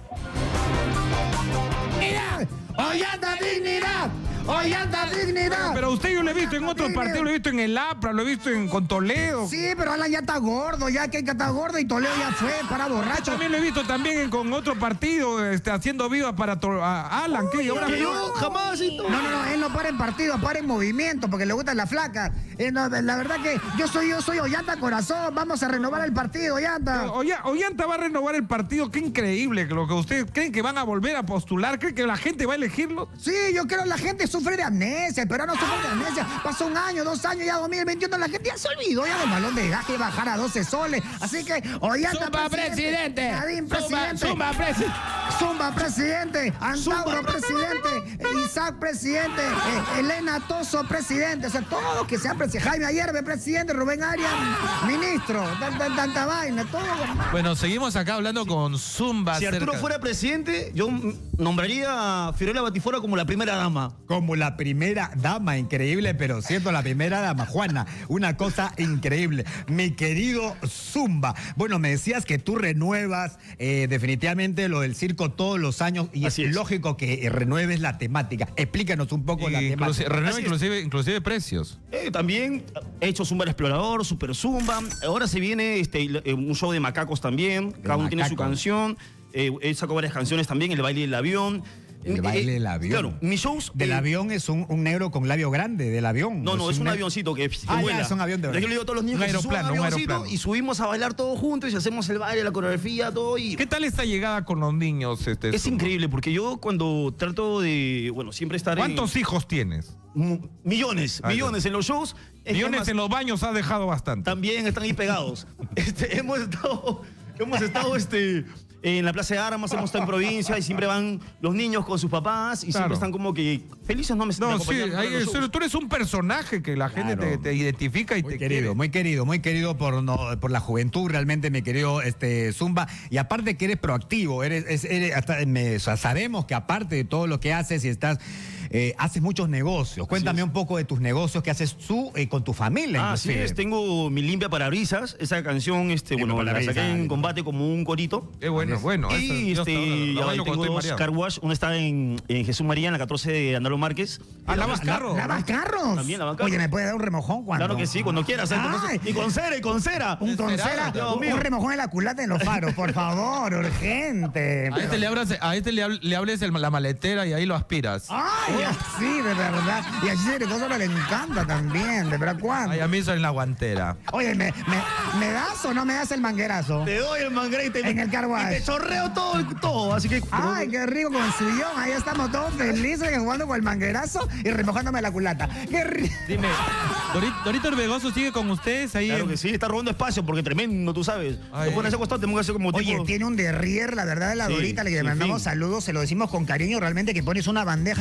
¡Mira! ¡Ollanta Dignidad! ¡Ollanta Dignidad! Pero usted yo lo he visto en otros partidos, lo he visto en el APRA, lo he visto en, con Toledo. Sí, pero Alan ya está gordo, ya que está gordo y Toledo ya fue para borracho. También lo he visto también en, con otro partido, este, haciendo vivas para to, a Alan. ¿Qué? Uy, Ahora que yo jamás. No, no, no, él no para en partido, para en movimiento, porque le gustan las flacas. Eh, no, la verdad que yo soy yo soy Ollanta Corazón, vamos a renovar el partido, Ollanta. Ollanta, Ollanta va a renovar el partido, qué increíble lo que ustedes creen que van a volver a postular, creen que la gente va a elegirlo. Sí, yo creo que la gente sufre de amnesia, el peruano sufre de amnesia. Pasó un año, dos años, ya dos mil veintiuno, la gente ya se olvidó ya del balón de gas que bajar a doce soles. Así que Ollanta Zumba presidente. Nadine presidente. Zumba, Zumba presidente. Zumba presidente. Antauro presidente. Isaac presidente. Eh, Elena Toso presidente. O sea, todos que sean presidentes. Jaime Ayerbe presidente. Rubén Arias ministro. Tanta, tanta vaina, todo. Bueno, seguimos acá hablando con Zumba. Si Arturo cerca. fuera presidente, yo nombraría a Fiorella Batifora como la primera dama. Como la primera dama, increíble, pero cierto, la primera dama, Juana, una cosa increíble. Mi querido Zumba, bueno, me decías que tú renuevas eh, definitivamente lo del circo todos los años y Así es, es lógico que renueves la temática. Explícanos un poco la Inclusive, temática. renueva inclusive, inclusive precios. Eh, también he hecho Zumba el Explorador, Super Zumba. Ahora se viene este, un show de macacos también. Cada uno tiene su canción. Eh, he sacado varias canciones también, el baile del avión. El baile del avión. Claro, mis shows... Del eh, avión es un, un negro con labio grande, del avión. No, no, es un ne- avioncito que, que Ah, vuela. ya, es un avión de Yo verdad. le digo a todos los niños Un que se suban aeroplano, al un avioncito aeroplano. y subimos a bailar todos juntos y hacemos el baile, la coreografía, todo. Y ¿Qué tal esta llegada con los niños? Este, es Zumba? increíble porque yo cuando trato de, bueno, siempre estar ¿Cuántos en... hijos tienes? M- Millones, Ah, millones en los shows. Es que Millones más- en los baños has dejado bastante. También están ahí pegados. Este, hemos estado, hemos estado este, en la Plaza de Armas, hemos estado en provincia y siempre van los niños con sus papás y Claro. siempre están como que felices, no me me No, sí, acompañan para ahí los es- shows. tú eres un personaje que la gente Claro. te, te identifica y Muy te querido, quiere. muy querido, muy querido por, no, por la juventud, realmente, mi querido este, Zumba. Y aparte que eres proactivo, eres, es- eres hasta, me- o sea, sabemos que aparte de todo lo que haces y estás, eh, haces muchos negocios. Cuéntame un poco de tus negocios que haces tú eh, con tu familia. Ah, sí, inclusive. es, tengo mi limpia parabrisas, esa canción, este, Limpia bueno, la parabrisas, saqué en limpia. combate como un corito. Qué bueno, bueno. eso- Y yo este, hasta ahora lo ya bailo tengo cuando estoy dos mareado. car wash, una está en, en Jesús María, en la catorce de Andalo Márquez. Ah, Y la lavas otra- carro. ¿Lavas carros? También lavan carros. Oye, ¿me puede dar un remojón cuando? Claro que sí, cuando quieras. ¿eh? Ay. Y con cera, y con cera. Un con Será, cera, Dios un, mío. un remojón en la culata en los faros, por favor, urgente. A este le abras, a este le, hab- le hables el- la maletera y ahí lo aspiras. Ay, así, de verdad. Y así de cosas le encanta también, de verdad, ¿cuándo? Ay, a mí soy en la guantera. Oye, ¿me, me, ¿me das o no me das el manguerazo? Te doy el mangrete. En el car wash. Y te chorreo todo, todo. Así que. Ay, qué rico con el sillón. Ahí estamos todos felices jugando con el manguerazo y remojándome la culata. Qué rico. Dime, Dorito, Dorito Orbegoso sigue con ustedes ahí. Claro en- que sí, está robando espacio porque tremendo, tú sabes. Ay. Te pones acostado, te pongo así como Oye, tipo. tiene un derrier, la verdad, de la Sí, Dorita, le sin mandamos fin. saludos, se lo decimos con cariño, realmente que pones una bandeja con cuatro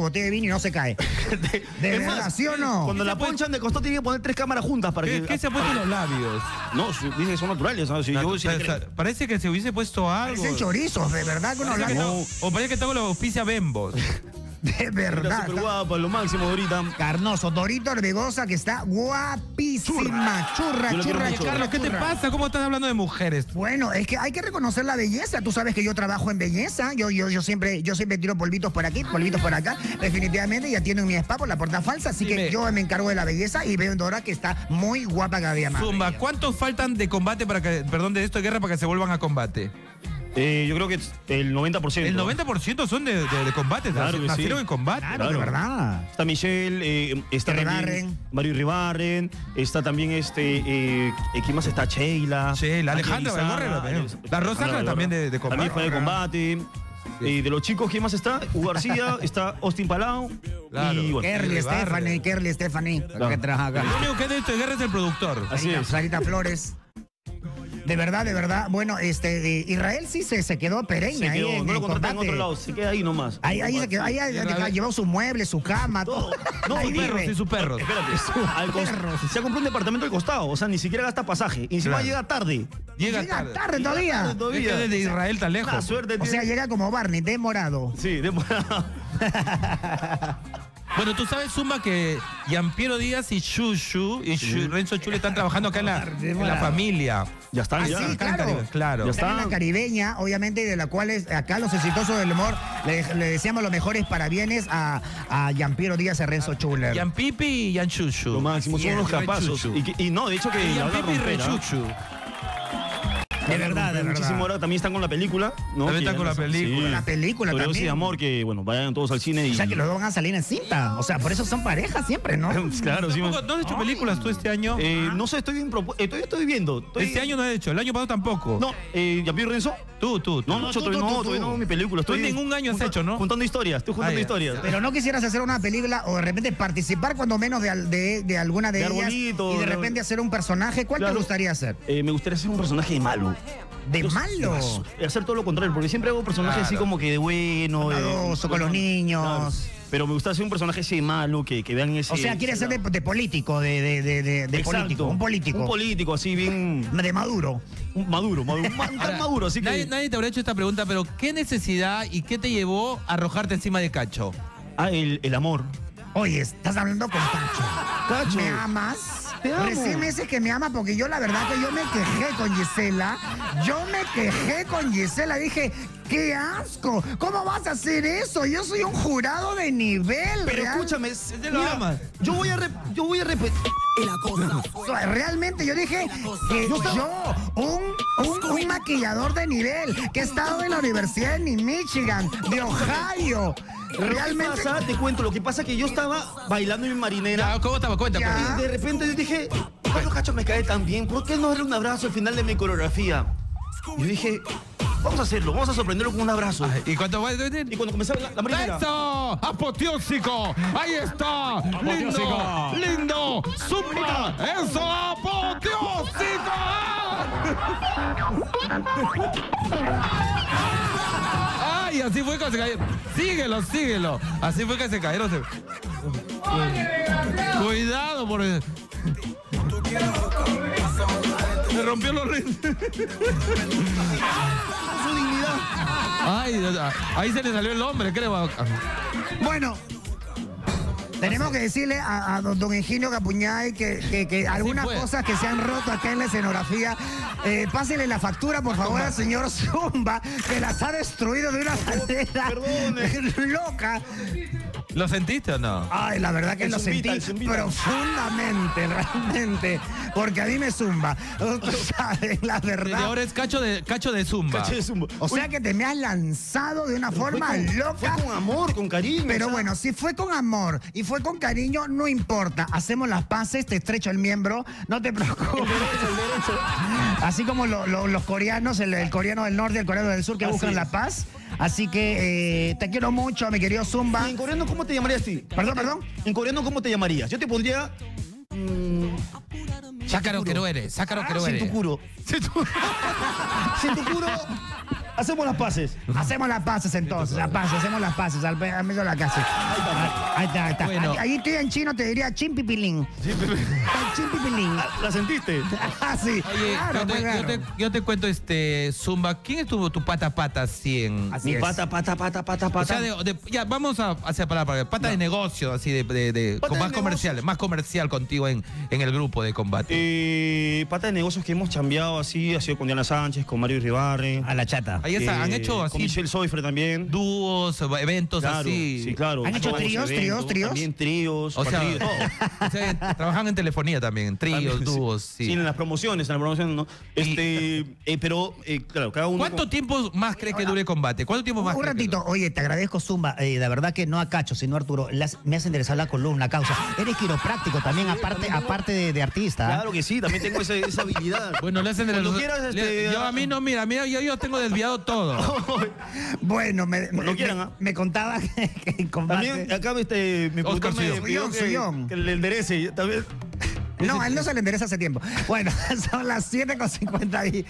botella de vino y no se cae. ¿De Es verdad, más, sí o no? Cuando la ponchan de costado tiene que poner tres cámaras juntas para ¿Qué, que... qué se ha puesto en los labios? No, sí, dice que son naturales. ¿no? Si Na- yo sí o le sea, creo. parece que se hubiese puesto algo. Parecen chorizos, de verdad, con Parece que hablando. no- o parece que tengo la auspicia Bembos. De Está verdad. súper está- guapa, lo máximo ahorita. Carnoso, Dorito Orbegosa, que está guapísima. Churra, Yo lo quiero churra, mucho. churra, Carlos, ¿qué te churra. pasa? ¿Cómo estás hablando de mujeres? Bueno, es que hay que reconocer la belleza. Tú sabes que yo trabajo en belleza. Yo, yo, yo siempre, yo siempre tiro polvitos por aquí, polvitos por acá. Definitivamente ya tienen mi spa por la puerta falsa. Así Dime. que yo me encargo de la belleza y veo en Dora que está muy guapa cada día más. Zumba, ¿cuántos faltan de combate para que, perdón, de esto de guerra para que se vuelvan a combate? Eh, yo creo que el noventa por ciento. El noventa por ciento son de, de, de combate, Claro que nacieron sí. en combate. Claro, Claro. de verdad. Está Michelle, eh, está Ribarren. también Mario Ribarren, está también este, eh, ¿quién más está? Sheila. Sheila, Alejandra Ángel Valborrero Lizárraga, también. La Rosa Alejandra también de- de También combate. fue de combate. Eh, de los chicos, ¿quién más está? Hugo García, está Austin Palau. Claro. Y bueno, Kerly Ribarren. Stephanie, Kerly Stephanie, Claro. que trabaja acá. Lo único que es de esto de guerra es el productor. así Sarita- es. Sarita Flores. De verdad, de verdad. Bueno, este, eh, Israel sí se, se quedó pereña Se ahí quedó, en no el lo contratan en combate. otro lado, se queda ahí nomás. Ahí, ahí se quedó, ahí ha- Israel- llevó sus muebles, su cama, todo. No, ahí y perros, vive. y sus perros. Espérate, al cos- perros. se ha comprado un departamento al costado, o sea, ni siquiera gasta pasaje. Y encima Claro. llega tarde. Llega, Llega tarde. tarde todavía. Tarde todavía. Es que desde Israel tan La lejos. suerte O sea, tiene. llega como Barney, demorado. Sí, demorado. Bueno, tú sabes, Zumba, que Giampiero Díaz y Shushu y Shu- Renzo Chule están trabajando acá en la, en la familia. Ya están, Ah, ya. sí, Acá en claro. Caribe, claro. Ya Están en la está. caribeña, obviamente, de la cual es, acá los exitosos del humor le, le deseamos los mejores parabienes a, a Giampiero Díaz y a Renzo Chuler. Gian Pipi y Gian Shushu. Lo máximo, son Y unos el capazos. Renchuchu. Y, que- y no, de hecho que Y la Gian van a Pipi y romper, ¿ah? Renchuchu. De verdad, de Muchísimo verdad. ahora también están con la película, ¿no? También Que están ya con la no- película. sí. La película Sobre dosis también. de amor, que bueno, vayan todos al cine y. O sea, que los dos van a salir en cinta. O sea, por eso son parejas siempre, ¿no? Claro, sí. ¿Tampoco- ¿No has hecho películas tú este año? Eh, no sé, estoy en propu- eh, todavía estoy viendo. Estoy- Este año no has hecho, el año pasado tampoco. No, eh, ¿Giampiero Renzo? Tú, tú. tú. No, no, yo todavía no, todavía no, mi película. Tú Estoy en ningún año has junta- hecho, ¿no? Juntando historias, estoy juntando Ah, ya. historias. Pero no quisieras hacer una película o de repente participar cuando menos de, al- de, de alguna de, De ellas Arbolito, y de de- repente hacer un personaje. ¿Cuál Claro. te gustaría hacer? Eh, me gustaría ser un personaje de malo. ¿De Yo- malo? de hacer todo lo contrario, porque siempre hago personajes así Claro. como que de bueno. de- Bondadoso, con los niños. Claro. Pero me gusta ser un personaje así de malo, que, que vean ese. O sea, quiere ese ser de, lado. de político, de, de, de, de- de Exacto. político, un político. Un político, así bien. De Maduro. un maduro, maduro. Un man tan Ahora, maduro, así que. nadie, nadie te habrá hecho esta pregunta, pero ¿qué necesidad y qué te llevó a arrojarte encima de Cacho? Ah, el, el amor. Oye, estás hablando con Cacho. Cacho. ¿Me amas? Te amo. Recién me dices que me ama porque yo la verdad que yo me quejé con Gisela. Yo me quejé con Gisela. Dije, ¡qué asco! ¿Cómo vas a hacer eso? Yo soy un jurado de nivel. Pero real- escúchame, lo mira, amas. yo voy a rep- yo voy a repetir. O sea, realmente yo dije que yo, un, un, un maquillador de nivel, que he estado en la Universidad de New Michigan, de Ohio. Realmente. ¿Qué pasa? Te cuento, lo que pasa es que yo estaba bailando en mi marinera. Ya, ¿Cómo estaba? Cuenta, Ya. cuenta. Y de repente yo dije, Carlos Cacho me cae tan bien, ¿por qué no darle un abrazo al final de mi coreografía? Y yo dije, vamos a hacerlo, vamos a sorprenderlo con un abrazo. ¿Y cuánto va a Y decir? cuando comenzaba la, la marinera, ¡Eso! ¡Apoteósico! ¡Ahí está! ¡Lindo! ¡Lindo! ¡Zumba! ¡Eso! ¡Apoteósico! ¡Ay! Así fue que se cayeron. Síguelo, síguelo. Así fue que se cayeron. Se- Cuidado por el... Se rompió los ritmos. su dignidad. Ay, ahí se le salió el hombre, creo. Bueno. Tenemos que decirle a, a don, don Ingenio Capuñay que, que, que algunas fue. cosas que se han roto acá en la escenografía, eh, pásenle la factura, por favor, al señor Zumba, que las ha destruido de una manera loca. ¿Lo sentiste o no? Ay, la verdad que El lo zumbita, sentí el zumbita. profundamente, realmente, porque a mí me zumba. Tú sabes, la Desde verdad. ahora es cacho de, cacho de zumba. Caché de zumba. O sea Uy, que te me has lanzado de una fue forma con- loca. Fue con amor, con cariño. Pero o sea, bueno, si fue con amor y fue con cariño, no importa. Hacemos las paces, te estrecho el miembro, no te preocupes. Así como lo- lo- los coreanos, el, el coreano del norte y el coreano del sur que Así buscan es. la paz. Así que eh, te quiero mucho, mi querido Zumba. ¿Y en coreano cómo te llamarías ti? Perdón, perdón. En coreano cómo te llamarías? Yo te pondría. Sácaro que no eres, sácaro que no eres. Sintukuro. Sintukuro. Hacemos las paces. Hacemos las paces entonces, las paces, hacemos las paces, al, al medio de la casa. Ahí está, ahí está. Bueno. Ahí, ahí estoy en chino, te diría chimpipilín. Chimpipilín. ¿La sentiste? Ah, sí. Oye, Claro, yo, te, pues, yo claro. te- yo te cuento, este, Zumba, ¿quién es tu, tu pata pata así en... Así Mi es. pata, pata, pata, pata, O pata. sea, de- de- ya, vamos a hacer palabra, pata de negocio, así de, de- de- Pata con de más comercial, más comercial contigo en, en el grupo de combate. Eh, pata de negocios que hemos chambeado así, ha sido con Diana Sánchez, con Mario Ribarre. A la chata. Ahí está, han eh, hecho Con así Michelle Soifre también. dúos, eventos Claro, así. sí, claro. ¿Han hecho Todos tríos, eventos, tríos, tríos? También tríos, O sea, cuatrillos, todo. o sea, trabajan en telefonía también, tríos, También, sí. dúos, Sí, sí. en las promociones, en las promociones, ¿no? Este, eh, pero, eh, claro, cada uno... ¿Cuánto tiempo más crees que dure combate? ¿Cuánto tiempo más Un crees que ratito, dure? oye, te agradezco, Zumba. Eh, de verdad que no a Cacho, sino a Arturo. Las- me has enderezado la columna, causa. Eres quiropráctico también, aparte, aparte de, de artista. Claro que sí, también tengo ese- esa habilidad. Bueno, le hacen de Cuando los- quieras, le- este, yo a mí no, mira, mira, yo, yo tengo desviado todo. Bueno, me, Cuando me- quieran, me- ¿ah? me contaba que, que en combate... También acá este, mi Oscar productor me Suyón. pidió Suyón, que, Suyón. que le enderece. También. No, a él no se le endereza hace tiempo. Bueno, son las siete con cincuenta y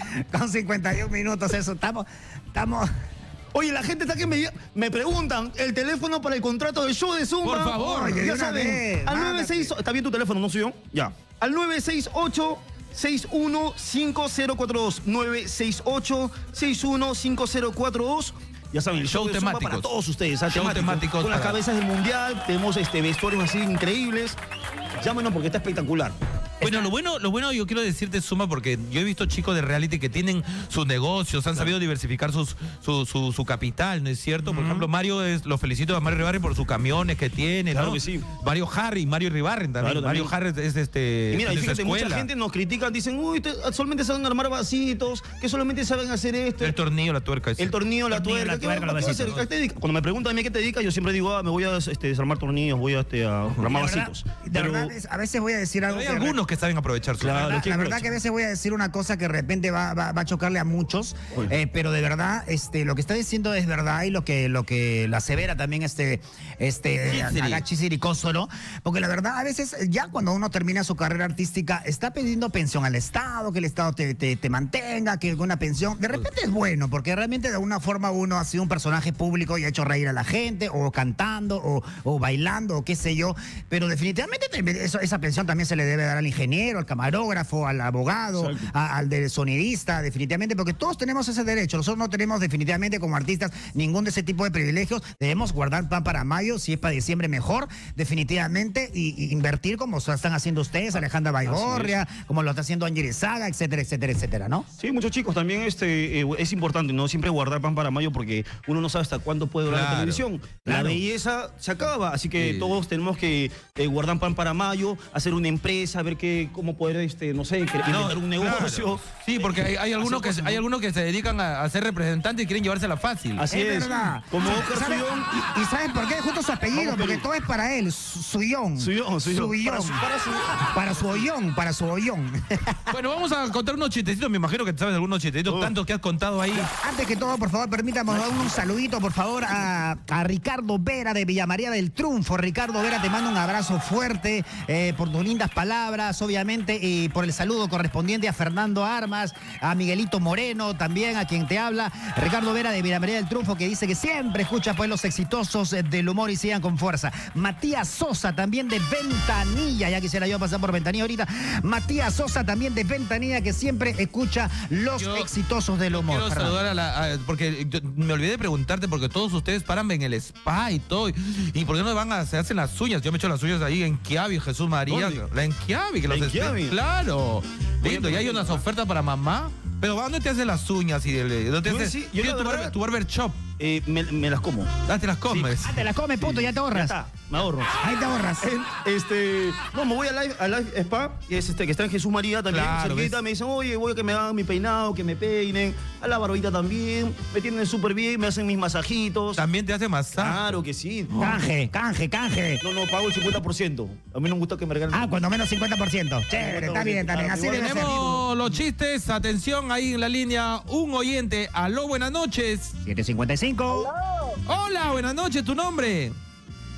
uno minutos. Eso, estamos, estamos. Oye, la gente está que me, me preguntan el teléfono para el contrato del show de Zumba. Por favor. Oye, de ya una saben. vez, Al mándate. nueve seis ocho. ¿Está bien tu teléfono, no suyo? Ya. Al nueve seis ocho seis uno cinco cero cuatro dos. nueve seis ocho seis uno cinco cero cuatro dos. Ya saben, el show, Show de Zumba temáticos. para todos ustedes. ¿ah? Show temáticos Con las para- cabezas del mundial. Tenemos este, vestuarios así increíbles. Llámenos porque está espectacular. Bueno, lo bueno, lo bueno yo quiero decirte, Zumba, porque yo he visto chicos de reality que tienen sus negocios, han sabido diversificar sus, su, su, su capital, ¿no es cierto? Por ejemplo, Mario, es, lo felicito a Mario Ribarren por sus camiones que tiene, Claro ¿no? que sí. Mario Harry, Mario Ribarren también. Claro, Mario también. Harry es este. Y mira, y de su fíjate, mucha escuela. gente nos critica, dicen, uy, te- solamente saben armar vasitos, que solamente saben hacer esto. El tornillo, la tuerca. ese. El tornillo, la Tornillo, tuerca. la ¿qué tuerca, va- los qué va a hacer? vasitos. ¿A qué te dedicas? Cuando me preguntan a mí qué te dedicas, yo siempre digo, ah, me voy a este, desarmar tornillos, voy a, este, a armar De verdad, vasitos. de Pero- verdad, es- a veces voy a decir algo. Pero hay que- algunos que saben aprovechar su Claro, La verdad, ¿qué la verdad aprovecha? que a veces voy a decir una cosa que de repente va, va- va a chocarle a muchos, eh, pero de verdad, este, lo que está diciendo es verdad y lo que, lo que la severa también este, este, Chisiri. Agachi Siricoso, ¿no? Porque la verdad, a veces ya cuando uno termina su carrera artística, está pidiendo pensión al Estado, que el Estado te, te- te mantenga, que una pensión. De repente es bueno, porque realmente de alguna forma uno ha sido un personaje público y ha hecho reír a la gente, o cantando, o, o bailando, o qué sé yo. Pero definitivamente te- eso- esa pensión también se le debe dar al ingeniero, al camarógrafo, al abogado, a- al del sonidista, definitivamente, porque todos tenemos ese derecho. Nosotros no tenemos definitivamente como artistas ningún de ese tipo de privilegios. Debemos guardar pan para mayo, si es para diciembre mejor, definitivamente, y, y invertir como lo están haciendo ustedes, Alejandra Baigorria, como lo está haciendo Angie Saga, etcétera, etcétera, etcétera, ¿no? Sí, muchos chicos, también este, eh, es importante, ¿no? Siempre guardar pan para mayo porque uno no sabe hasta cuándo puede durar Claro, la televisión. La claro. belleza se acaba, así que Sí. todos tenemos que eh, guardar pan para mayo, hacer una empresa, ver qué, cómo poder, este, no sé, cre- No, inventar un claro. negocio. Sí, porque hay, hay algunos que, Hacer cosas, hay ¿no? algunos que se dedican a, a ser representantes y quieren llevársela fácil. Así Es es. verdad. Como ¿Sabe- Oscar sabe- Suyón. y, y ¿saben por qué? Justo su apellido, Vamos, porque Perú. todo es para él, Su- Suyón. Suyón, Suyón. Suyón. Para su- para su- Para su hoyón, para su hoyón. Bueno, vamos a contar unos chistecitos. Me imagino que te sabes algunos chistecitos, Oh. tantos que has contado ahí. Antes que todo, por favor, permítame dar un saludito, por favor, a, a Ricardo Vera de Villa María del Triunfo. Ricardo Vera, te mando un abrazo fuerte eh, por tus lindas palabras, obviamente, y por el saludo correspondiente a Fernando Armas, a Miguelito Moreno, también a quien te habla. Ricardo Vera de Villa María del Triunfo, que dice que siempre escucha pues los exitosos eh, del humor y sigan con fuerza. Matías Sosa, también de Ventanilla, ya quisiera yo pasar por Ventanilla ahorita. Matías Sosa, también de Ventanilla, que siempre escucha los Yo- exitosos del humor. Quiero Fernando. saludar a la. a- porque yo- me olvidé de preguntarte, porque todos ustedes paran en el spa y todo. ¿Y por qué no van a se hacen las uñas? Yo me he hecho las uñas ahí en Kiabi, Jesús María. ¿Dónde? La en Kiabi, que ¿La los en espe- Kiabi? Claro. Oye, Lindo, y pero- hay unas ofertas para mamá. Pero ¿a dónde te hacen las uñas? Y el- ¿dónde te Yo haces- sí, yo tienes la tu, verdad- barber, tu barber shop. Eh, me, me las como. Ah, te las comes. Ah, te la comes, punto, ya te Ya ahorras. está, me ahorro. Ahí te ahorras. En, este, no, me voy a Live, a Live Spa, que es este, que está en Jesús María también, Claro, cerquita, ¿ves? me dicen, oye, voy a que me hagan mi peinado, que me peinen, a la barbita también, me tienen súper bien, me hacen mis masajitos. También te hace masaje. Claro que sí. Canje, canje, canje. No, no, pago el cincuenta por ciento. A mí no me gusta que me regalen. Ah, cuando menos cincuenta por ciento. Chévere, está bien, está bien. Así debe ser. Tenemos los chistes. Atención, ahí en la línea, un oyente. Aló, buenas noches. siete cincuenta y cinco. Hola, buenas noches, ¿tu nombre?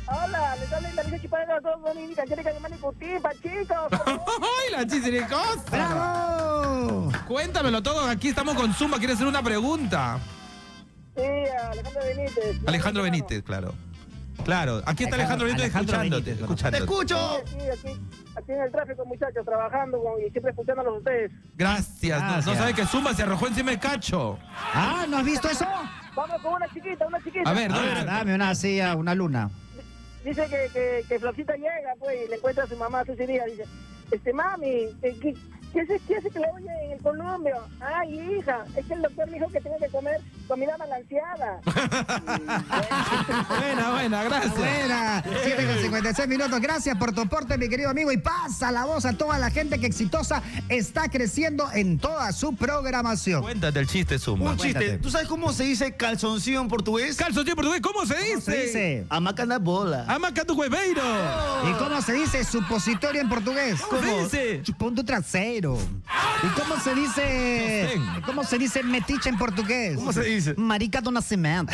Hola, les habla Indalecio Chipanela, todos dominicanos, quieren que me mande cutipa, chicos. ¡Ay, la chisiricosa! ¡Bravo! Cuéntamelo todo, aquí estamos con Zumba, quiere hacer una pregunta. Sí, Alejandro Benítez. Alejandro Benítez, claro. Claro, aquí está Alejandro Benítez Alejandro escuchándote, Benítez, escuchándote. ¡Te escucho! Sí, aquí, aquí en el tráfico, muchachos, trabajando con- y siempre escuchándolos a ustedes. Gracias. No, Gracias. no sabe que Zumba se arrojó encima del cacho. Ah, ¿no has visto eso? Vamos con una chiquita, una chiquita. A ver, Ah, ¿dónde- dame una silla, una luna. Dice que, que, que Florcita llega, pues, y le encuentra a su mamá ese día. Dice, este, mami, eh, ¿qué, qué hace, qué hace que le oye en el columpio? Ay, hija, es que el doctor me dijo que tengo que comer comida balanceada. Buena, buena, gracias. Buena, siete con cincuenta y seis minutos. Gracias por tu aporte, mi querido amigo. Y pasa la voz a toda la gente que Exitosa está creciendo en toda su programación. Cuéntate el chiste, Zumba. Un chiste. Cuéntate. ¿Tú sabes cómo se dice calzoncillo en portugués? Calzoncillo portugués, ¿cómo se dice? ¿Cómo se dice? Amacana bola. Amaca tu hueveiro. ¿Y cómo se dice supositorio en portugués? ¿Cómo se dice? Chupón tu trasero. ¿Y cómo se dice? No sé. ¿Cómo se dice metiche en portugués? ¿Cómo se dice? Marica do nacimiento.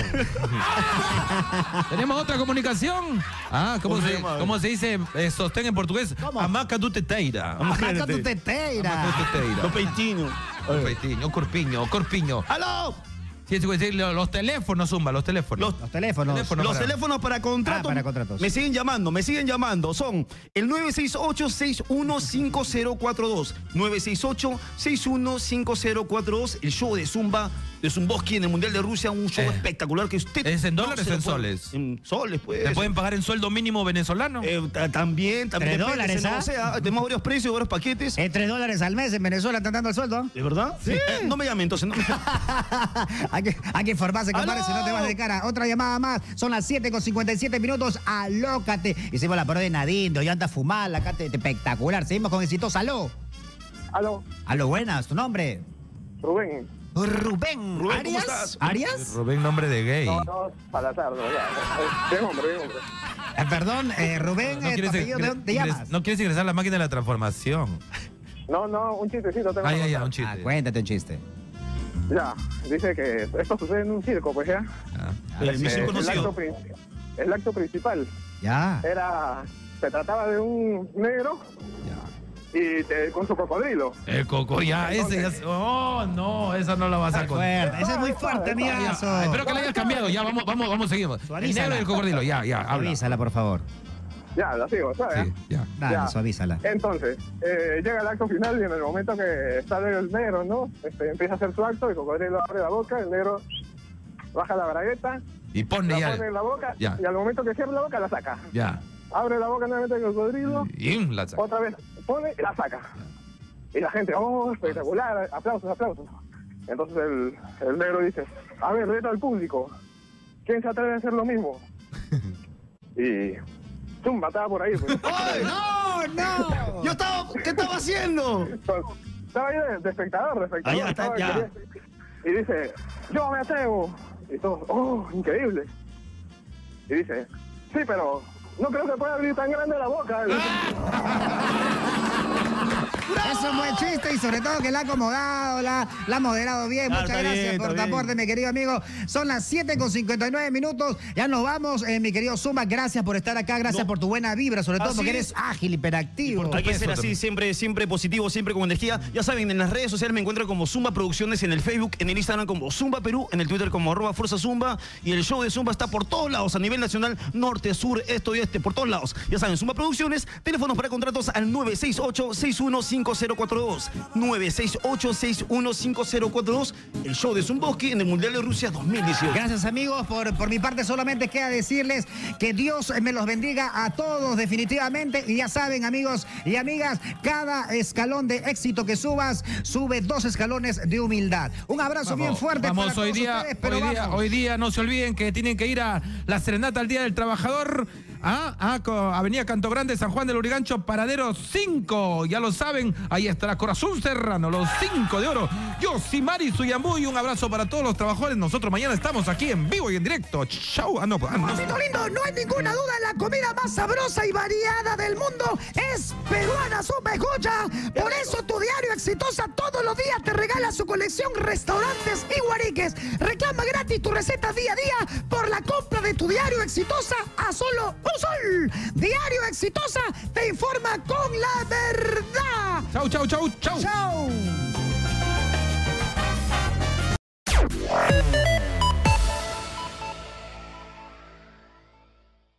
¿Tenemos otra comunicación? Ah, ¿cómo, ¿Cómo se, se llama? ¿cómo se dice eh, sostén en portugués? ¿Cómo? Amaca tu teteira. Marica do Amaca teteira. tu teteira. Los peitinos. O peitinho, o corpiño, o corpiño. ¡Aló! Sí, sí, sí, los, los teléfonos, Zumba, los teléfonos. Los- Los teléfonos. Teléfono. Los para- teléfonos para contratos. Ah, para contratos. Me siguen llamando, me siguen llamando. Son el nueve seis ocho, seis uno cinco cero cuatro dos. nueve seis ocho, seis uno cinco cero cuatro dos. El show de Zumba, de Zumboski en el Mundial de Rusia. Un show Eh. espectacular que usted. ¿Es en dólares se o lo en puede- soles? En soles, pues. ¿Te pueden pagar en sueldo mínimo venezolano? Eh, ta- también, también. ¿Tres depende, dólares, se ah? negocia. Tenemos varios precios, varios paquetes. Eh, tres dólares al mes en Venezuela están dando el sueldo. ¿De verdad? Sí. Eh, no me llame entonces. No me... hay, que, hay que informarse, compadre, ¡Aló! si no te vas de cara. Otra llamada más. Son las siete con cincuenta y siete minutos. Alócate. Hicimos la parodia de Nadine, de Ollanta Fumar, la cate espectacular. Seguimos con Exitosa. Aló. Aló, Aló, buenas. ¿Tu nombre? Rubén. Rubén. Rubén, ¿cómo ¿Arias? estás? ¿Arias? Rubén, nombre de gay. No, no, Salazar, no, ya. Bien, hombre, bien, hombre. Eh, perdón, eh, Rubén, No eh, ¿tu quieres, apellido, ¿de dónde te ingres- llamas? no quieres ingresar a la máquina de la transformación. No, no, un chistecito tengo. Ay, que ay, ay, contar. un chiste. Ah, cuéntate un chiste. Ya, dice que esto sucede en un circo, pues ya. Ah. El Eh, misión el, conocido. acto, prin- el acto principal Ya. era, se trataba de un negro y te- con su cocodrilo. El coco, ya, ese ya. se- Oh, no, esa no la vas a contar. Fuerte. Ese es muy fuerte, Ya, amigazo. espero que la hayas cambiado. Ya, vamos, vamos, vamos, seguimos. El Suavízala. negro y el cocodrilo, ya, ya, habla. Suavízala, por favor. Ya, lo sigo, ¿sabes? Sí, ya. Dale, Ya. suavízala. Entonces, eh, llega el acto final y en el momento que sale el negro, ¿no? Este, empieza a hacer su acto, el cocodrilo abre la boca, el negro baja la bragueta, Y ponle la ya. pone en la boca Ya. y al momento que cierra la boca la saca. Ya. Abre la boca nuevamente el cocodrilo, Y mm, la saca. otra vez pone y la saca. Y la gente, oh, espectacular, aplausos, aplausos. Entonces el, el negro dice, a ver, reto al público, ¿quién se atreve a hacer lo mismo? Y Zumba estaba por ahí. Pues. ¡Ay! ¡No, no! Yo estaba, ¿qué estaba haciendo? Estaba ahí de, de espectador, de espectador. Ah, ya, está, estaba ya. quería- Y dice, yo me atrevo. Y todos, oh, increíble. Y dice, sí, pero no creo que pueda abrir tan grande la boca. Es un buen chiste y sobre todo que la ha acomodado, la, la ha moderado bien. Claro, Muchas está gracias bien, por tu está bien. aporte, mi querido amigo. Son las siete con cincuenta y nueve minutos. Ya nos vamos, eh, mi querido Zumba. Gracias por estar acá, gracias No. por tu buena vibra, sobre todo Así porque es. eres ágil, hiperactivo. Hay que peso ser así, también. siempre, siempre positivo, siempre con energía. Ya saben, en las redes sociales me encuentran como Zumba Producciones, en el Facebook, en el Instagram como Zumba Perú, en el Twitter como arroba Fuerza Zumba. Y el show de Zumba está por todos lados, a nivel nacional, norte, sur, este y este, por todos lados. Ya saben, Zumba Producciones, teléfonos para contratos al nueve seis ocho, seis uno cinco cero cuatro dos. nueve seis ocho, seis uno cinco cero cuatro dos. El show de Zumboski en el Mundial de Rusia dos mil dieciocho. Gracias, amigos. Por, por mi parte solamente queda decirles que Dios me los bendiga a todos definitivamente. Y ya saben, amigos y amigas, cada escalón de éxito que subas, sube dos escalones de humildad. Un abrazo bien fuerte Vamos, para hoy todos día, ustedes, pero hoy, día, vamos. hoy día no se olviden que tienen que ir a la serenata al Día del Trabajador. Ah, ah, co- Avenida Canto Grande, San Juan del Urigancho, paradero cinco. Ya lo saben, ahí estará Corazón Serrano, los cinco de oro. Yo, Simari Suyambú, y un abrazo para todos los trabajadores. Nosotros mañana estamos aquí en vivo y en directo. Chau. Ah, no, ah, no. Papito lindo, no hay ninguna duda, la comida más sabrosa y variada del mundo es peruana, Zumba, escucha. Por eso tu diario Exitosa todos los días te regala su colección restaurantes y guariques. Reclama gratis tu receta día a día por la compra de tu tu diario Exitosa a solo un sol. Diario Exitosa te informa con la verdad. Chau, chau, chau, chau. Chau.